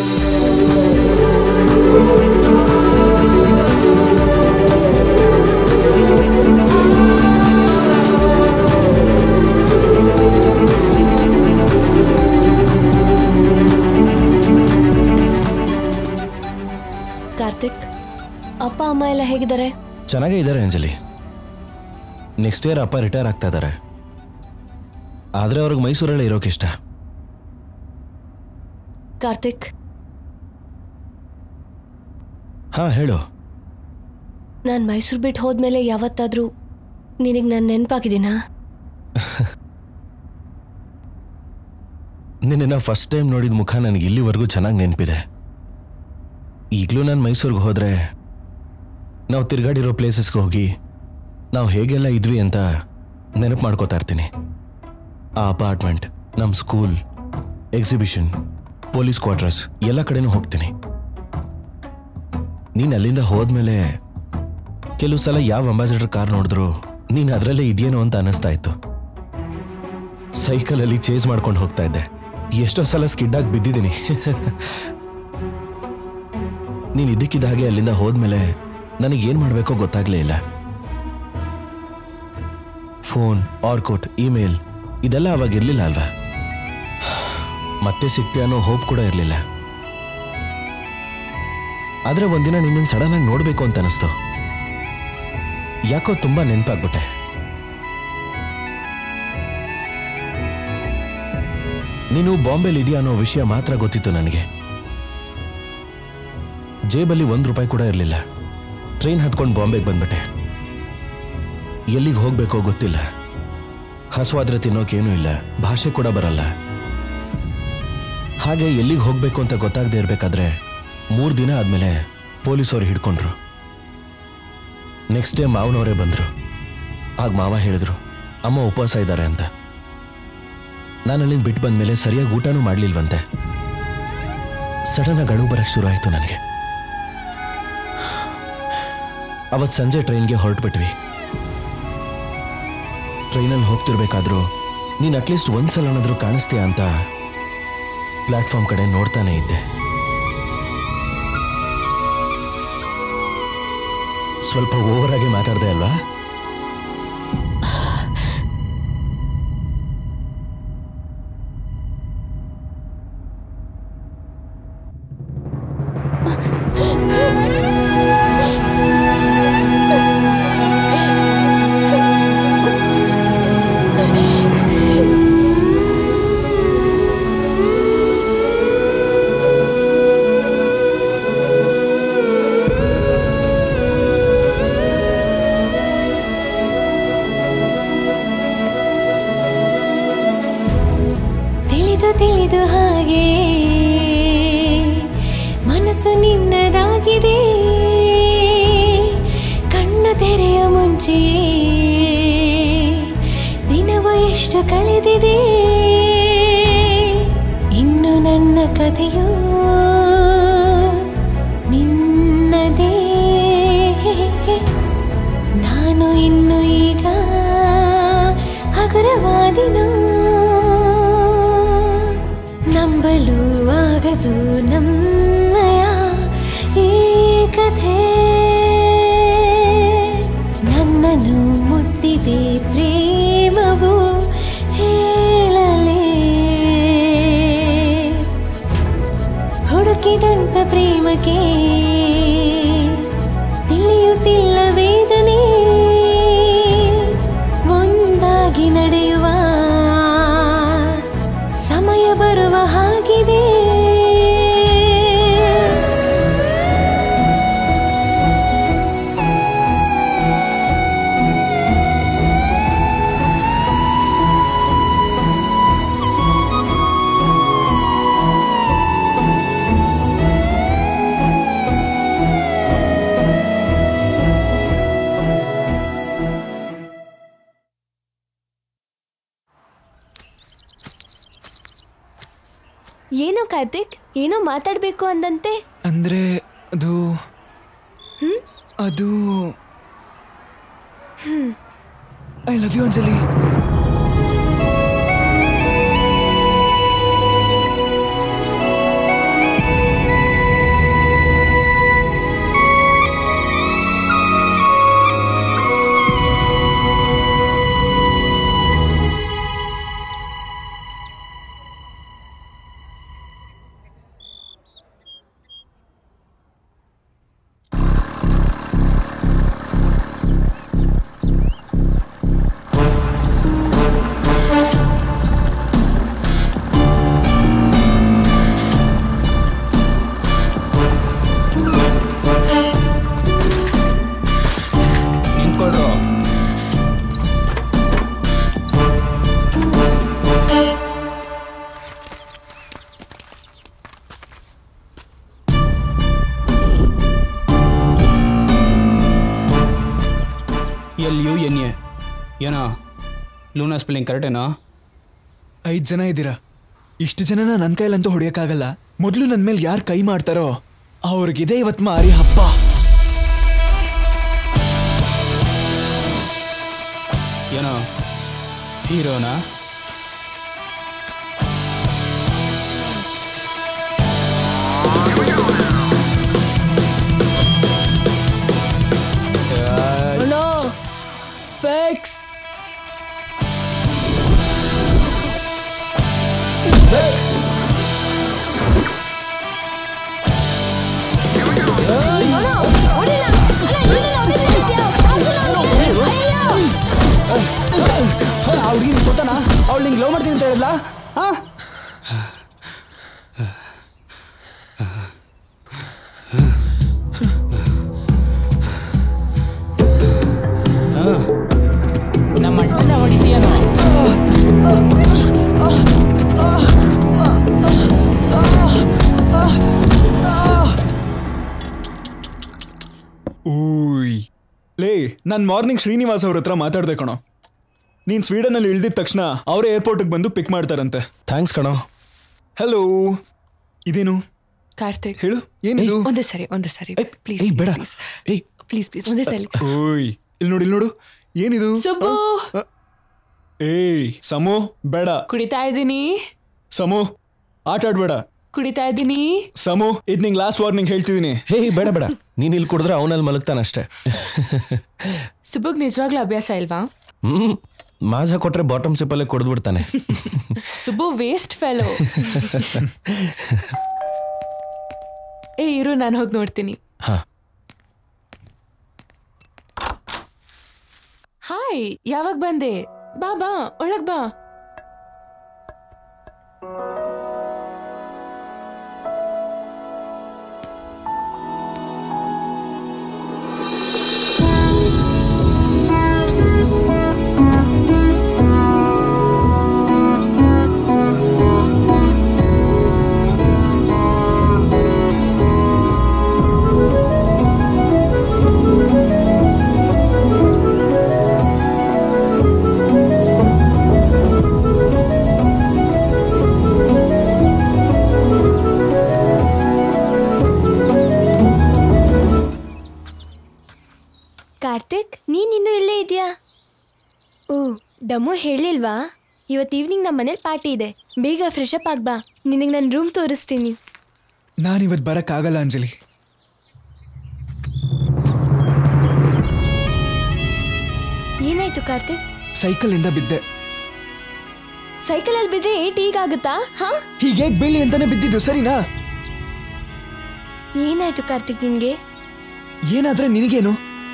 ಕಾರ್ತಿಕ್, ಅಪ್ಪ ಅಮ್ಮ ಎಲ್ಲ ಹೇಗಿದ್ದಾರೆ? ಚೆನ್ನಾಗೇ ಇದ್ದಾರೆ ಅಂಜಲಿ. ನೆಕ್ಸ್ಟ್ ಇಯರ್ ಅಪ್ಪ ರಿಟೈರ್ ಆಗ್ತಾ ಇದ್ದಾರೆ. ಆದ್ರೆ ಅವ್ರಿಗೆ ಮೈಸೂರಲ್ಲೇ ಇರೋಕೆ ಇಷ್ಟ. ಕಾರ್ತಿಕ್. ಹಾ ಹೇಳು. ನಾನ್ ಮೈಸೂರು ಬಿಟ್ಟು ಹೋದ್ಮೇಲೆ ಯಾವತ್ತಾದ್ರೂ ನಿನಗೆ ನಾನು ನೆನಪಾಗಿದ್ದೀನಾ? ನಿನ್ನ ಫಸ್ಟ್ ಟೈಮ್ ನೋಡಿದ ಮುಖ ನನಗೆ ಇಲ್ಲಿವರೆಗೂ ಚೆನ್ನಾಗಿ ನೆನಪಿದೆ. ಈಗಲೂ ನಾನು ಮೈಸೂರಿಗೆ ಹೋದ್ರೆ ನಾವು ತಿರ್ಗಾಡಿರೋ ಪ್ಲೇಸಸ್ಗೆ ಹೋಗಿ ನಾವು ಹೇಗೆಲ್ಲ ಇದ್ವಿ ಅಂತ ನೆನಪು ಮಾಡ್ಕೋತಾ ಇರ್ತೀನಿ. ಆ ಅಪಾರ್ಟ್ಮೆಂಟ್, ನಮ್ಮ ಸ್ಕೂಲ್, ಎಕ್ಸಿಬಿಷನ್, ಪೊಲೀಸ್ ಕ್ವಾರ್ಟರ್ಸ್ ಎಲ್ಲ ಕಡೆನೂ ಹೋಗ್ತೀನಿ. ನೀನು ಅಲ್ಲಿಂದ ಹೋದ್ಮೇಲೆ ಕೆಲವು ಸಲ ಯಾವ ಅಂಬಾಸಿಡರ್ ಕಾರ್ ನೋಡಿದ್ರು ನೀನು ಅದರಲ್ಲೇ ಇದೆಯೇನೋ ಅಂತ ಅನ್ನಿಸ್ತಾ ಇತ್ತು. ಸೈಕಲಲ್ಲಿ ಚೇಸ್ ಮಾಡ್ಕೊಂಡು ಹೋಗ್ತಾ ಇದ್ದೆ. ಎಷ್ಟೋ ಸಲ ಸ್ಕಿಡ್ಡಾಗಿ ಬಿದ್ದಿದ್ದೀನಿ. ನೀನು ಇದ್ದಕ್ಕಿದ್ದ ಹಾಗೆ ಅಲ್ಲಿಂದ ಹೋದ್ಮೇಲೆ ನನಗೇನು ಮಾಡಬೇಕೋ ಗೊತ್ತಾಗ್ಲೇ ಇಲ್ಲ. ಫೋನ್, ಆರ್ಕೌಟ್, ಇಮೇಲ್ ಇದೆಲ್ಲ ಅವಾಗ ಇರಲಿಲ್ಲ ಅಲ್ವಾ? ಮತ್ತೆ ಸಿಗ್ತೀಯ ಅನ್ನೋ ಹೋಪ್ ಕೂಡ ಇರಲಿಲ್ಲ. ಆದರೆ ಒಂದಿನ ನಿನ್ನನ್ನು ಸಡನ್ ಆಗಿ ನೋಡಬೇಕು ಅಂತ ಅನಿಸ್ತು. ಯಾಕೋ ತುಂಬಾ ನೆನಪಾಗ್ಬಿಟ್ಟೆ. ನೀನು ಬಾಂಬೆಲಿ ಇದೆಯಾ ಅನ್ನೋ ವಿಷಯ ಮಾತ್ರ ಗೊತ್ತಿತ್ತು ನನಗೆ. ಜೇಬಲ್ಲಿ ಒಂದು ರೂಪಾಯಿ ಕೂಡ ಇರಲಿಲ್ಲ. ಟ್ರೈನ್ ಹತ್ಕೊಂಡು ಬಾಂಬೆಗೆ ಬಂದ್ಬಿಟ್ಟೆ. ಎಲ್ಲಿಗೆ ಹೋಗ್ಬೇಕೋ ಗೊತ್ತಿಲ್ಲ. ಹಸುವಾದ್ರೆ ತಿನ್ನೋಕೇನೂ ಇಲ್ಲ, ಭಾಷೆ ಕೂಡ ಬರಲ್ಲ. ಹಾಗೆ ಎಲ್ಲಿಗೆ ಹೋಗ್ಬೇಕು ಅಂತ ಗೊತ್ತಾಗದೆ ಇರಬೇಕಾದ್ರೆ ಮೂರು ದಿನ ಆದ್ಮೇಲೆ ಪೊಲೀಸವ್ರು ಹಿಡ್ಕೊಂಡ್ರು. ನೆಕ್ಸ್ಟ್ ಡೇ ಮಾವನವರೇ ಬಂದರು. ಆಗ ಮಾವ ಹೇಳಿದ್ರು ಅಮ್ಮ ಉಪವಾಸ ಇದ್ದಾರೆ ಅಂತ. ನಾನು ಅಲ್ಲಿಂದ ಬಿಟ್ಟು ಬಂದಮೇಲೆ ಸರಿಯಾಗಿ ಊಟನೂ ಮಾಡಲಿಲ್ವಂತೆ. ಸಡನ್ ಆಗಿ ಅಳು ಬರಕ್ಕೆ ಶುರು ಆಯಿತು ನನಗೆ. ಅವತ್ತು ಸಂಜೆ ಟ್ರೈನ್ಗೆ ಹೊರಟ್ಬಿಟ್ವಿ. ಟ್ರೈನಲ್ಲಿ ಹೋಗ್ತಿರ್ಬೇಕಾದ್ರೂ ನೀನು ಅಟ್ಲೀಸ್ಟ್ ಒಂದ್ಸಲ ಏನಾದರೂ ಕಾಣಿಸ್ತೀಯ ಅಂತ ಪ್ಲಾಟ್ಫಾರ್ಮ್ ಕಡೆ ನೋಡ್ತಾನೆ ಇದ್ದೆ. ಸ್ವಲ್ಪ ಓವರ್ ಆಗಿ ಮಾತಾಡ್ದೆ ಅಲ್ವಾ? ಮುಗಿದಿದೆ ಇನ್ನು ನನ್ನ ಕಥೆಯು ನಿನ್ನದೇ ನಾನು ಇನ್ನು ಈಗ ಹಗುರವಾದಿನೋ ನಂಬಲು ಆಗದು ನಮ್ಮಯ ಈ ಕಥೆ ನನ್ನನ್ನು ಮುತ್ತಿದೆ ಪ್ರೇಮವು ಹೇಳಲೇ ಹುಡುಕಿದಂತ ಪ್ರೇಮಕ್ಕೆ ತಿಳಿಯುತ್ತಿಲ್ಲ ವೇದನೆ ಒಂದಾಗಿ ನಡೆಯುವ ಸಮಯ ಬರುವ ಹಾಗಿದೆ ಏನೋ ಕಾರ್ತಿಕ್, ಏನೋ ಮಾತಾಡ್ಬೇಕು ಅಂದಂತೆ. ಅಂದ್ರೆ ಅದು ಅದು I love you Anjali. L U N A ಏನೋ ಲೂನಾ ಸ್ಪೆಲ್ಲಿಂಗ್ ಕರೆಕ್ಟೇನೋ? ಐದು ಜನ ಇದ್ದೀರಾ. ಇಷ್ಟು ಜನನ ನನ್ನ ಕೈಲಂತೂ ಹೊಡೆಯೋಕ್ಕಾಗಲ್ಲ. ಮೊದಲು ನನ್ನ ಮೇಲೆ ಯಾರು ಕೈ ಮಾಡ್ತಾರೋ ಅವ್ರಿಗಿದೆ ಇವತ್ತು ಮಾರಿ ಹಬ್ಬ. ಏನೋ ಹೀರೋನಾ? Specs. ಅವ್ಳಿಗೆ ಗೊತ್ತಾನ? ಅವಳು ನಿಂಗೆ ಲವ್ ಮಾಡ್ತೀನಿ ಅಂತ ಹೇಳಿದ್ಲ? ಹಾ ನಮ್ಮ ಅಣ್ಣನ ಹೊಡಿತೀಯನೋ? ಓಯ್ ಲೇ, ನಾನು ಮಾರ್ನಿಂಗ್ ಶ್ರೀನಿವಾಸ್ ಅವ್ರ ಹತ್ರ ಮಾತಾಡ್ದೆ ಕಣೋ. ನೀನು ಸ್ವೀಡನಲ್ಲಿ ಇಳಿದಿದ ತಕ್ಷಣ ಅವರೇ ಏರ್ಪೋರ್ಟಿಗೆ ಬಂದು ಪಿಕ್ ಮಾಡ್ತಾರಂತೆ. ಥ್ಯಾಂಕ್ಸ್ ಕಣೋ. ಹಲೋ, ಇದೇನು? ಕಾರ್ತಿಕ್ ಹೇಳು, ಏನಿದು? ಒಂದೇ ಸರಿ ಒಂದೇ ಸರಿ ಪ್ಲೀಸ್ ಬೇಡ. ಪ್ಲೀಸ್ ಪ್ಲೀಸ್ ಒಂದೇ ಸರಿ. ಓಯ್ ಇಲ್ಲಿ ನೋಡಿ, ಇಲ್ಲಿ ನೋಡು, ಏನಿದು? ಸುಬ್ಬು. ಏಯ್ ಸಮು, ಬೇಡ. ಕುಡಿತಾ ಇದ್ದೀನಿ ಸಮು, ಆಟ ಆಡ್ಬೇಡ. ಕುಡಿತಾ ಇದ್ದೀನಿ ಸಮು, ಇದ್ ನಿಂಗೆ ಲಾಸ್ಟ್ ವಾರ್ನಿಂಗ್ ಹೇಳ್ತಿದ್ದೀನಿ. ಹೇ ಬೇಡ ಬೇಡ, ನೀನ್ ಇಲ್ಲಿ ಕುಡಿದ್ರೆ ಅವನಲ್ಲಿ ಮಲಗ್ತಾನಷ್ಟೇ. ಸುಬ್ಬಗ್ ನಿಜವಾಗ್ಲೂ ಅಭ್ಯಾಸ ಇಲ್ವಾ? ಹ್ಮ್ ಮಾಜಾ ಕೊಟ್ರೆ ಬಾಟಮ್ ಸಿಪ್ಪಲ್ಲೇ ಕುಡಿದ್ಬಿಡ್ತಾನೆ. Subbu waste fellow. ಏ ಇರು, ನಾನು ಹೋಗಿ ನೋಡ್ತೀನಿ. ಹಾಯ್, ಯಾವಾಗ ಬಂದೆ? ಬಾ ಬಾ ಒಳಗ್ ಬಾ. ಕಾರ್ತಿಕ್, ನೀನ್ ಇನ್ನೂ ಇಲ್ಲೇ ಇದೆಯಾ? ಓ, ಡಮ್ಮು ಹೇಳಿಲ್ವಾ? ಇವತ್ತು ಈವ್ನಿಂಗ್ ನಮ್ಮ ಮನೇಲಿ ಪಾರ್ಟಿ ಇದೆ, ಬೇಗ ಫ್ರೆಶ್ ಅಪ್ ಆಗ್ಬಾ, ನಿನಗೆ ನನ್ನ ರೂಮ್ ತೋರಿಸ್ತೀನಿ. ನಾನಿವತ್ತು ಬರೋಕ್ಕಾಗಲ್ಲ ಅಂಜಲಿ. ಏನಾಯ್ತು ಕಾರ್ತಿಕ್? ಸೈಕಲ್ ಇಂದ ಬಿದ್ದೆ. ಸೈಕಲ್ ಅಲ್ಲಿ ಬಿದ್ರೆ ಏಟ್ ಈಗಾಗುತ್ತಾ? ಹಾ, ಹೀಗೆ ಬೀಳಿ ಅಂತಾನೆ ಬಿದ್ದಿದ್ದು, ಸರಿನಾ? ಏನಾಯ್ತು ಕಾರ್ತಿಕ್ ನಿನ್ಗೆ? ಏನಾದ್ರೆ ನಿನಗೇನು?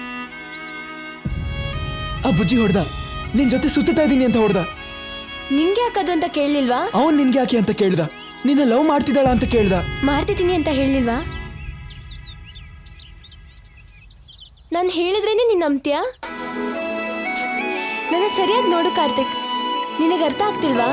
ಆ ಬುಜ್ಜಿ ಹೊಡ್ದ, ನಿನ್ ಜೊತೆ ಸುತ್ತಾ ಇದ್ದೀನಿ ಅಂತ ಹೊಡ್ದ. ನಿನ್ಗೆ ಯಾಕದು ಅಂತ ಕೇಳಲಿಲ್ವಾ? ಅವನ್ ನಿನ್ಗೆ ಯಾಕೆ ಅಂತ ಕೇಳ್ದ. ನಿನ್ನ ಲವ್ ಮಾಡ್ತಿದ್ದಾಳ ಅಂತ ಕೇಳ್ದ. ಮಾಡ್ತಿದ್ದೀನಿ ಅಂತ ಹೇಳಿಲ್ವಾ? ನಾನು ಹೇಳಿದ್ರೇನೆ ನೀನ್ ನಂಬ್ತೀಯಾ? ನನ್ನ ಸರಿಯಾಗಿ ನೋಡು ಕಾರ್ತಿಕ್, ನಿನಗೆ ಅರ್ಥ ಆಗ್ತಿಲ್ವಾ?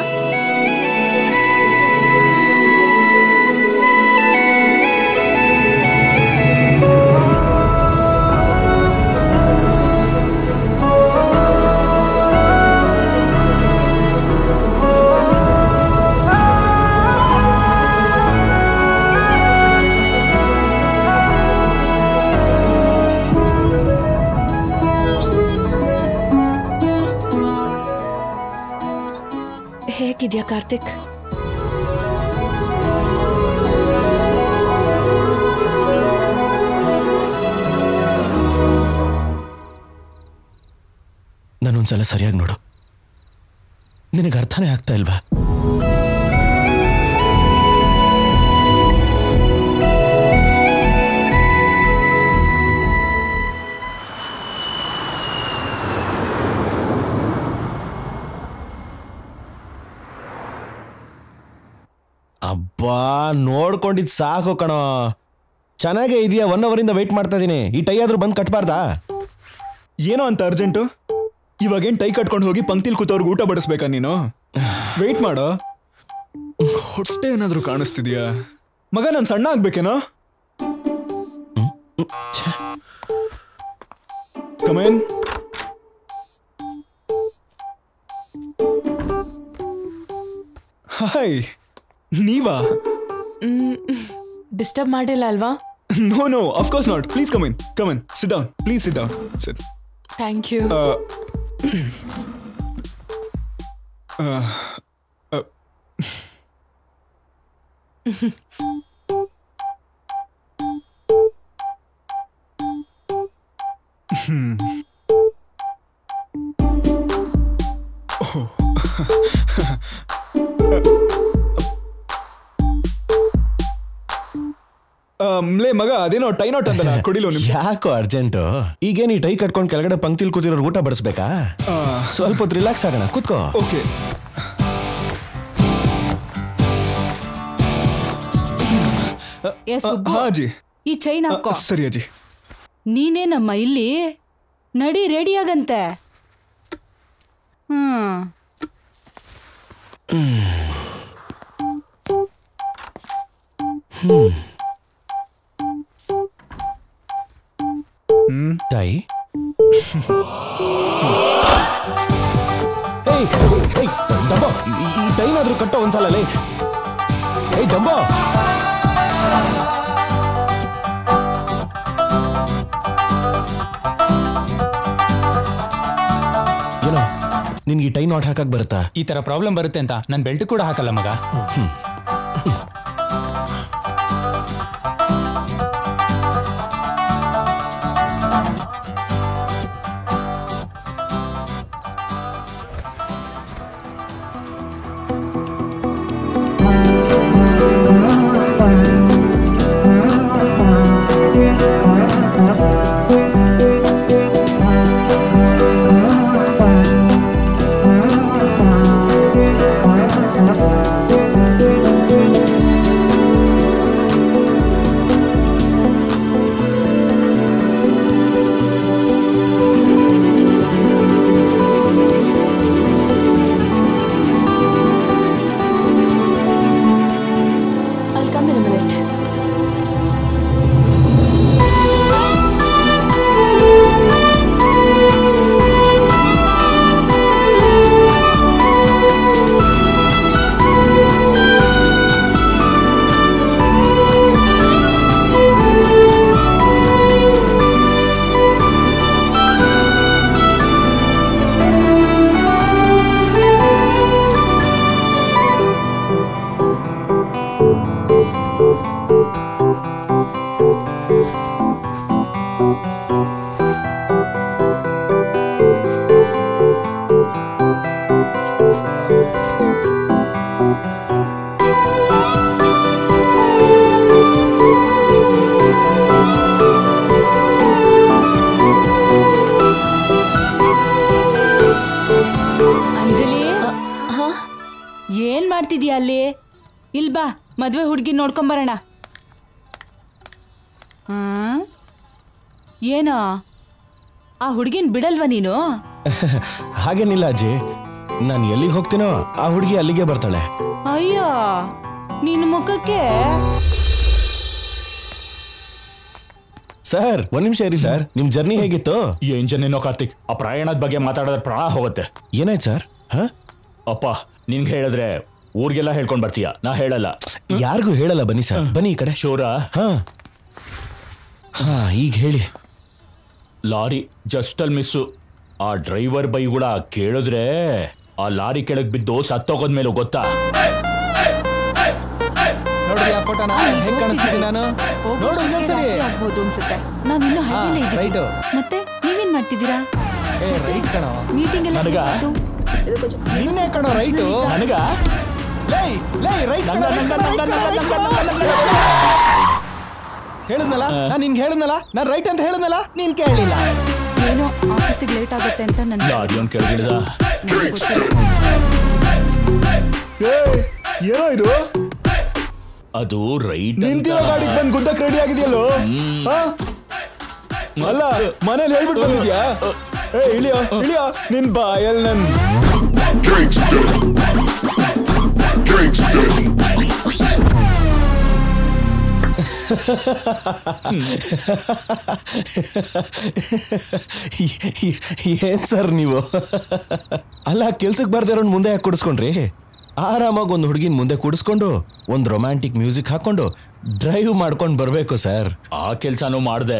ಹೇಗಿದ್ಯಾ ಕಾರ್ತಿಕ್? ನಾನೊಂದ್ಸಲ ಸರಿಯಾಗಿ ನೋಡು, ನಿನಗೆ ಅರ್ಥನೇ ಆಗ್ತಾ ಇಲ್ವಾ? ಅಬ್ಬಾ, ನೋಡ್ಕೊಂಡಿದ್ ಸಾಕು ಕಣೋ. ಚೆನ್ನಾಗೇ ಇದೆಯಾ? ಒನ್ ಅವರಿಂದ ವೆಯ್ಟ್ ಮಾಡ್ತಾ ಇದೀನಿ. ಈ ಟೈ ಆದ್ರೂ ಬಂದು ಕಟ್ಬಾರ್ದಾ? ಏನೋ ಅಂತ ಅರ್ಜೆಂಟು? ಇವಾಗೇನು ಟೈ ಕಟ್ಕೊಂಡು ಹೋಗಿ ಪಂಕ್ತಿಲ್ ಕೂತವ್ರಿಗೆ ಊಟ ಬಡಿಸ್ಬೇಕಾ ನೀನು? ವೆಯ್ಟ್ ಮಾಡೋ. ಹೊಟ್ಟೆ ಏನಾದರೂ ಕಾಣಿಸ್ತಿದ್ಯಾ ಮಗ? ನಾನು ಸಣ್ಣ ಆಗ್ಬೇಕೇನೋ? ಕಮೇನ್. ಹಾಯ್, ನೀವಾ? ಡಿಸ್ಟರ್ಬ್ ಮಾಡಿಲ್ಲ ಅಲ್ವಾ? No no, of course not. Please come in, come in, sit down, please sit down, sit. Thank you. ಲೇ ಮಗ, ಅದೇನೋ ಟೈ ನಾಟ್ ಅಂತಲ್ಲ, ಕೊಡಿಲೋ ನಿಮ್ಗೆ. ಯಾಕೋ ಅರ್ಜೆಂಟು? ಈಗೇನು ಈ ಟೈ ಕಟ್ಕೊಂಡು ಕೆಳಗಡೆ ಪಂಕ್ತಿಲ್ ಕೂತಿರೋರು ಊಟ ಬಡಿಸ್ಬೇಕಾ? ಸ್ವಲ್ಪ ಹೊತ್ತು ರಿಲ್ಯಾಕ್ಸ್ ಆಗೋಣ, ಕೂತ್ಕೋ. ಓಕೆ. ಹಾಜಿ, ಈ ಚೈನ್ ಹಾಕೋ. ಸರಿ ಅಜ್ಜಿ. ನೀನೇನಮ್ಮ ಇಲ್ಲಿ? ನಡಿ, ರೆಡಿಯಾಗಂತೆ. ಹ್ಮ್ ಹ್ಮ್ ಹ್ಮ್ ಟೈ. ಏಯ್ ಏಯ್ ಡಂಬೋ, ಈ ಟೈನಾದ್ರೂ ಕಟ್ಟೋ ಒಂದ್ಸಲ. ಲೇ ಏಯ್ ಡಂಬೋ, ಏನೋ ನಿನ್ಗೆ ಈ ಟೈ ನಾಟ್ ಹಾಕಕ್ ಬರುತ್ತಾ? ಈ ತರ ಪ್ರಾಬ್ಲಮ್ ಬರುತ್ತೆ ಅಂತ ನನ್ ಬೆಲ್ಟ್ ಕೂಡ ಹಾಕಲ್ಲ ಮಗ. ಹ್ಮ್ ಏನ್ ಮಾಡ್ತಿದ್ಯಾ ಅಲ್ಲಿ? ಇಲ್ ಬಾ, ಮದ್ವೆ ಹುಡ್ಗಿ ನೋಡ್ಕೊಂಬರೋಣ. ಹಾ ಏನೋ ಆ ಹುಡ್ಗಿನ್ ಬಿಡಲ್ವಾ ನೀನು? ಹಾಗೇನಿಲ್ಲ ಅಜ್ಜಿ, ನಾನು ಎಲ್ಲಿಗೆ ಹೋಗ್ತೀನೋ ಆ ಹುಡುಗಿ ಅಲ್ಲಿಗೆ ಬರ್ತಾಳೆ. ಅಯ್ಯೋ, ನಿನ್ ಮುಖಕ್ಕೆ. ಸರ್ ಒಂದ್ ನಿಮಿಷ ಇರಿ ಸರ್, ನಿಮ್ ಜರ್ನಿ ಹೇಗಿತ್ತು? ಏನ್ ಜರ್ನಿನೋ ಕಾರ್ತಿಕ್, ಆ ಪ್ರಯಾಣದ ಬಗ್ಗೆ ಮಾತಾಡಿದ್ರೆ ಪ್ರಾಣ ಹೋಗುತ್ತೆ. ಏನಾಯ್ತು ಸರ್? ಹ ಅಪ್ಪ ನಿನ್ಗೆ ಹೇಳಿದ್ರೆ ಊರಿಗೆಲ್ಲ ಹೇಳ್ಕೊಂಡ್ ಬರ್ತೀಯ, ನಾ ಹೇಳಲ್ಲ. ಯಾರಿಗೂ ಹೇಳಲ್ಲ. ಬನ್ನಿ ಸರ್, ಬನ್ನಿ ಈ ಕಡೆ. ಶೋರ? ಹಾ ಹಾ ಈಗ ಹೇಳಿ. ಲಾರಿ ಜಸ್ಟ್ ಅಲ್ಲಿ ಮಿಸ್ಸು. ಆ ಡ್ರೈವರ್ ಬೈಗುಳ ಕೇಳಿದ್ರೆ ಆ ಲಾರಿ ಕೆಳಗ್ ಬಿದ್ದು ಸತ್ತೋಗೋದ್ಮೇಲೆ ಗೊತ್ತಾ? ನೋಡಿ ಆ ಫೋಟೋನ ಹೇಗೆ ಕಾಣಿಸ್ತಿದ್ದೀನಿ ನಾನು? ನೋಡು ಇನ್ನೊಂದ್ಸರಿ. ಆಗ್ಬೋದು ಅನ್ಸುತ್ತೆ. ನಾವಿನ್ನೂ ಹೈವೇಲೇ ಇದ್ದೀವಿ. ಮತ್ತೆ ನೀವೇನ್ ಮಾಡ್ತಿದ್ದೀರಾ? ಏ ರೈಟ್ ಕಣೋ. ಮೀಟಿಂಗ್ ಎಲ್ಲ ನನಗ ನಿನ್ನೆ ಕಣೋ ರೈಟು. ನನಗ ಲೈ ಲೈ ರೈಟ್ ಕಣೋ. ಹೇಳಿದ್ನಲ್ಲ ನಾನು ನಿನ್ಗೆ ಹೇಳಿದ್ನಲ್ಲ, ನಾನು ರೈಟ್ ಅಂತ ಹೇಳಿದ್ನಲ್ಲ, ನೀನ್ ಕೇಳಲಿಲ್ಲ. ಏನೋ ಆಫೀಸಿಗೆ ಲೇಟ್ ಆಗುತ್ತೆ ಅಂತ ನನ್ನ ಲಾರಿ ಅವ್ನು ಕೆಳಗಿಳಿದ. ಏನೋ ಇದು? ಅದು ರೈಟ್. ನಿಂತಿರೋ ಗಾಡಿಗೆ ಬಂದು ಗುದ್ದಕ್ಕೆ ರೆಡಿ ಆಗಿದೆಯಲ್ಲೋ? ಅಲ್ಲ ಮನೇಲಿ ಹೇಳ್ಬಿಟ್ಟು ಬಂದಿದ್ಯಾ? ಏ ಇಳಿಯೋ ಇಳಿಯೋ ನಿನ್ ಬಾಯಲ್ ನನ್ ಏನ್ ಸರ್ ನೀವು? ಅಲ್ಲ ಕೆಲ್ಸಕ್ಕೆ ಬರ್ದಿರೋ ಮುಂದೆ ಯಾಕೆ ಕುಡಿಸ್ಕೊಂಡ್ರಿ? ಆರಾಮಾಗಿ ಒಂದು ಹುಡುಗಿನ ಮುಂದೆ ಕೂಡಿಸ್ಕೊಂಡು ಒಂದು ರೊಮ್ಯಾಂಟಿಕ್ ಮ್ಯೂಸಿಕ್ ಹಾಕೊಂಡು ಡ್ರೈವ್ ಮಾಡ್ಕೊಂಡು ಬರ್ಬೇಕು ಸರ್. ಆ ಕೆಲ್ಸನೂ ಮಾಡ್ದೆ.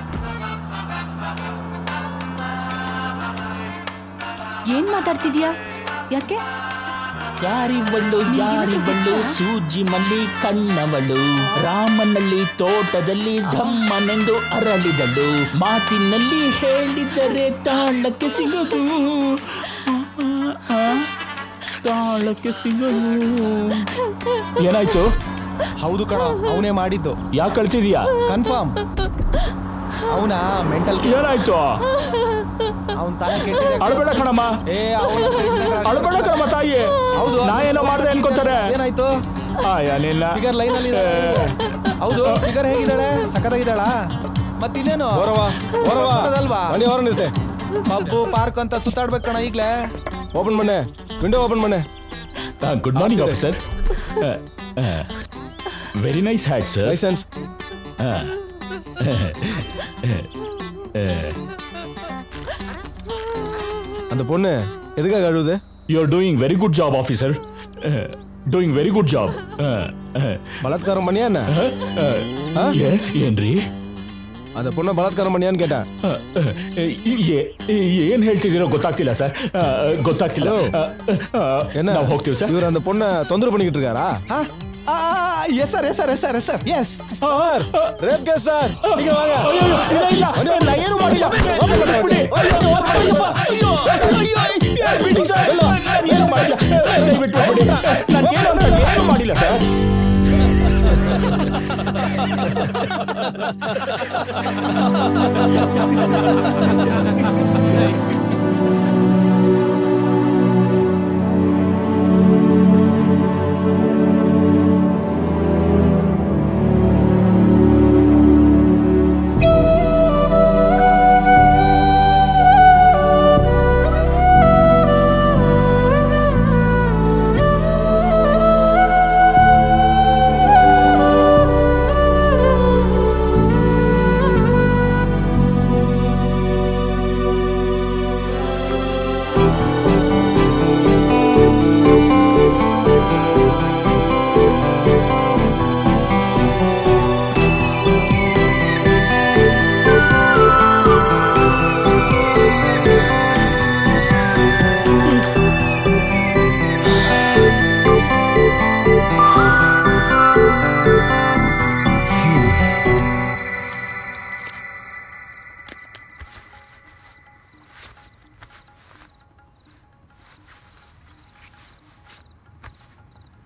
ಏನ್ ಮಾತಾಡ್ತಿದ್ಯಾ? ಯಾಕೆ? ಯಾರಿವಳು ಯಾರಿವಳು ಸೂಜಿ ಮಲ್ಲಿ ಕಣ್ಣವಳು, ರಾಮನಲ್ಲಿ ತೋಟದಲ್ಲಿ ಧಮ್ಮನೆಂದು ಅರಳಿದಳು, ಮಾತಿನಲ್ಲಿ ಹೇಳಿದರೆ ತಾಳಕ್ಕೆ ಸಿಗದು, ತಾಳಕ್ಕೆ ಸಿಗದು. ಏನಾಯ್ತು? ಹೌದು ಕಣ, ಅವನೇ ಮಾಡಿದ್ದು. ಯಾಕೆ ಕಳ್ತಿದ್ಯಾ? ಕನ್ಫರ್ಮ್ ಅವನ ಮೆಂಟಲ್. ಏನಾಯ್ತು? ಅವನ್ ತಾನೇ ಕೆಟ್ಟಿದೆ. ಅಳಬೇಡ ಕಣಮ್ಮ. ಏ ಅಳಬೇಡ ಕಣಮ್ಮ ತಾಯಿ. ಹೌದು, ನಾ ಏನೋ ಮಾಡ್ದೆ ಅನ್ಕೋತಾರೆ. ಏನಾಯ್ತು? ಏನಿಲ್ಲ. ಫಿಗರ್ ಲೈನ್ ಅಲ್ಲಿ. ಹೌದು, ಫಿಗರ್ ಹೇಗಿದ್ದಾಳೆ? ಸಖತ್ತಾಗಿದ್ದಾಳ. ಮತ್ತಿನ್ನೇನು ಅಲ್ವಾ? ಪಬ್ಬು ಪಾರ್ಕ್ ಅಂತ ಸುತ್ತಾಡ್ಬೇಕು ಕಣ. ಈಗ್ಲೇ ಓಪನ್ ಮನೆ, ವಿಂಡೋ ಓಪನ್ ಮನೆ. Good morning officer. Very nice hat sir. License. அந்த பொண்ணு எதுக்காக அழுவுது? You are doing very good job, officer. Doing very good job. பலாத்காரம் பண்ணியா என்ன? ಏನ್ರಿ? அந்த பொண்ண பலாத்காரம் பண்ணியான்னு கேட்டா. ಏನ್ ಹೇಳ್ತಿದ್ದೀರೋ ಗೊತ್ತಾಗ್ತಿಲ್ಲ ಸರ್, ಗೊತ್ತಾಗ್ತಿಲ್ಲ. என்ன ನಾವು ಹೋಗ್ತೀವಿ ಸರ್. ಇವರು அந்த பொண்ண ತೊಂದರೆ பண்ணிக்கிட்டு இருக்காரா? Yes sir, yes sir, yes sir, yes sir, yes sir. Rape case sir. ಈಗ ವಾಗ. ಇಲ್ಲ ಇಲ್ಲ, ನಾ ಏನು ಮಾಡಿಲ್ಲ. ಬಿಡಿ. ಅಯ್ಯೋ ಬಿಡಿ ಸರ್, ನಾನು ಏನು ಮಾಡಿಲ್ಲ. ದಯವಿಟ್ಟು ಬಿಡಿ. ನಾನು ಏನು ಅಂತ ಏನು ಮಾಡಿಲ್ಲ ಸರ್.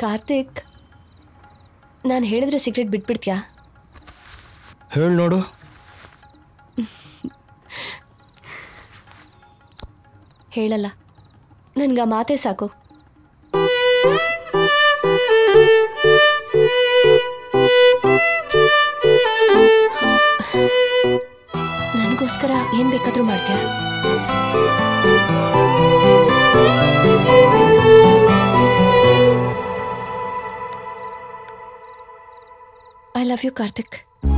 ಕಾರ್ತಿಕ್, ನಾನು ಹೇಳಿದ್ರೆ ಸಿಗರೇಟ್ ಬಿಟ್ಬಿಡ್ತೀಯಾ? ಹೇಳಿ ನೋಡು. ಹೇಳಲ್ಲ, ನನ್ಗೆ ಆ ಮಾತೇ ಸಾಕು. ನನಗೋಸ್ಕರ ಏನ್ ಬೇಕಾದ್ರೂ ಮಾಡ್ತೀಯ? I love you Karthik.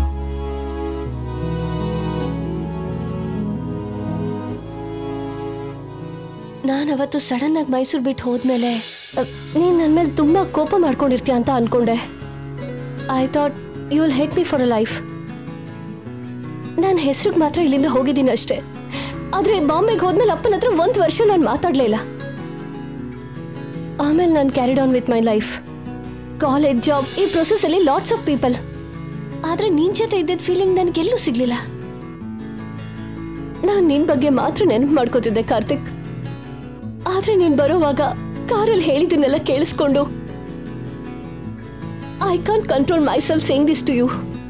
ನಾನು ಅವತ್ತು ಸಡನ್ ಆಗಿ ಮೈಸೂರು ಬಿಟ್ಟು ಹೋದ್ಮೇಲೆ ನೀನು ನನ್ನ ಮೇಲೆ ತುಂಬ ಕೋಪ ಮಾಡ್ಕೊಂಡಿರ್ತೀಯ ಅಂತ ಅನ್ಕೊಂಡೆ. I thought you will hate me for a life. ನಾನು ಹೆಸರಿಗೆ ಮಾತ್ರ ಇಲ್ಲಿಂದ ಹೋಗಿದ್ದೀನಿ ಅಷ್ಟೇ. ಆದರೆ ಬಾಂಬೆಗೆ ಹೋದ್ಮೇಲೆ ಅಪ್ಪನ ಹತ್ರ ಒಂದು ವರ್ಷ ನಾನು ಮಾತಾಡಲೇ ಇಲ್ಲ. ಆಮೇಲೆ ನಾನು carried on with my life, college, job, ಈ ಪ್ರೊಸೆಸ್ಸಲ್ಲಿ ಲಾಟ್ಸ್ ಆಫ್ ಪೀಪಲ್. ಆದರೆ ನಿನ್ನ ಜೊತೆ ಇದ್ದಿದ್ದ ಫೀಲಿಂಗ್ ನನಗೆಲ್ಲೂ ಸಿಗಲಿಲ್ಲ. ನಾನು ನಿನ್ನ ಬಗ್ಗೆ ಮಾತ್ರ ನೆನಪು ಮಾಡ್ಕೋತಿದ್ದೆ ಕಾರ್ತಿಕ್. ಆದ್ರೆ ನೀನ್ ಬರೋವಾಗ ಕಾರಲ್ಲಿ ಹೇಳಿದ್ದನ್ನೆಲ್ಲ ಕೇಳಿಸ್ಕೊಂಡು I can't control myself saying this to you.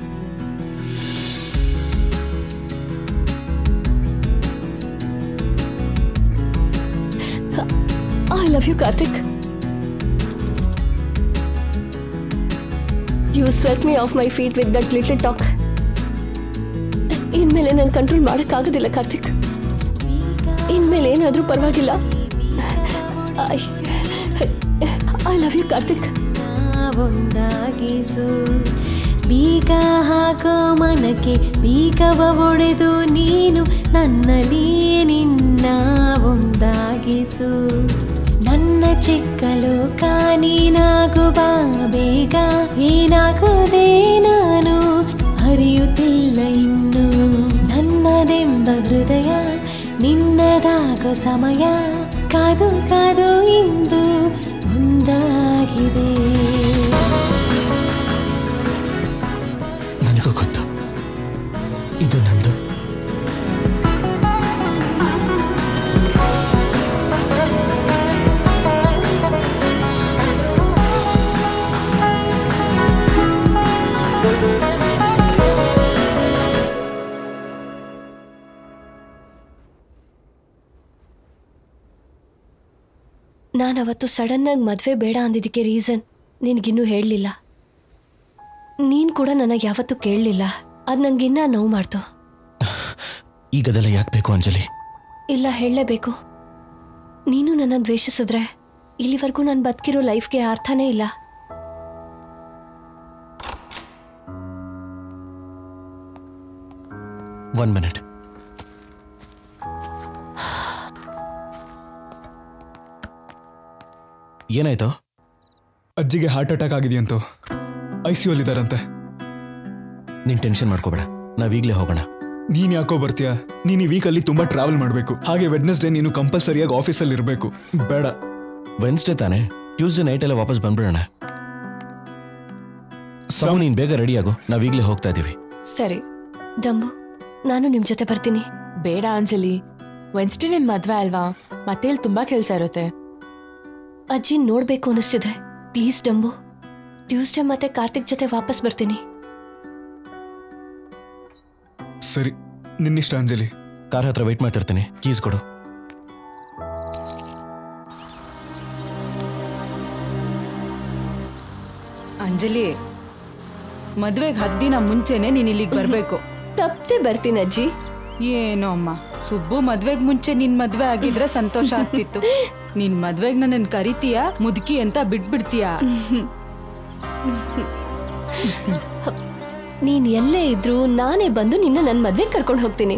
I love you Karthik. You swept me off my feet with that little talk. ಇನ್ಮೇಲೆ ನಾನು ಕಂಟ್ರೋಲ್ ಮಾಡೋಕ್ಕಾಗೋದಿಲ್ಲ ಕಾರ್ತಿಕ್. ಇನ್ಮೇಲೆ ಏನಾದರೂ ಪರವಾಗಿಲ್ಲ. I, I love you Karthik. ಒಂದಾಗಿಸು ಬೀಗ ಹಾಕೋ ಮನಕ್ಕೆ ಬೀಗವ ಒಡೆದು ನೀನು ನನ್ನಲ್ಲಿ ನಿನ್ನ ಒಂದಾಗಿಸು. ನನ್ನ ಚಿಕ್ಕ ಲೋಕ ನೀನಾಗು ಬಾ ಬೇಗ. ಏನಾಗೋದೇ ನಾನು ಅರಿಯುತ್ತಿಲ್ಲ ಇನ್ನು. ನನ್ನದೆಂಬ ಹೃದಯ ನಿನ್ನದಾಗೋ ಸಮಯ ಕಾದು ಕಾದು ಇಂದು ಒಂದಾಗಿದೆ. ನನಗೂ ಗೊತ್ತು ಇದು ನಂದು. ನಾನು ಅವತ್ತು ಸಡನ್ನಾಗಿ ಮದುವೆ ಬೇಡ ಅಂದಿದ್ದಕ್ಕೆ ರೀಸನ್ ನಿನಗಿನ್ನೂ ಹೇಳಲಿಲ್ಲ. ನೀನು ಕೂಡ ನನಗೆ ಯಾವತ್ತೂ ಕೇಳಲಿಲ್ಲ. ಅದು ನಂಗೆ ಇನ್ನೂ ನೋವು ಮಾಡ್ತು. ಈಗದೆಲ್ಲ ಯಾಕೆ ಬೇಕು ಅಂಜಲಿ? ಇಲ್ಲ, ಹೇಳಲೇಬೇಕು. ನೀನು ನನ್ನ ದ್ವೇಷಿಸಿದ್ರೆ ಇಲ್ಲಿವರೆಗೂ ನಾನು ಬದುಕಿರೋ ಲೈಫ್ಗೆ ಅರ್ಥನೇ ಇಲ್ಲ. One minute. ಏನಾಯ್ತು? ಅಜ್ಜಿಗೆ ಹಾರ್ಟ್ ಅಟ್ಯಾಕ್ ಆಗಿದೆಯಂತೂ, ಐ ಸಿ ಯು ಅಲ್ಲಿದ್ದಾರಂತೆ. ನೀನ್ ಟೆನ್ಷನ್ ಮಾಡ್ಕೋಬೇಡ, ನಾವೀಗ್ಲೇ ಹೋಗೋಣ. ನೀನ್ ಯಾಕೋ ಬರ್ತೀಯಾ? ನೀನ್ ಈ ವೀಕಲ್ಲಿ ತುಂಬಾ ಟ್ರಾವೆಲ್ ಮಾಡಬೇಕು. ಹಾಗೆ ವೆಡ್ನೆಸ್ಡೇ ನೀನು ಕಂಪಲ್ಸರಿಯಾಗಿ ಆಫೀಸಲ್ಲಿ ಇರಬೇಕು. ಬೇಡ, ವೆನ್ಸ್ಡೇ ತಾನೆ, ಟ್ಯೂಸ್ಡೇ ನೈಟ್ ಎಲ್ಲ ವಾಪಸ್ ಬಂದ್ಬಿಡೋಣ. ಸಾವು, ನೀನ್ ಬೇಗ ರೆಡಿ ಆಗು, ನಾವೀಗ್ಲೇ ಹೋಗ್ತಾ ಇದೀವಿ. ಸರಿ ಡಂಬು, ನಾನು ನಿಮ್ ಜೊತೆ ಬರ್ತೀನಿ. ಬೇಡ ಅಂಜಲಿ, ವೆನ್ಸ್ಡೇ ನಿನ್ ಮದ್ವೆ ಅಲ್ವಾ, ಮತ್ತೆ ಇಲ್ಲಿ ತುಂಬಾ ಕೆಲ್ಸ ಇರುತ್ತೆ. ಅಜ್ಜಿ ನೋಡ್ಬೇಕು ಅನಿಸ್ತಿದೆ. ಪ್ಲೀಸ್ ಡಂಬು, ಟ್ಯೂಸ್ಡೇ ಮತ್ತೆ ಕಾರ್ತಿಕ್ ಜೊತೆ ವಾಪಸ್ ಬರ್ತೀನಿ. ಸರಿ, ನಿನ್ನಿಷ್ಟ ಅಂಜಲಿ. ಕಾರ್ ಹತ್ರ ವೇಟ್ ಮಾಡ್ತಿರ್ತೀನಿ, ಕೀಸ್ ಕೊಡು. ಅಂಜಲಿ, ಮದ್ವೆಗೆ ಹತ್ತು ದಿನ ಮುಂಚೆನೆ ನೀನ್ ಇಲ್ಲಿಗೆ ಬರ್ಬೇಕು. ತಪ್ಪದೆ ಬರ್ತೀನಿ ಅಜ್ಜಿ. ಏನೋ ಅಮ್ಮ, ಸುಬ್ಬು ಮದ್ವೆಗ್ ಮುಂಚೆ ನಿನ್ ಮದ್ವೆ ಆಗಿದ್ರೆ ಸಂತೋಷ ಆಗ್ತಿತ್ತು. ನಿನ್ ಮದ್ವೆಗ್ ನನ್ನ ಕರಿತೀಯ ಮುದುಕಿ ಅಂತ ಬಿಟ್ಬಿಡ್ತೀಯ. ನೀನ್ ಎಲ್ಲೇ ಇದ್ರು ನಾನೇ ಬಂದು ನಿನ್ನ ನನ್ನ ಮದ್ವೆಗೆ ಕರ್ಕೊಂಡು ಹೋಗ್ತೀನಿ.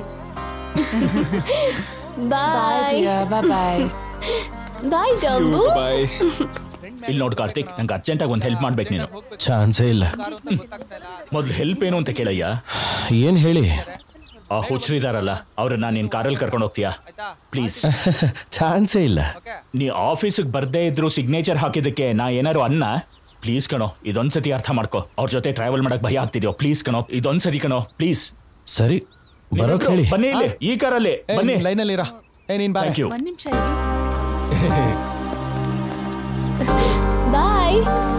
ಬಾಯ್ ಬಾಯ್ ಬಾಯ್ ಡಂಬು. ಇಲ್ಲಿ ನೋಡು ಕಾರ್ತಿಕ್, ನಂಗೆ ಅರ್ಜೆಂಟಾಗಿ ಒಂದು ಹೆಲ್ಪ್ ಮಾಡ್ಬೇಕು ನೀನು. ಚಾನ್ಸೇ ಇಲ್ಲ. ಮೊದ್ಲು ಹೆಲ್ಪ್ ಏನು ಅಂತ ಕೇಳಯ್ಯ. ಏನ್ ಹೇಳಿ? ಆ ಹುಚ್ಚರಿದಾರಲ್ಲ, ಅವ್ರನ್ನ ನೀನ್ ಕಾರಲ್ಲಿ ಕರ್ಕೊಂಡು ಹೋಗ್ತೀಯಾ ಪ್ಲೀಸ್? ಚಾನ್ಸೇ ಇಲ್ಲ. ನೀ ಆಫೀಸಿಗೆ ಬರ್ದೇ ಇದ್ರು ಸಿಗ್ನೇಚರ್ ಹಾಕಿದ್ದಕ್ಕೆ ನಾ ಏನಾರು ಅನ್ನ? ಪ್ಲೀಸ್ ಕಣೋ, ಇದೊಂದ್ಸತಿ ಅರ್ಥ ಮಾಡ್ಕೋ. ಅವ್ರ ಜೊತೆ ಟ್ರಾವೆಲ್ ಮಾಡಕ್ ಭಯ ಆಗ್ತಿದ್ಯೋ? ಪ್ಲೀಸ್ ಕಣೋ, ಇದೊಂದ್ಸತಿ ಕಣೋ ಪ್ಲೀಸ್. ಸರಿ, ಬರೋಕ್ ಹೇಳಿ. ಬನ್ನಿ ಇಲ್ಲಿ, ಈ ಕಾರಲ್ಲಿ ಬನ್ನಿ. ಲೈನಲ್ಲಿ ಇರ. Thank you. ಒಂದ್ ನಿಮಿಷ ಬಾಯ್.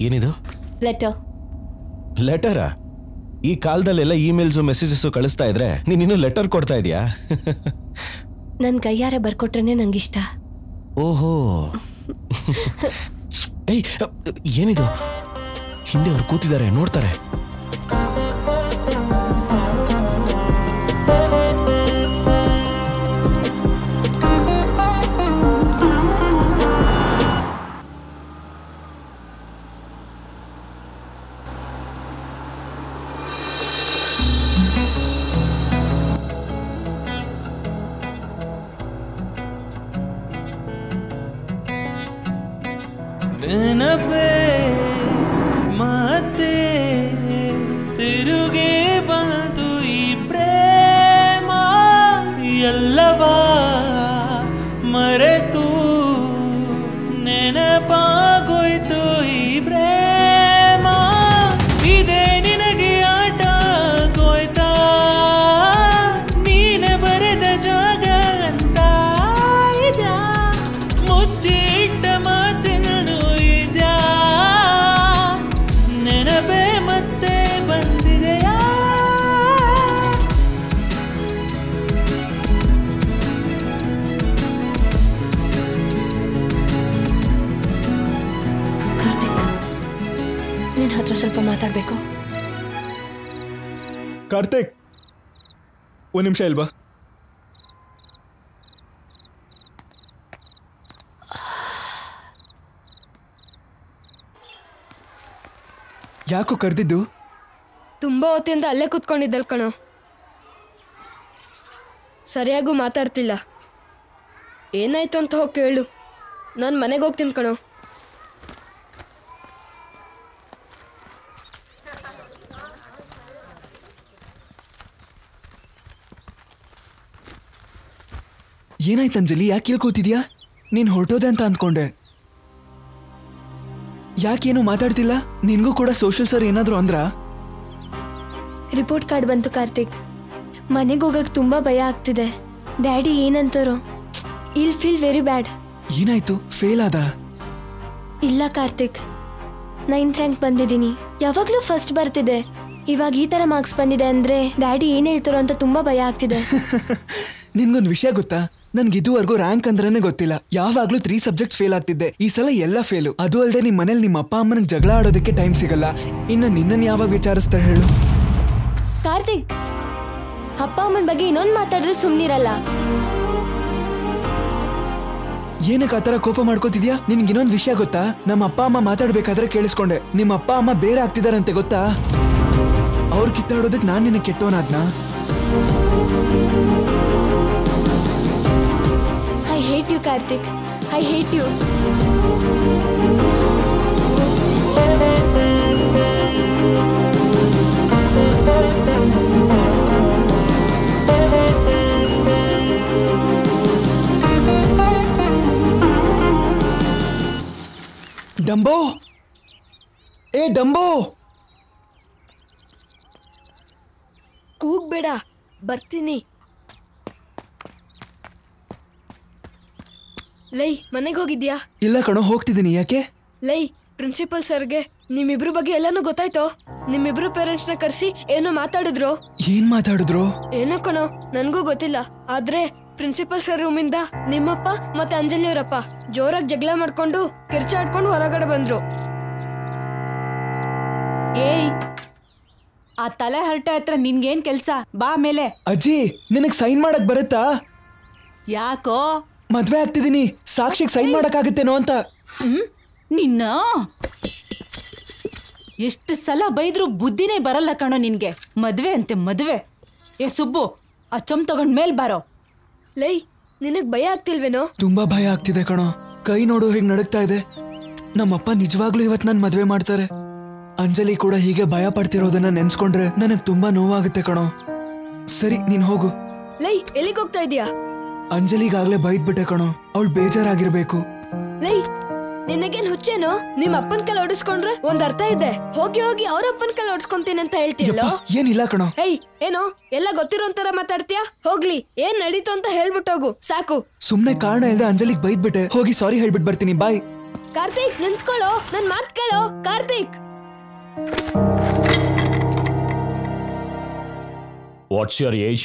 ಏನಿದು? ಲೆಟರ್. ಲೆಟರಾ? ಈ ಕಾಲದಲ್ಲೆಲ್ಲ ಇಮೇಲ್ಸು ಮೆಸೇಜಸ್ ಕಳಿಸ್ತಾ ಇದ್ರೆ ನೀನ್ ಇನ್ನೂ ಲೆಟರ್ ಕೊಡ್ತಾ ಇದೀಯಾ? ನನ್ ಕೈಯಾರೆ ಬರ್ಕೊಟ್ರೇನೆ ನಂಗಿಷ್ಟ. ಓಹೋ. ಏಯ್, ಏನಿದು? ಹಿಂದೆ ಅವ್ರು ಕೂತಿದ್ದಾರೆ, ನೋಡ್ತಾರೆ. ನೆನಪೇ ಮತ್ತೆ ತಿರುಗಿ ಬಂತು ಈ ಪ್ರೇಮ, ಎಲ್ಲವಾ ಮರೆತು ನೆನಪಾಗೋಯ್ತು ಈ ಪ್ರೇಮ. ಇದೇ ನಿನಗೆ ಆಟ ಗೋಯ್ತಾ, ನೀನೆ ಬರೆದ ಜಾಗ ಅಂತ ಇದಾ, ಮುಚ್ಚಿಟ್ಟ ಮಾತಿನೂ ಇದಾ, ನೆನಪೇ ಮತ್ತೆ ಬಂದಿದೆಯಾ? ಕಾರ್ತಿಕ್, ನಿನ್ ಹತ್ರ ಸ್ವಲ್ಪ ಮಾತಾಡ್ಬೇಕು. ಕಾರ್ತಿಕ್, ಒಂದ್ ನಿಮಿಷ ಇಲ್ವಾ? ಯಾಕೋ ಕರೆದಿದ್ದು? ತುಂಬಾ ಹೊತ್ತಿಂದ ಅಲ್ಲೇ ಕೂತ್ಕೊಂಡಿದ್ದಲ್ ಕಣೋ, ಸರಿಯಾಗೂ ಮಾತಾಡ್ತಿಲ್ಲ. ಏನಾಯ್ತು ಅಂತ ಹೋಗಿ ಕೇಳು. ನಾನು ಮನೆಗೆ ಹೋಗ್ತೀನಿ ಕಣೋ. ಏನಾಯ್ತು ಅಂಜಲಿ? ಯಾಕೆ ಕೇಳ್ಕೋತಿದ್ಯಾ? ನೀನ್ ಹೊರಟೋದೆ ಅಂತ ಅಂದ್ಕೊಂಡೆ. ಯಾಕೇನು ಮಾತಾಡ್ತಿಲ್ಲ? ನಿನ್ಗೂ ಕೂಡ ಸೋಷಲ್ ಸರ್ ಏನಾದ್ರು ಅಂದ್ರ? ರಿಪೋರ್ಟ್ ಕಾರ್ಡ್ ಬಂತು ಕಾರ್ತಿಕ್. ಮನೆಗೆ ಹೋಗಕ್ ತುಂಬಾ ಭಯ ಆಗ್ತಿದೆ. ಡ್ಯಾಡಿ ಏನಂತಾರೋ. I'll feel very bad. ಏನಾಯ್ತು? ಫೇಲ್ ಆದ? ಇಲ್ಲ ಕಾರ್ತಿಕ್, ನೈನ್ತ್ ರ್ಯಾಂಕ್ ಬಂದಿದ್ದೀನಿ. ಯಾವಾಗ್ಲೂ ಫಸ್ಟ್ ಬರ್ತಿದೆ. ಇವಾಗ ಈ ತರ ಮಾರ್ಕ್ಸ್ ಬಂದಿದೆ ಅಂದ್ರೆ ಡ್ಯಾಡಿ ಏನ್ ಹೇಳ್ತಾರೋ ಅಂತ ತುಂಬಾ ಭಯ ಆಗ್ತಿದೆ. ನಿನ್ಗೊಂದ್ ವಿಷಯ ಗೊತ್ತಾ? ನನ್ಗೆ ಇದುವರೆಗೂ ರ್ಯಾಂಕ್ ಅಂದ್ರೇನೆ ಗೊತ್ತಿಲ್ಲ. ಯಾವಾಗ್ಲೂ ತ್ರೀ ಸಬ್ಜೆಕ್ಟ್ಸ್ ಫೇಲ್ ಆಗ್ತಿದ್ದೆ. ಈ ಸಲ ಎಲ್ಲ ಫೇಲು. ಅದು ಅಲ್ಲದೆ ನಿಮ್ ಮನೇಲಿ ನಿಮ್ಮ ಅಪ್ಪ ಅಮ್ಮನಿಗೆ ಜಗಳ ಆಡೋದಕ್ಕೆ ಟೈಮ್ ಸಿಗಲ್ಲ. ಇನ್ನು ನಿನ್ನನ್ ಯಾವಾಗ ವಿಚಾರಿಸ್ತಾರೆ ಹೇಳು? ಕಾರ್ತಿಕ್, ಅಪ್ಪ ಅಮ್ಮನ ಬಗ್ಗೆ ಇನ್ನೊಂದು ಮಾತಾಡಿದ್ರೆ ಸುಮ್ನಿರಲ್ಲ. ಏನಕ್ಕೆ ಆತರ ಕೋಪ ಮಾಡ್ಕೋತಿದ್ಯಾ? ನಿನ್ಗೆ ಇನ್ನೊಂದು ವಿಷಯ ಗೊತ್ತಾ? ನಮ್ಮ ಅಪ್ಪ ಅಮ್ಮ ಮಾತಾಡ್ಬೇಕಾದ್ರೆ ಕೇಳಿಸ್ಕೊಂಡೆ. ನಿಮ್ಮ ಅಪ್ಪ ಅಮ್ಮ ಬೇರೆ ಆಗ್ತಿದಾರಂತೆ ಗೊತ್ತಾ? ಅವ್ರು ಕಿತ್ತಾಡೋದಕ್ಕೆ ನಾನ್ ನಿನ್ನ ಕೆಟ್ಟೋನಾದ್ನ? I hate you Karthik, I hate you. Dumbo, ಏ ಡಂಬೋ, ಕೂಗ್ಬೇಡ, ಬರ್ತೀನಿ. ಲೈ, ಮನೆಗೆ ಹೋಗಿದ್ಯಾ? ಇಲ್ಲ ಕಣೋ, ಹೋಗ್ತಿದ್ದೀನಿ. ಯಾಕೆ? ಲೈ, ಪ್ರಿನ್ಸಿಪಲ್ ಸರ್ಗೆ ನಿಮ್ಮಿಬ್ರು ಬಗ್ಗೆ ಎಲ್ಲಾನು ಗೊತ್ತಾಯ್ತೋ? ನಿಮ್ಮಿಬ್ರು ಪೇರೆಂಟ್ಸ್ ನ ಕರ್ಸಿ ಏನೋ ಮಾತಾಡಿದ್ರು. ಏನ್ ಮಾತಾಡಿದ್ರು? ಏನೋ ಕಣೋ, ನನ್ಗೂ ಗೊತ್ತಿಲ್ಲ. ಆದ್ರೆ ಪ್ರಿನ್ಸಿಪಲ್ ಸರ್ ರೂಮಿಂದ ನಿಮ್ಮಪ್ಪ ಮತ್ತೆ ಅಂಜಲಿ ಅವರಪ್ಪ ಜೋರಾಗಿ ಜಗಳ ಮಾಡ್ಕೊಂಡು ಕಿರ್ಚಾಡ್ಕೊಂಡು ಹೊರಗಡೆ ಬಂದ್ರು. ಏಯ್, ಆ ತಲೆ ಹರಟೆ ಹತ್ರ ನಿನ್ಗೇನ್ ಕೆಲ್ಸ? ಬಾ ಮೇಲೆ. ಅಜ್ಜಿ, ನಿನಗ್ ಸೈನ್ ಮಾಡಕ್ ಬರುತ್ತಾ? ಯಾಕೋ? ಮದ್ವೆ ಆಗ್ತಿದೀನಿ, ಸಾಕ್ಷಿಗೆ ಸೈನ್ ಮಾಡಕ್ಕಾಗತ್ತೇನೋ ಅಂತ. ಹ್ಮ್, ನಿನ್ನ ಎಷ್ಟು ಸಲ ಬೈದ್ರು ಬುದ್ಧಿನೇ ಬರಲ್ಲ ಕಣೋ ನಿನ್ಗೆ. ಮದ್ವೆ ಅಂತೆ ಮದ್ವೆ. ಏ ಸುಬ್ಬು, ಆ ಚಮ್ ತಗೊಂಡ್ ಮೇಲ್ ಬಾರೋ. ಲೈ, ನಿನಗ್ ಭಯ ಆಗ್ತಿಲ್ವೇನೋ? ತುಂಬಾ ಭಯ ಆಗ್ತಿದೆ ಕಣೋ. ಕೈ ನೋಡು ಹೇಗ್ ನಡಕ್ತಾ ಇದೆ. ನಮ್ಮಪ್ಪ ನಿಜವಾಗ್ಲೂ ಇವತ್ ನನ್ ಮದ್ವೆ ಮಾಡ್ತಾರೆ. ಅಂಜಲಿ ಕೂಡ ಹೀಗೆ ಭಯ ಪಡ್ತಿರೋದನ್ನ ನೆನ್ಸ್ಕೊಂಡ್ರೆ ನನಗ್ ತುಂಬಾ ನೋವಾಗುತ್ತೆ ಕಣೋ. ಸರಿ, ನೀನ್ ಹೋಗು. ಲೈ, ಎಲ್ಲಿಗೆ ಹೋಗ್ತಾ ಇದೀಯಾ? ಅಂಜಲಿಗಾಗ್ಲೇ ಬೈದ್ಬಿಟ್ಟೆ ಕಣೋ, ಅವಳು ಬೇಜಾರಾಗಿರ್ಬೇಕು. ಲೈ, ನಿನಗೇನ್ ಹುಚ್ಚೇನೋ? ನಿಮ್ ಅಪ್ಪನ ಕೈಲಿ ಹೊಡಿಸ್ಕೊಂಡ್ರೆ ಒಂದ್ ಅರ್ಥ ಇದೆ. ಹೋಗಿ ಹೋಗಿ ಅವ್ರ ಅಪ್ಪನ ಕೈಲಿ ಹೊಡ್ಸ್ಕೊಂತೀನಿ ಅಂತ ಹೇಳ್ತಿಲ್ಲೋ? ಏನಿಲ್ಲ ಕಣೋ. ಏಯ್, ಏನೋ ಎಲ್ಲ ಗೊತ್ತಿರೋ ಒಂಥರ ಮಾತಾಡ್ತೀಯಾ? ಹೋಗ್ಲಿ, ಏನ್ ನಡೀತು ಅಂತ ಹೇಳ್ಬಿಟ್ಟೋಗು ಸಾಕು. ಸುಮ್ನೆ ಕಾರಣ ಇಲ್ದೆ ಅಂಜಲಿಗ್ ಬೈದ್ಬಿಟ್ಟೆ. ಹೋಗಿ ಸಾರಿ ಹೇಳ್ಬಿಟ್ ಬರ್ತೀನಿ. ಬಾಯ್. ಕಾರ್ತಿಕ್ ನಿಂತ್ಕೊಳ್ಳೋ, ನನ್ ಮಾತ್ ಕೇಳೋ Karthik. What's your age?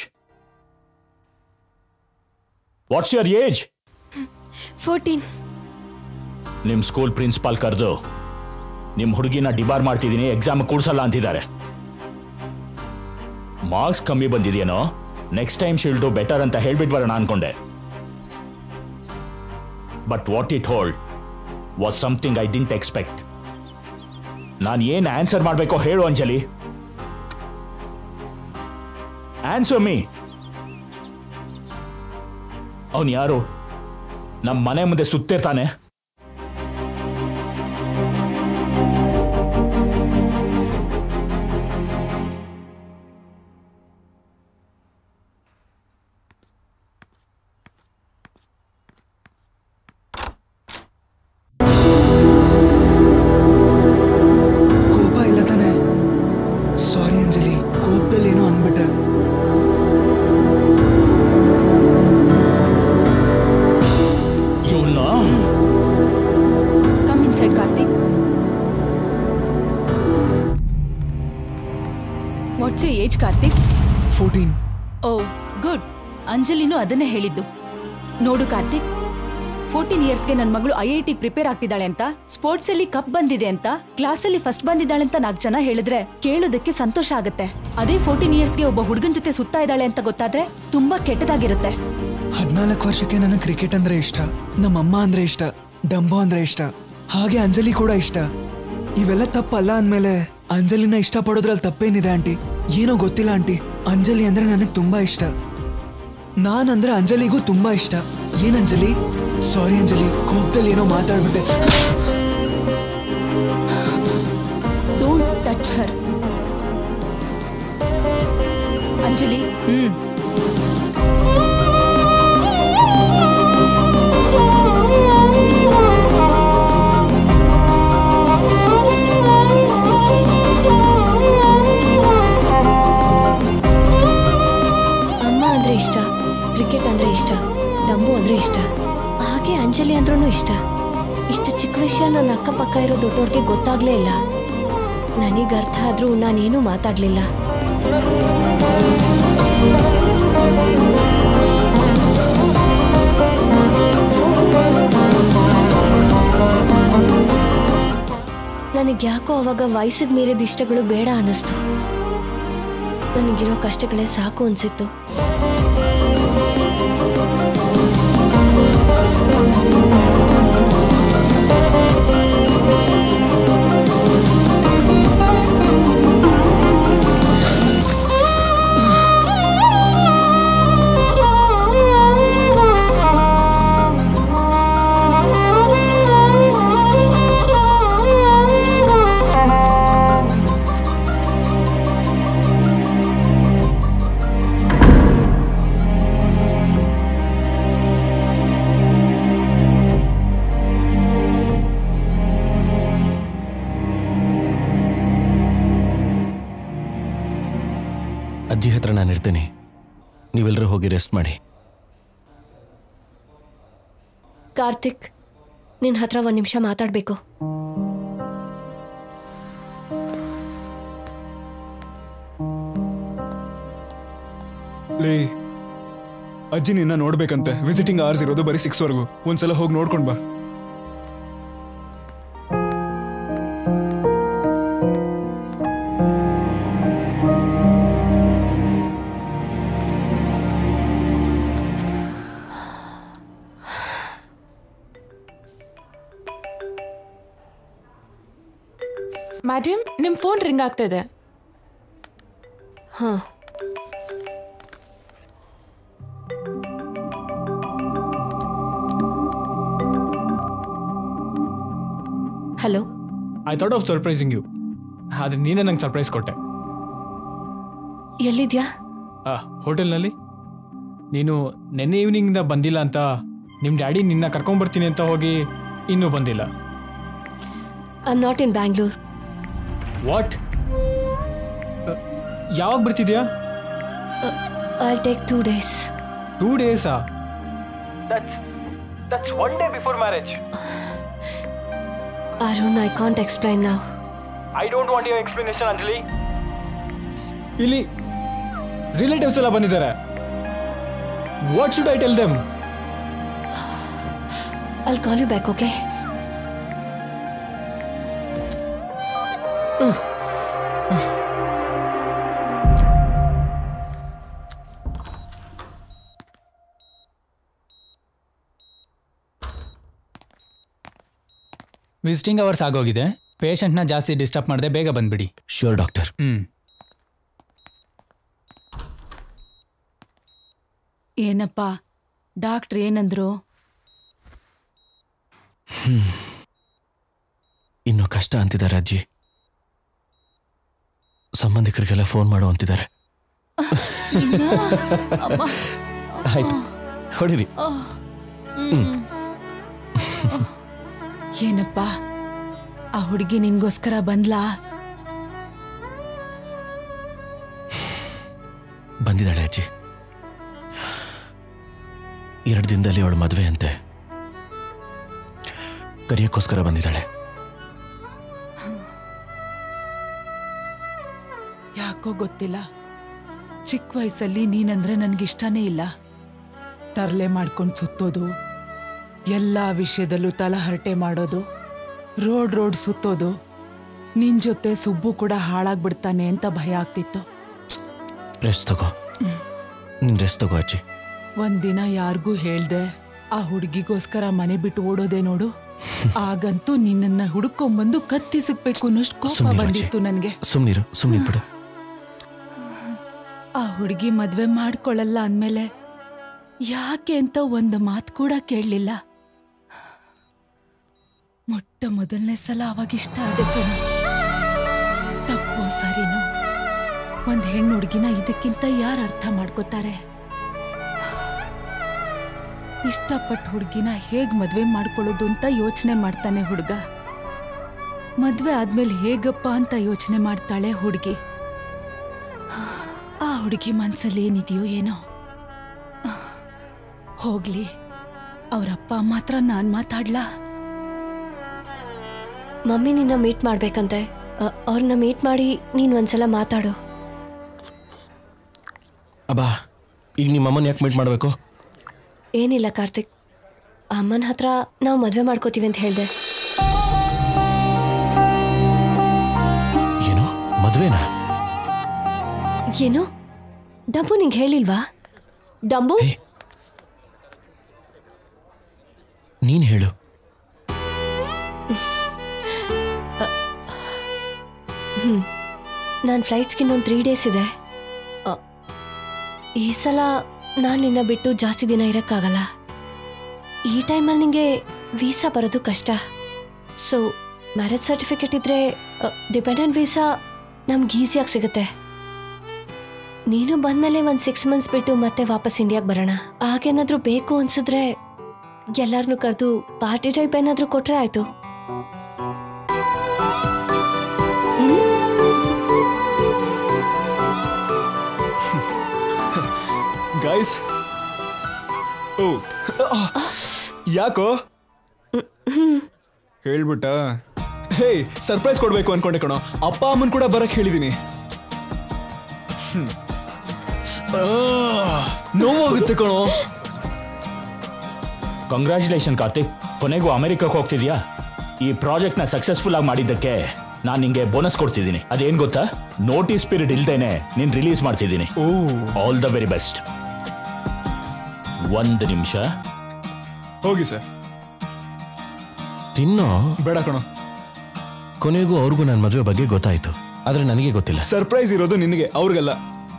What's your age? Fourteen. ನಿಮ್ ಸ್ಕೂಲ್ ಪ್ರಿನ್ಸಿಪಾಲ್ ಕರೆದು ನಿಮ್ ಹುಡುಗಿನ ಡಿಬಾರ್ ಮಾಡ್ತಿದ್ದೀನಿ, ಎಕ್ಸಾಮ್ ಕೂಡ್ಸಲ್ಲ ಅಂತಿದ್ದಾರೆ. ಮಾರ್ಕ್ಸ್ ಕಮ್ಮಿ ಬಂದಿದೆಯೇನೋ, next time shall do better ಅಂತ ಹೇಳ್ಬಿಟ್ಟು ಬರೋಣ ಅನ್ಕೊಂಡೆ. But what it hold was something I didn't expect. ನಾನು ಏನ್ ಆನ್ಸರ್ ಮಾಡಬೇಕೋ ಹೇಳು ಅಂಜಲಿ. Answer me. ಅವನು ಯಾರು? ನಮ್ಮ ಮನೆ ಮುಂದೆ ಸುತ್ತಿರ್ತಾನೆ. ಕಾರ್ತಿಕ್ ಫೋರ್ಟೀನ್. Oh good. ಅಂಜಲಿನೂ ಅದನ್ನೇ ಹೇಳಿದ್ದು. ನೋಡು ಕಾರ್ತಿಕ್, ಫೋರ್ಟೀನ್ ಇಯರ್ಸ್ಗೆ ನನ್ನ ಮಗಳು ಐ ಐ ಟಿ ಪ್ರಿಪೇರ್ ಆಗ್ತಿದ್ದಾಳೆ ಅಂತ, ಸ್ಪೋರ್ಟ್ಸ್ ಅಲ್ಲಿ ಕಪ್ ಬಂದಿದೆ ಅಂತ, ಕ್ಲಾಸ್ ಅಲ್ಲಿ ಫಸ್ಟ್ ಬಂದಿದ್ದಾಳೆ ಅಂತ ನಾಲ್ಕು ಜನ ಹೇಳಿದ್ರೆ ಕೇಳೋದಕ್ಕೆ ಸಂತೋಷ ಆಗುತ್ತೆ. ಅದೇ ಫೋರ್ಟೀನ್ ಇಯರ್ಸ್ಗೆ ಒಬ್ಬ ಹುಡುಗನ ಜೊತೆ ಸುತ್ತಾ ಇದ್ದಾಳೆ ಅಂತ ಗೊತ್ತಾದ್ರೆ ತುಂಬಾ ಕೆಟ್ಟದಾಗಿರುತ್ತೆ. ಹದಿನಾಲ್ಕು ವರ್ಷಕ್ಕೆ ನನಗೆ ಕ್ರಿಕೆಟ್ ಅಂದ್ರೆ ಇಷ್ಟ, ನಮ್ಮಮ್ಮ ಅಂದ್ರೆ ಇಷ್ಟ, ಡಂಬೋ ಅಂದ್ರೆ ಇಷ್ಟ, ಹಾಗೆ ಅಂಜಲಿ ಕೂಡ ಇಷ್ಟ. ಇವೆಲ್ಲ ತಪ್ಪಲ್ಲ ಅಂದ್ಮೇಲೆ ಅಂಜಲಿನ ಇಷ್ಟ ಪಡೋದ್ರಲ್ಲಿ ತಪ್ಪೇನಿದೆ ಆಂಟಿ? ಏನೋ ಗೊತ್ತಿಲ್ಲ ಆಂಟಿ, ಅಂಜಲಿ ಅಂದ್ರೆ ನನಗೆ ತುಂಬಾ ಇಷ್ಟ. ನಾನಂದ್ರೆ ಅಂಜಲಿಗೂ ತುಂಬಾ ಇಷ್ಟ. ಏನ್ ಅಂಜಲಿ? ಸಾರಿ ಅಂಜಲಿ, ಕೋಪದಲ್ಲಿ ಏನೋ ಮಾತಾಡ್ಬಿಟ್ಟೆ. Don't touch her. ಅಂಜಲಿ, ಹ್ಮ್ ಇಷ್ಟ, ಕ್ರಿಕೆಟ್ ಅಂದ್ರೆ ಇಷ್ಟ, ಡಂಬು ಅಂದ್ರೆ ಇಷ್ಟ, ಹಾಗೆ ಅಂಜಲಿ ಅಂದ್ರೂ ಇಷ್ಟ. ಇಷ್ಟು ಚಿಕ್ಕ ವಿಷಯ ನನ್ನ ಅಕ್ಕಪಕ್ಕ ಇರೋ ದೊಡ್ಡವ್ರಿಗೆ ಗೊತ್ತಾಗ್ಲೇ ಇಲ್ಲ. ನನಗೆ ಅರ್ಥ ಆದ್ರೂ ನಾನೇನು ಮಾತಾಡ್ಲಿಲ್ಲ. ನನಗೆ ಯಾಕೋ ಅವಾಗ ವಯಸ್ಸಿಗೆ ಮೀರಿದ ಇಷ್ಟಗಳು ಬೇಡ ಅನ್ನಿಸ್ತು. ನನಗಿರೋ ಕಷ್ಟಗಳೇ ಸಾಕು ಅನ್ಸಿತ್ತು. ಅಜ್ಜಿ ಹತ್ರ ನಾನು ಇರ್ತೀನಿ, ನೀವೆಲ್ಲರೂ ಹೋಗಿ ರೆಸ್ಟ್ ಮಾಡಿ. ಕಾರ್ತಿಕ್, ನಿನ್ನ ಹತ್ರ ಒಂದು ನಿಮಿಷ ಮಾತಾಡಬೇಕು. ಲೇ, ಅಜ್ಜಿ ನಿನ್ನ ನೋಡ್ಬೇಕಂತೆ. ವಿಸಿಟಿಂಗ್ ಅವರ್ಸ್ ಇರೋದು ಬರೀ ಸಿಕ್ಸ್ ವರೆಗೂ. ಒಂದ್ಸಲ ಹೋಗಿ ನೋಡ್ಕೊಂಡ್ ಬಾ. ಮ್ಯಾಡಮ್, ನಿಮ್ ಫೋನ್ ರಿಂಗ್ ಆಗ್ತಾ ಇದೆ. ಹಾ, hello. I thought of surprising you. ಆದ್ರೆ ನೀನೇ ನಂಗೆ ಸರ್ಪ್ರೈಸ್ ಕೊಟ್ಟೆ. ಎಲ್ಲಿದ್ಯಾ? ಹೋಟೆಲ್ನಲ್ಲಿ. ನೀನು ನೆನ್ನೆ ಈವ್ನಿಂಗ್ನ ಬಂದಿಲ್ಲ ಅಂತ ನಿಮ್ಮ ಡ್ಯಾಡಿ ನಿನ್ನ ಕರ್ಕೊಂಡ್ಬರ್ತೀನಿ ಅಂತ ಹೋಗಿ ಇನ್ನೂ ಬಂದಿಲ್ಲ. I am not in Bangalore. What? ಯಾವಾಗ ಬರ್ತಿದ್ಯಾ? I'll take two days. Two days? That's that's one day before marriage. Arun, I can't explain now. I don't want your explanation, Anjali. ಇಲ್ಲಿ ರಿಲೇಟಿವ್ಸ್ ಎಲ್ಲ ಬಂದಿದ್ದಾರೆ. What should I tell them? I'll call you back, okay? Visiting hours ಆಗೋಗಿದೆ. ಪೇಷಂಟ್ನ ಜಾಸ್ತಿ disturb ಮಾಡದೆ ಬೇಗ ಬಂದ್ಬಿಡಿ. Sure doctor. ಹ್ಮ್ ಏನಪ್ಪ ಡಾಕ್ಟ್ರ್ ಏನಂದ್ರು? ಹ್ಮ್ ಇನ್ನು ಕಷ್ಟ ಅಂತಿದ್ದಾರೆ ಅಜ್ಜಿ. ಸಂಬಂಧಿಕರಿಗೆಲ್ಲ ಫೋನ್ ಮಾಡು ಅಂತಿದ್ದಾರೆ. ಆಯ್ತು ಹೊಡಿರಿ. ಏನಪ್ಪ ಆ ಹುಡುಗಿ ನಿನ್ಗೋಸ್ಕರ ಬಂದ್ಲಾ? ಬಂದಿದ್ದಾಳೆ ಅಜ್ಜಿ. ಎರಡು ದಿನದಲ್ಲಿ ಅವಳು ಮದುವೆ ಅಂತೆ, ಕರಿಯಕ್ಕೋಸ್ಕರ ಬಂದಿದ್ದಾಳೆ. ಯಾಕೋ ಗೊತ್ತಿಲ್ಲ, ಚಿಕ್ಕ ವಯಸ್ಸಲ್ಲಿ ನೀನಂದ್ರೆ ನನ್ಗಿಷ್ಟನೇ ಇಲ್ಲ. ತರಲೆ ಮಾಡ್ಕೊಂಡು ಸುತ್ತೋದು, ಎಲ್ಲ ವಿಷಯದಲ್ಲೂ ತಲಹರಟೆ ಮಾಡೋದು, ರೋಡ್ ರೋಡ್ ಸುತ್ತೋದು, ನಿನ್ ಜೊತೆ ಸುಬ್ಬು ಕೂಡ ಹಾಳಾಗ್ಬಿಡ್ತಾನೆ ಅಂತ ಭಯ ಆಗ್ತಿತ್ತು. ರೆಸ್ಟ್ ತಗೋ, ನಿನ್ ರೆಸ್ಟ್ ತಗೋ ಅಜ್ಜಿ. ಒಂದಿನ ಯಾರಿಗೂ ಹೇಳ್ದೆ ಆ ಹುಡುಗಿಗೋಸ್ಕರ ಮನೆ ಬಿಟ್ಟು ಓಡೋದೆ ನೋಡು. ಆಗಂತೂ ನಿನ್ನನ್ನ ಹುಡುಕೊಂಡ್ಬಂದು ಕತ್ತಿ ಸಿಗ್ಬೇಕು ಅನ್ನೋಷ್ಟು ಕೋಪ ಬಂದಿತ್ತು ನನ್ಗೆ. ಸುಮ್ನಿರು, ಸುಮ್ನಿ ಬಿಡು. ಆ ಹುಡುಗಿ ಮದ್ವೆ ಮಾಡ್ಕೊಳ್ಳಲ್ಲ ಅಂದ್ಮೇಲೆ ಯಾಕೆ ಅಂತ ಒಂದು ಮಾತು ಕೂಡ ಕೇಳಲಿಲ್ಲ. ಮೊಟ್ಟ ಮೊದಲನೇ ಸಲ ಅವಾಗ ಇಷ್ಟ ಆದೆ ಕಣ. ತಪ್ಪೋ ಸರಿನೋ, ಒಂದ್ ಹೆಣ್ಣು ಹುಡುಗಿನ ಇದಕ್ಕಿಂತ ಯಾರು ಅರ್ಥ ಮಾಡ್ಕೋತಾರೆ? ಇಷ್ಟಪಟ್ಟ ಹುಡುಗಿನ ಹೇಗ್ ಮದ್ವೆ ಮಾಡ್ಕೊಳ್ಳೋದು ಅಂತ ಯೋಚನೆ ಮಾಡ್ತಾನೆ ಹುಡುಗ. ಮದ್ವೆ ಆದ್ಮೇಲೆ ಹೇಗಪ್ಪ ಅಂತ ಯೋಚನೆ ಮಾಡ್ತಾಳೆ ಹುಡುಗಿ. ಆ ಹುಡುಗಿ ಮನ್ಸಲ್ಲಿ ಏನಿದೆಯೋ ಏನೋ. ಹೋಗ್ಲಿ, ಅವರಪ್ಪ ಮಾತ್ರ ನಾನ್ ಮಾತಾಡ್ಲಾ? ಮಮ್ಮಿ ನಿನ್ನ ಮೀಟ್ ಮಾಡ್ಬೇಕಂತೆ. ಅವ್ರನ್ನ ಮೀಟ್ ಮಾಡಿ ನೀನ್ ಒಂದ್ಸಲ ಮಾತಾಡು. ಅಬ್ಬಾ, ಈಗ ನಿಮ್ಮ ಅಮ್ಮನ ಯಾಕೆ ಮೀಟ್ ಮಾಡಬೇಕು? ಏನಿಲ್ಲ ಕಾರ್ತಿಕ್, ಅಮ್ಮನ ಹತ್ರ ನಾವು ಮದ್ವೆ ಮಾಡ್ಕೋತೀವಿ ಅಂತ ಹೇಳ್ದೆ. ಏನು ಮದ್ವೆನಾ? ಏನು ಡಂಬು ನಿಂಗೆ ಹೇಳಿಲ್ವಾ? ಡಂಬು ನೀನ್ ಹೇಳು. ಹ್ಮ್ ನಾನು ಫ್ಲೈಟ್ಸ್ಗೆ ಇನ್ನೊಂದು ತ್ರೀ ಡೇಸ್ ಇದೆ. ಈ ಸಲ ನಾನು ನಿನ್ನ ಬಿಟ್ಟು ಜಾಸ್ತಿ ದಿನ ಇರೋಕ್ಕಾಗಲ್ಲ. ಈ ಟೈಮಲ್ಲಿ ನಿಂಗೆ ವೀಸಾ ಬರೋದು ಕಷ್ಟ. ಸೊ ಮ್ಯಾರೇಜ್ ಸರ್ಟಿಫಿಕೇಟ್ ಇದ್ರೆ ಡಿಪೆಂಡೆಂಟ್ ವೀಸಾ ನಮ್ಗೆ ಈಸಿಯಾಗಿ ಸಿಗುತ್ತೆ. ನೀನು ಬಂದಮೇಲೆ ಒಂದು ಸಿಕ್ಸ್ ಮಂತ್ಸ್ ಬಿಟ್ಟು ಮತ್ತೆ ವಾಪಸ್ ಇಂಡಿಯಾಗೆ ಬರೋಣ. ಆಗೇನಾದರೂ ಬೇಕು ಅನ್ಸಿದ್ರೆ ಎಲ್ಲರನ್ನೂ ಕರೆದು ಪಾರ್ಟಿ ಟೈಪ್ ಏನಾದರೂ ಕೊಟ್ರೆ ಆಯಿತು. ಗೈಸ್, ಓ ಯಾಕೋ ಹೇಳ್ಬಿಟ್ಟ? ಹೇ, ಸರ್ಪ್ರೈಸ್ ಕೊಡ್ಬೇಕು ಅನ್ಕೊಂಡೆ ಕಣೋ. ಅಪ್ಪ ಅಮ್ಮನ್ ಕೂಡ ಬರಕ್ ಹೇಳಿದೀನಿ. ನೋವಾಗುತ್ತೆ ಕಣೋ. ಕಂಗ್ರ್ಯಾಚುಲೇಷನ್ ಕಾರ್ತಿಕ್, ಕೊನೆಗೂ ಅಮೆರಿಕಕ್ಕೆ ಹೋಗ್ತಿದ್ಯಾ? ಈ ಪ್ರಾಜೆಕ್ಟ್ ನ ಸಕ್ಸಸ್ಫುಲ್ ಆಗಿ ಮಾಡಿದ್ದಕ್ಕೆ ನಾನು ನಿಂಗೆ ಬೋನಸ್ ಕೊಡ್ತಿದ್ದೀನಿ. ಅದೇನ್ ಗೊತ್ತಾ? ನೋಟಿಸ್ ಪೀರಿಯಡ್ ಇಲ್ದೇನೆ ನೀನ್ ರಿಲೀಸ್ ಮಾಡ್ತಿದ್ದೀನಿ. All the very best. ಒಂದು ನಿಮಿಷ ಹೋಗಿ ಸರ್. ತಿನ್ನೋ ಬೇಡ ಕಣೋ. ಕೊನೆಗೂ ಅವ್ರಿಗೂ ನನ್ನ ಮದುವೆ ಬಗ್ಗೆ ಗೊತ್ತಾಯ್ತು, ಆದ್ರೆ ನನಗೆ ಗೊತ್ತಿಲ್ಲ. ಸರ್ಪ್ರೈಸ್ ಇರೋದು ನಿನಗೆ, ಅವ್ರಿಗೆಲ್ಲ.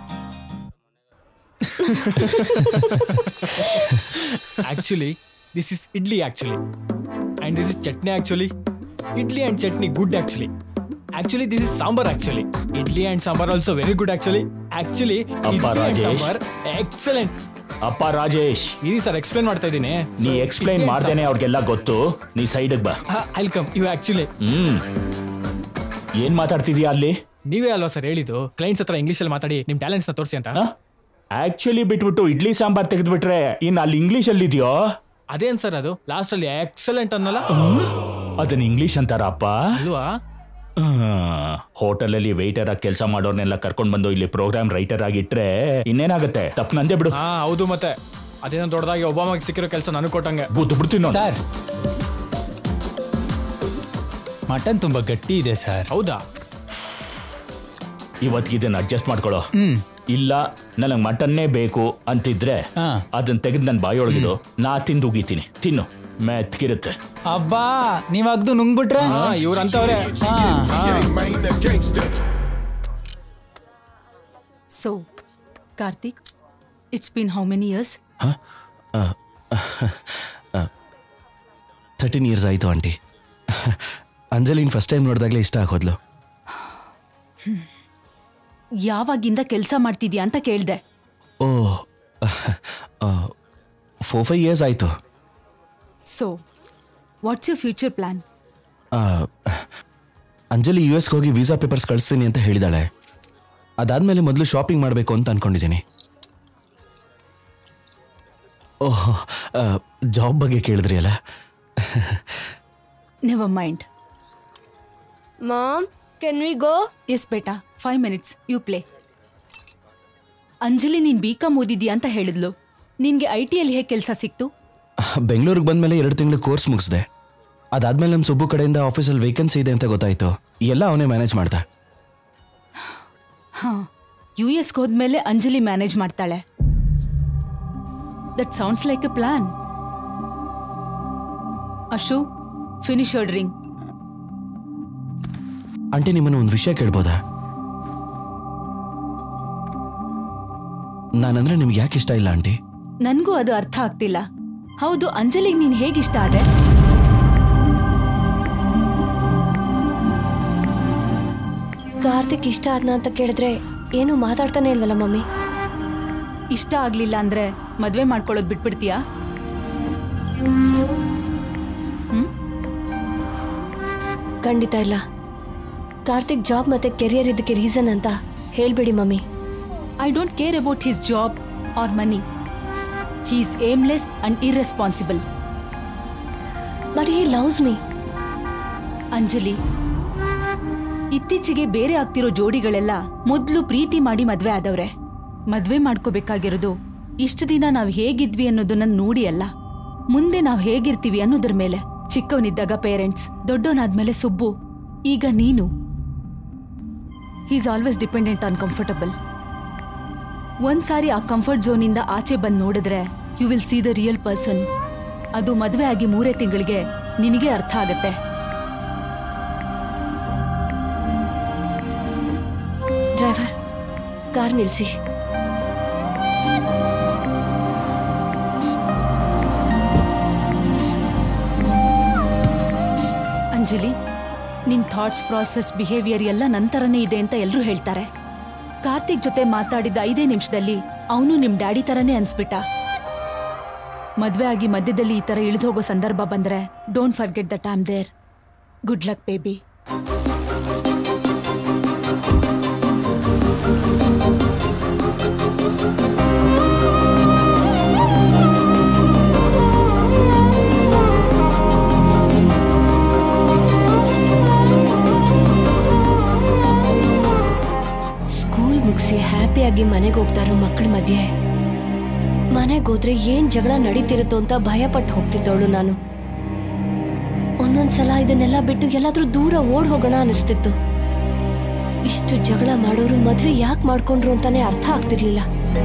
Actually this is idli actually, and this is chutney actually. Idli and chutney good actually. Actually, this is sambar actually. Idli and sambar also very good actually. Actually, idli and sambar excellent. ಅಪ್ಪ ರಾಜೇಶ್, ಇರಿ ಸರ್ ಎಕ್ಸ್ಪ್ಲೈನ್ ಮಾಡ್ತಾ ಇದ್ದೀನಿ. ನೀ explain ಮಾಡ್ದೇನೆ ಅವ್ರಿಗೆಲ್ಲ ಗೊತ್ತು. ನೀ ಸೈಡ್ಗೆ ಬಾ. I'll come you actually. ಹ್ಮ್ ಏನ್ ಮಾತಾಡ್ತಿದ್ಯಾ ಅಲ್ಲಿ? ನೀವೇ ಅಲ್ವಾ ಸರ್ ಹೇಳಿದ್ದು ಕ್ಲೈಂಟ್ಸ್ ಹತ್ರ ಇಂಗ್ಲಿಷ್ ಅಲ್ಲಿ ಮಾತಾಡಿ ನಿಮ್ ಟ್ಯಾಲೆಂಟ್ಸ್ ನ ತೋರಿಸಿ ಅಂತ. ಆಕ್ಚುಲಿ ಬಿಟ್ಬಿಟ್ಟು ಇಡ್ಲಿ ಸಾಂಬಾರ್ ತೆಗೆದ್ಬಿಟ್ರೆ ಇನ್ ಅಲ್ಲಿ ಇಂಗ್ಲಿಷ್ ಅಲ್ಲಿ ಇದೆಯೋ? ಅದೇನ್ ಸರ್ ಅದು ಲಾಸ್ಟ್ ಅಲ್ಲಿ ಎಕ್ಸಲೆಂಟ್ ಅನ್ನಲ್ಲ? ಅದನ್ನ ಇಂಗ್ಲಿಷ್ ಅಂತಾರಪ್ಪ ಅಲ್ವಾ? ಹೋಟೆಲ್ ಅಲ್ಲಿ ವೆಯ್ಟರ್ ಆಗಿ ಕೆಲಸ ಮಾಡೋರ್ನೆಲ್ಲ ಕರ್ಕೊಂಡ್ ಬಂದು ಇಲ್ಲಿ ಪ್ರೋಗ್ರಾಮ್ ರೈಟರ್ ಆಗಿಟ್ರೆ ಇನ್ನೇನಾಗುತ್ತೆ? ತಪ್ಪು ನಂದೇ ಬಿಡು. ಹಾ ಹೌದು, ಮತ್ತೆ ಅದೇನೋ ದೊಡ್ಡದಾಗಿ ಒಬ್ಬಾಮಾಗಿ ಸಿಕ್ಕಿರೋ ಕೆಲಸ ನನಗೆ ಕೊಟ್ಟಂಗೆ. ಬೂತು ಬಿಡ್ತೀನಿ ಸರ್. ಮಟನ್ ತುಂಬಾ ಗಟ್ಟಿ ಇದೆ ಸರ್. ಹೌದಾ? ಇವತ್ತಿಗೆ ಇದನ್ನ ಅಡ್ಜಸ್ಟ್ ಮಾಡ್ಕೊಳ್ಳೋ. ಇಲ್ಲ ನನಗೆ ಮಟನ್ನೇ ಬೇಕು ಅಂತಿದ್ರೆ ಅದನ್ನ ತೆಗೆದು ನನ್ನ ಬಾಯೊಳಗಿಡು, ನಾ ತಿಂದು ಉಗಿತೀನಿ. ತಿನ್ನು, ಮೆತ್ಕಿರುತ್ತೆ. ಅಬ್ಬಾ, ನೀವ್ ಅಗ್ದು ನುಂಗ್ಬಿಟ್ರೆ ಇವ್ರಂತವ್ರೆ. So Karthik, it's been how many years? Thirteen years ಆಯಿತು ಆಂಟಿ. ಅಂಜಲಿನ್ ಫಸ್ಟ್ ಟೈಮ್ ನೋಡಿದಾಗಲೇ ಇಷ್ಟ ಆಗೋದ್ಲು. ಯಾವಾಗಿಂದ ಕೆಲಸ ಮಾಡ್ತಿದ್ಯಾ ಅಂತ ಕೇಳ್ದೆ. ಓ, ಫೋರ್ ಫೈವ್ ಇಯರ್ಸ್ ಆಯಿತು. So what's your future plan? Anjali U ಎಸ್ಗೆ ಹೋಗಿ ವೀಸಾ ಪೇಪರ್ಸ್ ಕಳಿಸ್ತೀನಿ ಅಂತ ಹೇಳಿದಾಳೆ. ಅದಾದಮೇಲೆ ಮೊದಲು ಶಾಪಿಂಗ್ ಮಾಡಬೇಕು ಅಂತ ಅಂದ್ಕೊಂಡಿದ್ದೀನಿ. ಓಹ್, ಜಾಬ್ ಬಗ್ಗೆ ಕೇಳಿದ್ರಿ ಅಲ್ಲ? Never mind. Mom, can we go? Yes ಬೇಟಾ, five minutes, you play. Anjali, ನೀನ್ ಬಿ ಕಾಮ್ ಓದಿದ್ಯಾ ಅಂತ ಹೇಳಿದ್ಲು. ನಿನ್ಗೆ ಐ ಟಿಯಲ್ಲಿ ಹೇಗೆ ಕೆಲಸ ಸಿಕ್ತು? ಬೆಂಗಳೂರಿಗೆ ಬಂದಮೇಲೆ ಎರಡು ತಿಂಗಳು ಕೋರ್ಸ್ ಮುಗಿಸಿದೆ. ಅದಾದ್ಮೇಲೆ ನಮ್ಮ ಸುಬ್ಬು ಕಡೆಯಿಂದ ಆಫೀಸಲ್ಲಿ ವೇಕೆನ್ಸಿ ಇದೆ ಅಂತ ಗೊತ್ತಾಯ್ತು. ಎಲ್ಲ ಅವನೇ ಮ್ಯಾನೇಜ್ ಮಾಡ್ದ. ಹಾ, ಯು ಎಸ್ಗೆ ಹೋದ್ಮೇಲೆ ಅಂಜಲಿ ಮ್ಯಾನೇಜ್ ಮಾಡ್ತಾಳೆ. That sounds like a plan. Ashu, finish your drink. Aunty, ನಿಮ್ಮನ್ನು ಒಂದು ವಿಷಯ ಕೇಳ್ಬೋದಾ? ನಾನಂದ್ರೆ ನಿಮ್ಗೆ ಯಾಕೆ ಇಷ್ಟ ಇಲ್ಲ ಆಂಟಿ? ನನ್ಗೂ ಅದು ಅರ್ಥ ಆಗ್ತಿಲ್ಲ. ಹೌದು, ಅಂಜಲಿಗೆ ನೀನ್ ಹೇಗಿಷ್ಟ ಆದೆ? ಕಾರ್ತಿಕ್ ಇಷ್ಟ ಆದ್ನ ಅಂತ ಕೇಳಿದ್ರೆ ಏನು ಮಾತಾಡ್ತಾನೆ ಇಲ್ವಲ್ಲ ಮಮ್ಮಿ? ಇಷ್ಟ ಆಗ್ಲಿಲ್ಲ ಅಂದ್ರೆ ಮದ್ವೆ ಮಾಡ್ಕೊಳ್ಳೋದು ಬಿಟ್ಬಿಡ್ತೀಯಾ? ಖಂಡಿತ ಇಲ್ಲ. ಕಾರ್ತಿಕ್ ಜಾಬ್ ಮತ್ತೆ ಕೆರಿಯರ್ ಇದಕ್ಕೆ ರೀಸನ್ ಅಂತ ಹೇಳ್ಬೇಡಿ mummy. I don't care about his job or money. He is aimless and irresponsible. But he loves me. Anjali, ಇತ್ತೀಚೆಗೆ ಬೇರೆ ಆಗ್ತಿರೋ ಜೋಡಿಗಳೆಲ್ಲ ಮೊದ್ಲು ಪ್ರೀತಿ ಮಾಡಿ ಮದ್ವೆ ಆದವ್ರೆ. ಮದ್ವೆ ಮಾಡ್ಕೋಬೇಕಾಗಿರೋದು ಇಷ್ಟು ದಿನ ನಾವ್ ಹೇಗಿದ್ವಿ ಅನ್ನೋದನ್ನ ನೋಡಿ ಅಲ್ಲ, ಮುಂದೆ ನಾವ್ ಹೇಗಿರ್ತೀವಿ ಅನ್ನೋದ್ರ ಮೇಲೆ. ಚಿಕ್ಕವನಿದ್ದಾಗ ಪೇರೆಂಟ್ಸ್, ದೊಡ್ಡವನಾದ್ಮೇಲೆ ಸುಬ್ಬು, ಈಗ ನೀನು. He is always dependent on comfortable. ಒಂದ್ಸಾರಿ ಆ ಕಂಫರ್ಟ್ ಝೋನಿಂದ ಆಚೆ ಬಂದು ನೋಡಿದ್ರೆ you will see the real person. ಅದು ಮದುವೆ ಆಗಿ ಮೂರೇ ತಿಂಗಳಿಗೆ ನಿನಗೆ ಅರ್ಥ ಆಗತ್ತೆ. ಡ್ರೈವರ್, ಕಾರ್ ನಿಲ್ಸಿ. ಅಂಜಲಿ, ನಿನ್ ಥಾಟ್ಸ್, ಪ್ರಾಸೆಸ್, ಬಿಹೇವಿಯರ್ ಎಲ್ಲ ನಂತರನೇ ಇದೆ ಅಂತ ಎಲ್ಲರೂ ಹೇಳ್ತಾರೆ. ಕಾರ್ತಿಕ್ ಜೊತೆ ಮಾತಾಡಿದ ಐದೇ ನಿಮಿಷದಲ್ಲಿ ಅವನು ನಿಮ್ ಡ್ಯಾಡಿ ತರನೇ ಅನ್ಸ್ಬಿಟ್ಟ. ಮದ್ವೆ ಆಗಿ ಮಧ್ಯದಲ್ಲಿ ಈ ತರ ಇಳಿದೋಗೋ ಸಂದರ್ಭ ಬಂದ್ರೆ don't forget that I am there. Good luck baby. ಮುಗಿಸಿ ಹ್ಯಾಪಿಯಾಗಿ ಮನೆಗೆ ಹೋಗ್ತಾರೋ ಮಕ್ಕಳ ಮಧ್ಯೆ ಮನೆಗೆ ಹೋದ್ರೆ ಏನ್ ಜಗಳ ನಡೀತಿರುತ್ತೋ ಅಂತ ಭಯಪಟ್ಟು ಹೋಗ್ತಿದ್ದವಳು ನಾನು. ಒಂದೊಂದ್ಸಲ ಇದನ್ನೆಲ್ಲ ಬಿಟ್ಟು ಎಲ್ಲಾದ್ರೂ ದೂರ ಓಡ್ ಹೋಗೋಣ ಅನಿಸ್ತಿತ್ತು. ಇಷ್ಟು ಜಗಳ ಮಾಡೋರು ಮದ್ವೆ ಯಾಕೆ ಮಾಡ್ಕೊಂಡ್ರು ಅಂತಾನೆ ಅರ್ಥ ಆಗ್ತಿರ್ಲಿಲ್ಲ.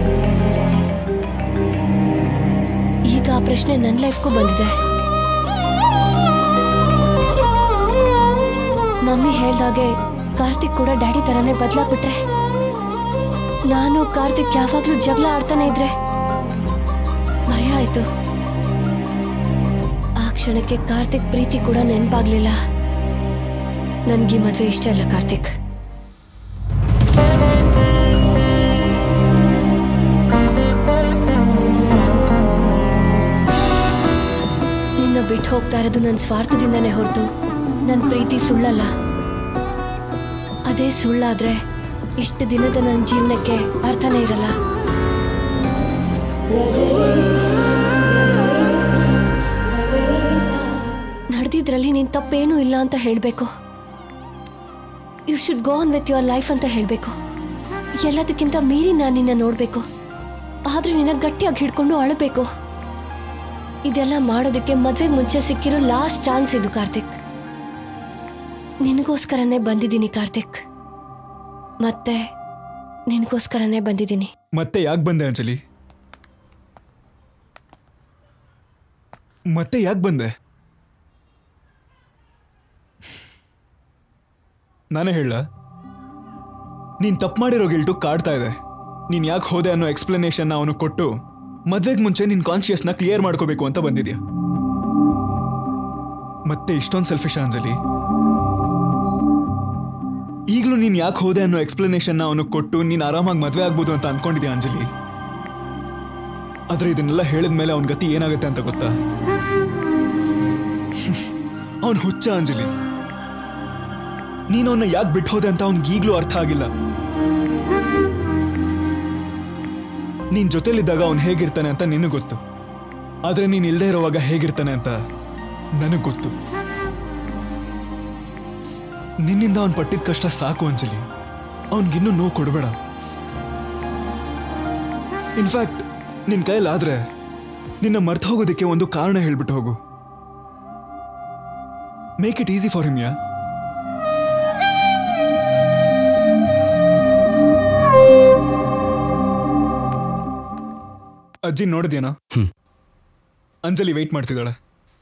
ಈಗ ಆ ಪ್ರಶ್ನೆ ನನ್ನ ಲೈಫ್ಗೂ ಬಂದಿದೆ. ಮಮ್ಮಿ ಹೇಳ್ದಾಗೆ ಕಾರ್ತಿಕ್ ಕೂಡ ಡ್ಯಾಡಿ ತರಾನೇ ಬದಲಾಗ್ಬಿಟ್ರೆ, ನಾನು ಕಾರ್ತಿಕ್ ಯಾವಾಗ್ಲೂ ಜಗಳ ಆಡ್ತಾನೆ ಇದ್ರೆ ಭಯ ಆಯ್ತು. ಆ ಕ್ಷಣಕ್ಕೆ ಕಾರ್ತಿಕ್ ಪ್ರೀತಿ ಕೂಡ ನೆನಪಾಗ್ಲಿಲ್ಲ. ನನ್ಗೆ ಮದ್ವೆ ಇಷ್ಟ ಇಲ್ಲ ಕಾರ್ತಿಕ್. ನಿನ್ನ ಬಿಟ್ಟು ಹೋಗ್ತಾ ಇರೋದು ನನ್ನ ಸ್ವಾರ್ಥದಿಂದಾನೇ ಹೊರತು ನನ್ನ ಪ್ರೀತಿ ಸುಳ್ಳಲ್ಲ. ಅದೇ ಸುಳ್ಳಾದ್ರೆ ಇಷ್ಟು ದಿನದ ನನ್ನ ಜೀವನಕ್ಕೆ ಅರ್ಥನೇ ಇರಲ್ಲ. ಮಾಡಿದ್ರಲ್ಲಿ ನಿನ್ ತಪ್ಪೇನೂ ಇಲ್ಲ ಅಂತ ಹೇಳಬೇಕು. You should go on with your life ಅಂತ ಹೇಳಬೇಕು. ಎಲ್ಲದಕ್ಕಿಂತ ಮೀರಿ ನಾನು ನಿನ್ನ ನೋಡಬೇಕು, ಆದ್ರೆ ನಿನ್ನ ಗಟ್ಟಿಯಾಗಿ ಹಿಡ್ಕೊಂಡು ಅಳಬೇಕು. ಇದೆಲ್ಲ ಮಾಡೋದಕ್ಕೆ ಮದ್ವೆಗೆ ಮುಂಚೆ ಸಿಕ್ಕಿರೋ ಲಾಸ್ಟ್ ಚಾನ್ಸ್ ಇದು ಕಾರ್ತಿಕ್. ನಿನಗೋಸ್ಕರನೇ ಬಂದಿದ್ದೀನಿ ಕಾರ್ತಿಕ್, ಮತ್ತೆ ನಿನಗೋಸ್ಕರನೇ ಬಂದಿದ್ದೀನಿ. ಮತ್ತೆ ಯಾಕೆ ಬಂದೆ ಅಂಜಲಿ? ಮತ್ತೆ ಯಾಕೆ ಬಂದೆ? ನಾನೇ ಹೇಳ, ನೀನ್ ತಪ್ಪು ಮಾಡಿರೋ ಗಿಲ್ಟು ಕಾಡ್ತಾ ಇದೆ. ನೀನ್ ಯಾಕೆ ಹೋದೆ ಅನ್ನೋ ಎಕ್ಸ್ಪ್ಲನೇಷನ್ ಅವನು ಕೊಟ್ಟು ಮದ್ವೆಗೆ ಮುಂಚೆ ನಿನ್ ಕಾನ್ಶಿಯಸ್ನ ಕ್ಲಿಯರ್ ಮಾಡ್ಕೋಬೇಕು ಅಂತ ಬಂದಿದ್ಯಾ. ಮತ್ತೆ ಇಷ್ಟೊಂದು ಸೆಲ್ಫಿಶ್ ಅಂಜಲಿ? ಈಗಲೂ ನೀನ್ ಯಾಕೆ ಹೋದೆ ಅನ್ನೋ ಎಕ್ಸ್ಪ್ಲನೇಷನ್ ಅವನು ಕೊಟ್ಟು ನೀನ್ ಆರಾಮಾಗಿ ಮದ್ವೆ ಆಗ್ಬೋದು ಅಂತ ಅನ್ಕೊಂಡಿದ್ಯಾ ಅಂಜಲಿ. ಆದ್ರೆ ಇದನ್ನೆಲ್ಲ ಹೇಳಿದ ಮೇಲೆ ಅವನ ಗತಿ ಏನಾಗುತ್ತೆ ಅಂತ ಗೊತ್ತಾ? ಅವನ್ ಹುಚ್ಚ ಅಂಜಲಿ. ನೀನು ಅವನ್ನ ಯಾಕೆ ಬಿಟ್ಟು ಹೋದೆ ಅಂತ ಅವನ್ಗೆ ಈಗಲೂ ಅರ್ಥ ಆಗಿಲ್ಲ. ನೀನ್ ಜೊತೆಲಿದ್ದಾಗ ಅವನು ಹೇಗಿರ್ತಾನೆ ಅಂತ ನಿನಗೆ ಗೊತ್ತು, ಆದ್ರೆ ನೀನ್ ಇಲ್ದೇ ಇರೋವಾಗ ಹೇಗಿರ್ತಾನೆ ಅಂತ ನನಗ್ ಗೊತ್ತು. ನಿನ್ನಿಂದ ಅವನ್ ಪಟ್ಟಿದ ಕಷ್ಟ ಸಾಕು ಅಂಜಲಿ. ಅವನ್ಗಿನ್ನೂ ನೋವು ಕೊಡಬೇಡ. ಇನ್ಫ್ಯಾಕ್ಟ್ ನಿನ್ ಕೈಲಾದ್ರೆ ನಿನ್ನ ಮರ್ತು ಹೋಗೋದಕ್ಕೆ ಒಂದು ಕಾರಣ ಹೇಳ್ಬಿಟ್ಟು ಹೋಗು. Make it easy for him. ಯಾ ಅಜ್ಜಿ ನೋಡಿದ್ಯಾನ? ಅಂಜಲಿ ವೆಯ್ಟ್ ಮಾಡ್ತಿದ್ದಾಳೆ.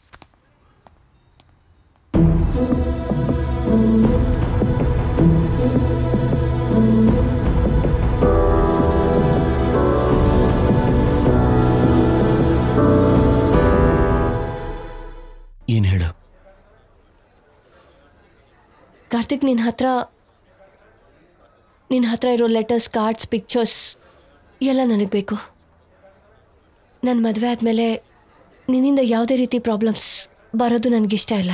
ಏನ್ ಹೇಳು ಕಾರ್ತಿಕ್, ನಿನ್ನ ಹತ್ರ ನಿನ್ನ ಹತ್ರ ಇರೋ ಲೆಟರ್ಸ್, ಕಾರ್ಡ್ಸ್, ಪಿಕ್ಚರ್ಸ್ ಎಲ್ಲ ನನಗೆ ಬೇಕು. ನನ್ನ ಮದುವೆ ಆದಮೇಲೆ ನಿನ್ನಿಂದ ಯಾವುದೇ ರೀತಿ ಪ್ರಾಬ್ಲಮ್ಸ್ ಬರೋದು ನನಗಿಷ್ಟ ಇಲ್ಲ.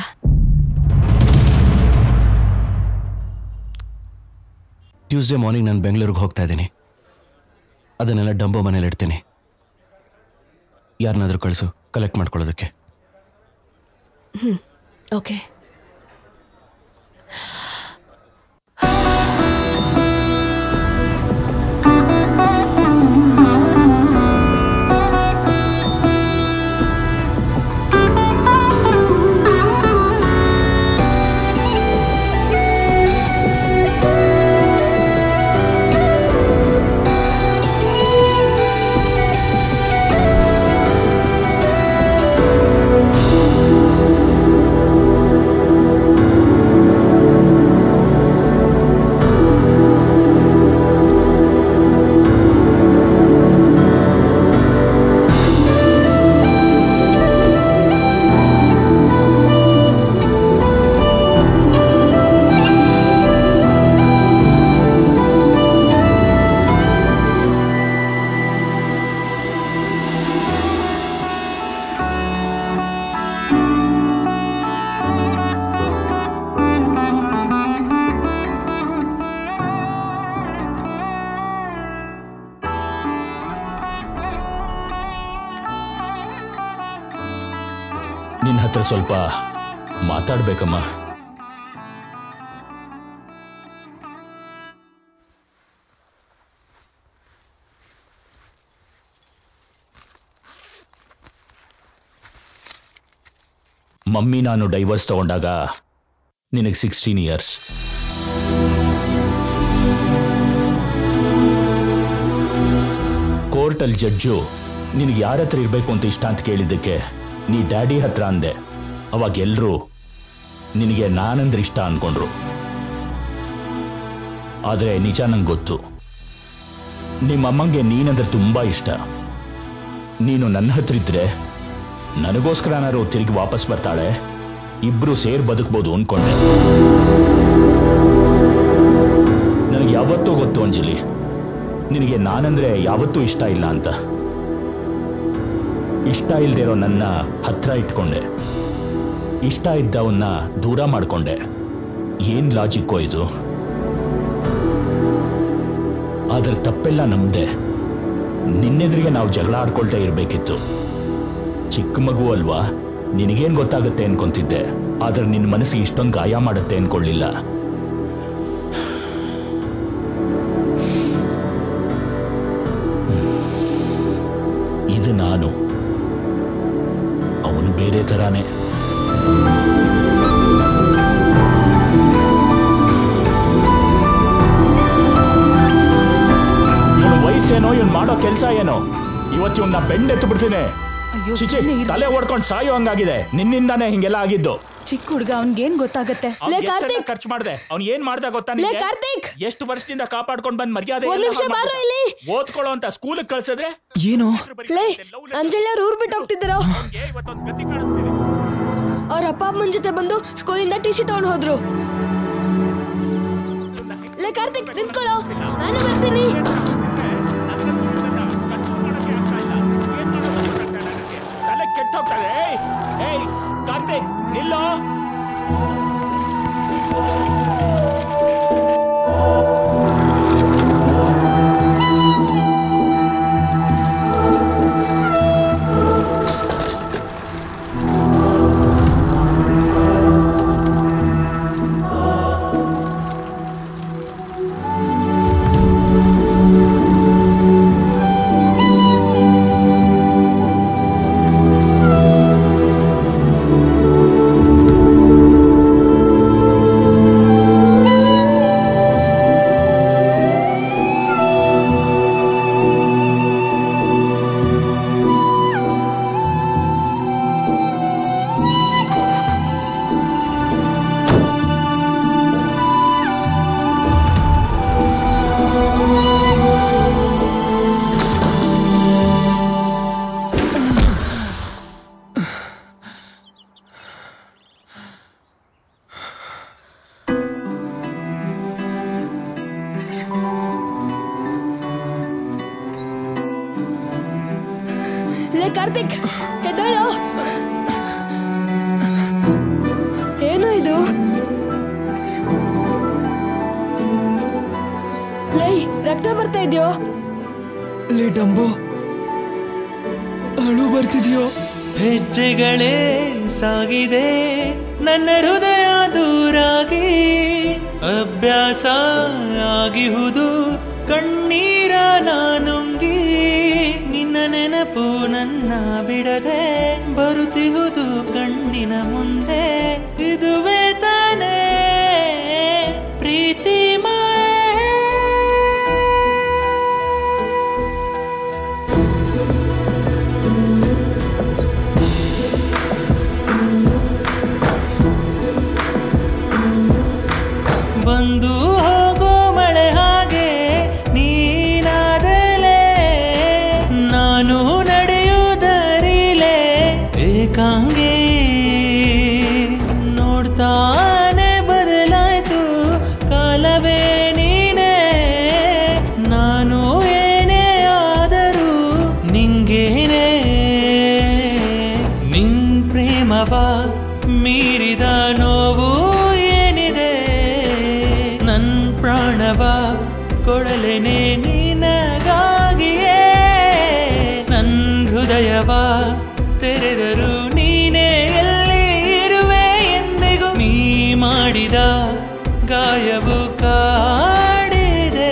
ಟ್ಯೂಸ್ಡೇ ಮಾರ್ನಿಂಗ್ ನಾನು ಬೆಂಗಳೂರಿಗೆ ಹೋಗ್ತಾ ಇದ್ದೀನಿ. ಅದನ್ನೆಲ್ಲ ಡಂಬೋ ಮನೇಲಿ ಇಡ್ತೀನಿ. ಯಾರನ್ನಾದ್ರೂ ಕಳಿಸು ಕಲೆಕ್ಟ್ ಮಾಡ್ಕೊಳ್ಳೋದಕ್ಕೆ. ಹ್ಞೂ ಓಕೆ. ನಿನ್ನ ಹತ್ರ ಸ್ವಲ್ಪ ಮಾತಾಡ್ಬೇಕಮ್ಮ. ಮಮ್ಮಿ ನಾನು ಡೈವರ್ಸ್ ತಗೊಂಡಾಗ ನಿನಗೆ ಸಿಕ್ಸ್ಟೀನ್ ಇಯರ್ಸ್. ಕೋರ್ಟಲ್ಲಿ ಜಡ್ಜು ನಿನಗೆ ಯಾರ ಹತ್ರ ಇರಬೇಕು ಅಂತ ಇಷ್ಟ ಅಂತ ಕೇಳಿದ್ದಕ್ಕೆ ನೀ ಡ್ಯಾಡಿ ಹತ್ರ ಅಂದೆ. ಅವಾಗ ಎಲ್ಲರೂ ನಿನಗೆ ನಾನಂದ್ರೆ ಇಷ್ಟ ಅನ್ಕೊಂಡ್ರು. ಆದರೆ ನಿಜ ನಂಗೆ ಗೊತ್ತು, ನಿಮ್ಮಮ್ಮಂಗೆ ನೀನಂದ್ರೆ ತುಂಬ ಇಷ್ಟ. ನೀನು ನನ್ನ ಹತ್ರ ಇದ್ರೆ ನನಗೋಸ್ಕರನಾರು ತಿರುಗಿ ವಾಪಸ್ ಬರ್ತಾಳೆ, ಇಬ್ರು ಸೇರ್ ಬದುಕ್ಬೋದು ಅನ್ಕೊಂಡೆ. ನನಗೆ ಯಾವತ್ತೂ ಗೊತ್ತು ಅಂಜಲಿ, ನಿನಗೆ ನಾನಂದ್ರೆ ಯಾವತ್ತೂ ಇಷ್ಟ ಇಲ್ಲ ಅಂತ. ಇಷ್ಟ ಇಲ್ದೇ ಇರೋ ನನ್ನ ಹತ್ರ ಇಟ್ಕೊಂಡೆ, ಇಷ್ಟ ಇದ್ದವನ್ನ ದೂರ ಮಾಡ್ಕೊಂಡೆ. ಏನ್ ಲಾಜಿಕ್ಕೋ ಇದು? ಆದ್ರೆ ತಪ್ಪೆಲ್ಲ ನಮ್ದೆ. ನಿನ್ನೆದ್ರಿಗೆ ನಾವು ಜಗಳ ಆಡ್ಕೊಳ್ತಾ ಇರಬೇಕಿತ್ತು. ಚಿಕ್ಕ ಮಗು ಅಲ್ವಾ, ನಿನಗೇನು ಗೊತ್ತಾಗುತ್ತೆ ಅನ್ಕೊಂತಿದ್ದೆ. ಆದ್ರೆ ನಿನ್ನ ಮನಸ್ಸಿಗೆ ಇಷ್ಟೊಂದು ಗಾಯ ಮಾಡುತ್ತೆ ಅನ್ಕೊಳ್ಳಿಲ್ಲ. ಇದು ನಾನು, ಅವನು ಬೇರೆ ತರಾನೇ. ಇವನು ವಯಸ್ಸೇನೋ, ಇವನು ಮಾಡೋ ಕೆಲಸ ಏನೋ, ಇವತ್ತು ಇವನ್ನ ಬೆಂಡೆತ್ತು ಬಿಡ್ತೀನಿ. ಚಿಚಿ, ತಲೆ ಓಡ್ಕೊಂಡು ಸಾಯೋ ಹಂಗಾಗಿದೆ. ನಿನ್ನಿಂದಾನೇ ಹಿಂಗೆಲ್ಲ ಆಗಿದ್ದು. ಚಿಕ್ಕ ಹುಡುಗ ಅವ್ನ್ಗೇನ್ ಗೊತ್ತಾಗತ್ತೆ? ಖರ್ಚು ಮಾಡ್ದೆ, ಅವ್ನ್ ಏನ್ ಮಾಡ್ದ ಗೊತ್ತಾ? ಎಷ್ಟು ವರ್ಷದಿಂದ ಕಾಪಾಡ್ಕೊಂಡ್ ಬಂದ್ ಮರ್ಯಾದೆ ಓದ್ಕೊಳ್ಳೋ ಅಂತ ಸ್ಕೂಲ್ ಕಳ್ಸಿದ್ರೆ ಏನು? ಅಂಜಲಿ ಅವ್ರು ಊರ್ ಬಿಟ್ಟು ಹೋಗ್ತಿದ್ದಾರೋ? ಅವ್ರ ಅಪ್ಪ ಅಮ್ಮನ ಜೊತೆ ಬಂದು ಸ್ಕೂಲಿಂದ ಟಿ ಸಿ ತಗೊಂಡು ಹೋದ್ರು. ಲೇ ಕಾರ್ತಿಕ್, ನಿಂತ್ಕೊಳ್ಳೋ, ನಾನು ಬರ್ತೀನಿ. ಕೆಟ್ಟೋಗ್ತದೆ. ಏಯ್ ಕಾರ್ತಿಕ್, ನಿಲ್ಲೋ. ಕಾರ್ತಿಕ್, ಎದ್ದೇಳು. ಏನು ಇದು? ಲೈ, ರಕ್ತ ಬರ್ತಾ ಇದೆಯೋ? ಲೇ ಡಂಬೋ, ಅಳು ಬರ್ತಿದ್ಯೋ? ಹೆಜ್ಜೆಗಳೇ ಸಾಗಿದೆ ನನ್ನ ಹೃದಯ ದೂರಾಗಿ, ಅಭ್ಯಾಸ ಆಗಿಹುದು ಕಣ್ಣೀರ ನಾನುಂಗಿ. ನಿನ್ನ ನೆನಪು ನನ್ನ ಬಿಡದೆ ಬರುತ್ತಿಹುದು ಕಣ್ಣಿನ ಮುಂದೆ. ಇದುವೇ ತಾನೇ ಪ್ರೀತಿ ಬಂದು ಹೋಗೋ ಮಳೆ ಹಾಗೆ ನೀನಾದಲೇ, ನಾನು ನಡೆಯುವುದರಿಲೇ ಏಕಾಂಗಿ. ನೋಡ್ತಾನೆ ಬದಲಾಯ್ತು ಕಾಲವೇ ನೀನೇ, ನಾನು ಏನೇ ಆದರೂ ನಿಂಗೇನೆ. ನಿನ್ ಪ್ರೇಮವ ಮೀರಿದ ನೋವು ಏನಿದೆ, ನನ್ ಪ್ರಾಣವ ಕೊಡಲೇನೆ ನಿನಗಾಗಿಯೇ. ನನ್ ಹೃದಯವ ತೆರೆದರು ನೀನೇ ಎಲ್ಲಿ ಇರುವೆ ಎಂದಿಗೂ. ನೀ ಮಾಡಿದ ಗಾಯವು ಕಾಡಿದೆ,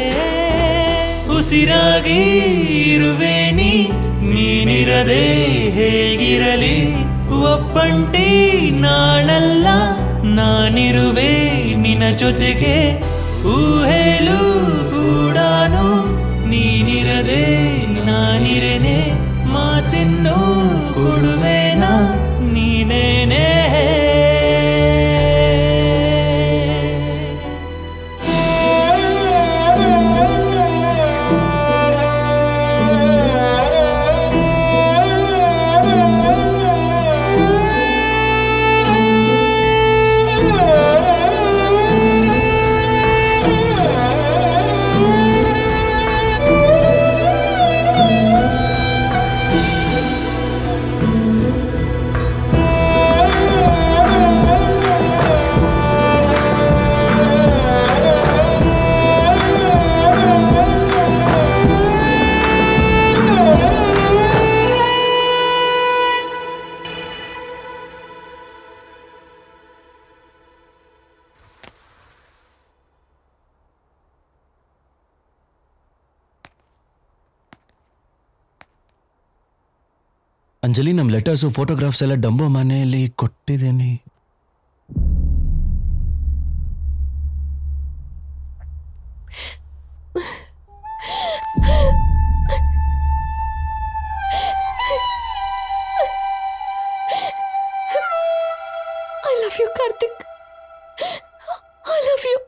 ಉಸಿರಾಗಿ ಇರುವೆ ನೀ. ನೀನಿರದೆ ಹೇಗಿರಲಿ, ಒಬ್ಬಂಟಿ ನಾನಲ್ಲ, ನಾನಿರುವೆ ನಿನ್ನ ಜೊತೆಗೆ. ಊಹೇಲು ಕೂಡಾನು ನೀನಿರದೆ ನಾನಿರೆನೆ, ಮಾತಿನ್ನು ಕೊಡುವೆನ ನೀನೇನೇ. ಅಂಜಲಿ, ನಮ್ಮ ಲೆಟರ್ಸು ಫೋಟೋಗ್ರಾಫ್ಸ್ ಎಲ್ಲ ಡಂಬೋ ಮನೆಯಲ್ಲಿ ಕೊಟ್ಟಿದ್ದೇನೆ. I love you, Karthik. I love you.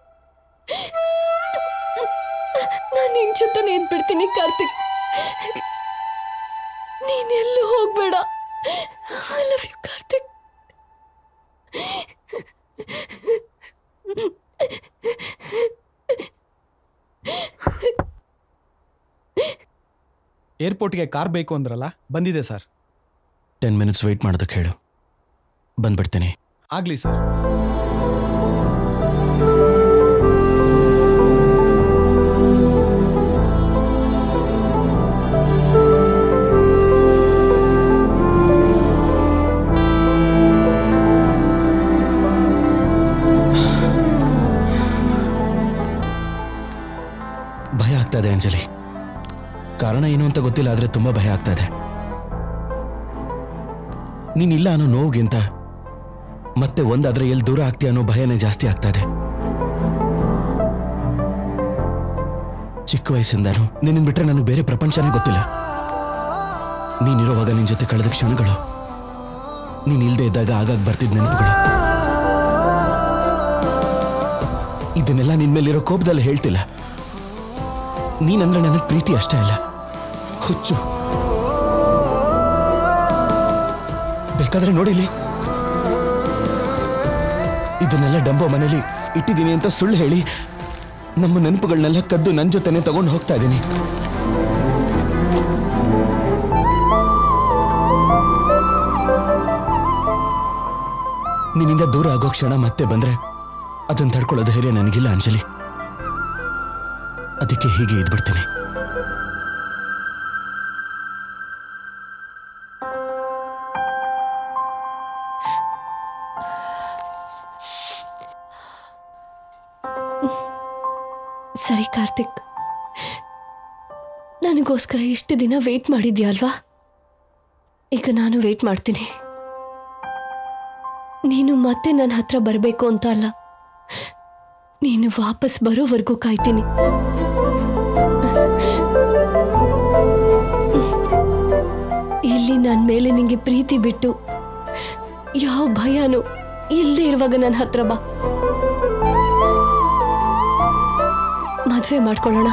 ನಾನು ನಿನ್ ಜೊತೆನೇ ಇದ್ಬಿಡ್ತೀನಿ ಕಾರ್ತಿಕ್. ನೀನೆಲ್ಲೂ ಹೋಗ್ಬೇಡ. I love you Karthik. ಏರ್ಪೋರ್ಟ್ಗೆ ಕಾರ್ ಬೇಕು ಅಂದ್ರಲ್ಲ, ಬಂದಿದೆ ಸರ್. ಟೆನ್ ಮಿನಿಟ್ಸ್ ವೆಯ್ಟ್ ಮಾಡೋದಕ್ಕೆ ಹೇಳು, ಬಂದ್ಬಿಡ್ತೀನಿ. ಆಗ್ಲಿ ಸರ್. ಭಯ ಆಗ್ತಾ ಇದೆ ಅಂಜಲಿ. ಕಾರಣ ಏನು ಅಂತ ಗೊತ್ತಿಲ್ಲ, ಆದ್ರೆ ತುಂಬಾ ಭಯ ಆಗ್ತಾ ಇದೆ. ನೀನಿಲ್ಲ ಅನ್ನೋ ನೋವುಗಿಂತ ಮತ್ತೆ ಒಂದಾದ್ರೆ ಎಲ್ಲಿ ದೂರ ಆಗ್ತೀಯ ಅನ್ನೋ ಭಯನೇ ಜಾಸ್ತಿ ಆಗ್ತಾ ಇದೆ. ಚಿಕ್ಕ ವಯಸ್ಸಿಂದಾನು ನಿನ್ನ ಬಿಟ್ರೆ ನನಗೆ ಬೇರೆ ಪ್ರಪಂಚನೇ ಗೊತ್ತಿಲ್ಲ. ನೀನಿರುವಾಗ ನಿನ್ ಜೊತೆ ಕಳೆದ ಕ್ಷಣಗಳು, ನೀನ್ ಇಲ್ದೇ ಇದ್ದಾಗ ಆಗಾಗ ಬರ್ತಿದ್ದ ನೆನಪುಗಳು, ಇದನ್ನೆಲ್ಲ ನಿನ್ ಮೇಲಿರೋ ಕೋಪದಲ್ಲಿ ಹೇಳ್ತಿಲ್ಲ. ನೀನಂದ್ರೆ ನನಗೆ ಪ್ರೀತಿ ಅಷ್ಟೇ ಅಲ್ಲ, ಹುಚ್ಚು. ಬೇಕಾದ್ರೆ ನೋಡಿಲಿ, ಇದನ್ನೆಲ್ಲ ಡಂಬೋ ಮನೇಲಿ ಇಟ್ಟಿದ್ದೀನಿ ಅಂತ ಸುಳ್ಳು ಹೇಳಿ ನಮ್ಮ ನೆನಪುಗಳನ್ನೆಲ್ಲ ಕದ್ದು ನನ್ನ ಜೊತೆನೆ ತಗೊಂಡು ಹೋಗ್ತಾ ಇದ್ದೀನಿ. ನಿನ್ನಿಂದ ದೂರ ಆಗೋ ಕ್ಷಣ ಮತ್ತೆ ಬಂದ್ರೆ ಅದನ್ನ ತಡ್ಕೊಳ್ಳೋ ಧೈರ್ಯ ನನಗಿಲ್ಲ ಅಂಜಲಿ. ಅದಕ್ಕೆ ಹೀಗೆ ಇದ್ಬಿಡ್ತೀನಿ. ಸರಿ ಕಾರ್ತಿಕ್, ನನಗೋಸ್ಕರ ಇಷ್ಟು ದಿನ ವೇಟ್ ಮಾಡಿದ್ಯಾ ಅಲ್ವಾ? ಈಗ ನಾನು ವೇಟ್ ಮಾಡ್ತೀನಿ. ನೀನು ಮತ್ತೆ ನನ್ನ ಹತ್ರ ಬರಬೇಕು ಅಂತ ಅಲ್ಲ, ನೀನು ವಾಪಸ್ ಬರೋವರೆಗೂ ಕಾಯ್ತೀನಿ. ಇಲ್ಲಿ ನನ್ನ ಮೇಲೆ ನಿಂಗೆ ಪ್ರೀತಿ ಬಿಟ್ಟು ಯಾವ ಭಯನೂ ಇಲ್ಲದೆ ಇರುವಾಗ ನನ್ನ ಹತ್ರ ಬಾ, ಮದುವೆ ಮಾಡ್ಕೊಳ್ಳೋಣ.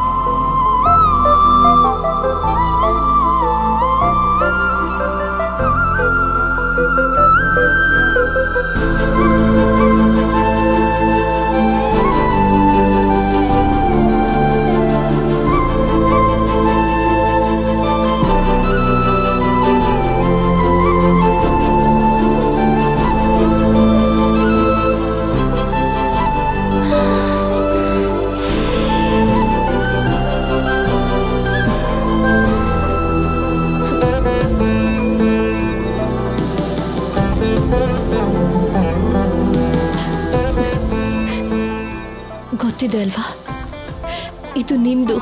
ಗೊತ್ತಿದೆ ಅಲ್ವಾ, ಇದು ನಿಂದು.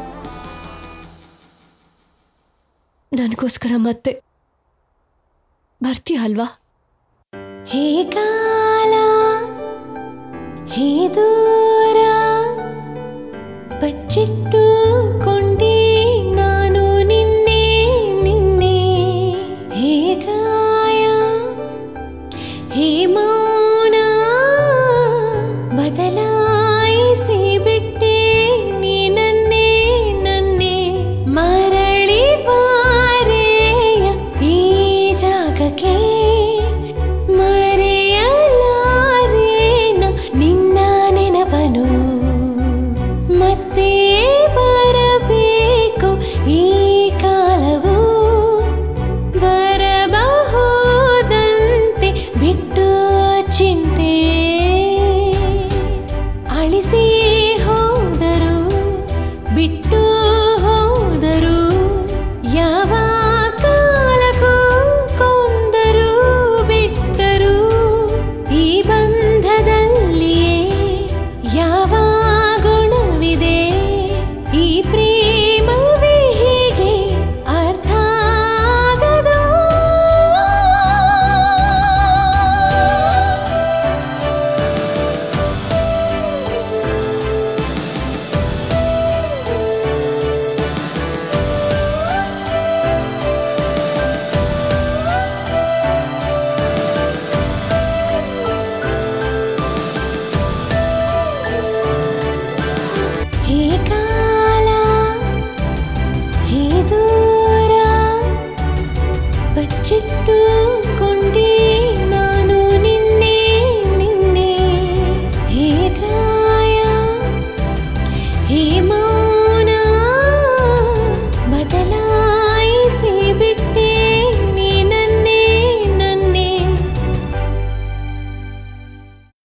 ನನಗೋಸ್ಕರ ಮತ್ತೆ ಬರ್ತೀಯ ಅಲ್ವಾ? ಹೇ ಕಾಲ ಹೇ ದೂರ ಬಚ್ಚಿಟ್ಟು ಕೊಂಡೆ ನಾನು ನಿನ್ನೆ ನಿನ್ನೆ. ಹೇ ಗಾಯ ಹೇ ಮೌನ ಬದಲಾಯಿಸಿ ಬಿಟ್ಟೆ ನೀ ನನ್ನೇ ನನ್ನೇ. ಮರಳಿ ಬಾರೆಯ ಈ ಜಾಗಕ್ಕೆ ಮರೆಯಲಾರೇನ ನಿನ್ನ ನೆನಪನು ಮತ್ತೆ ಬಾ ಚಿಟ್ಟು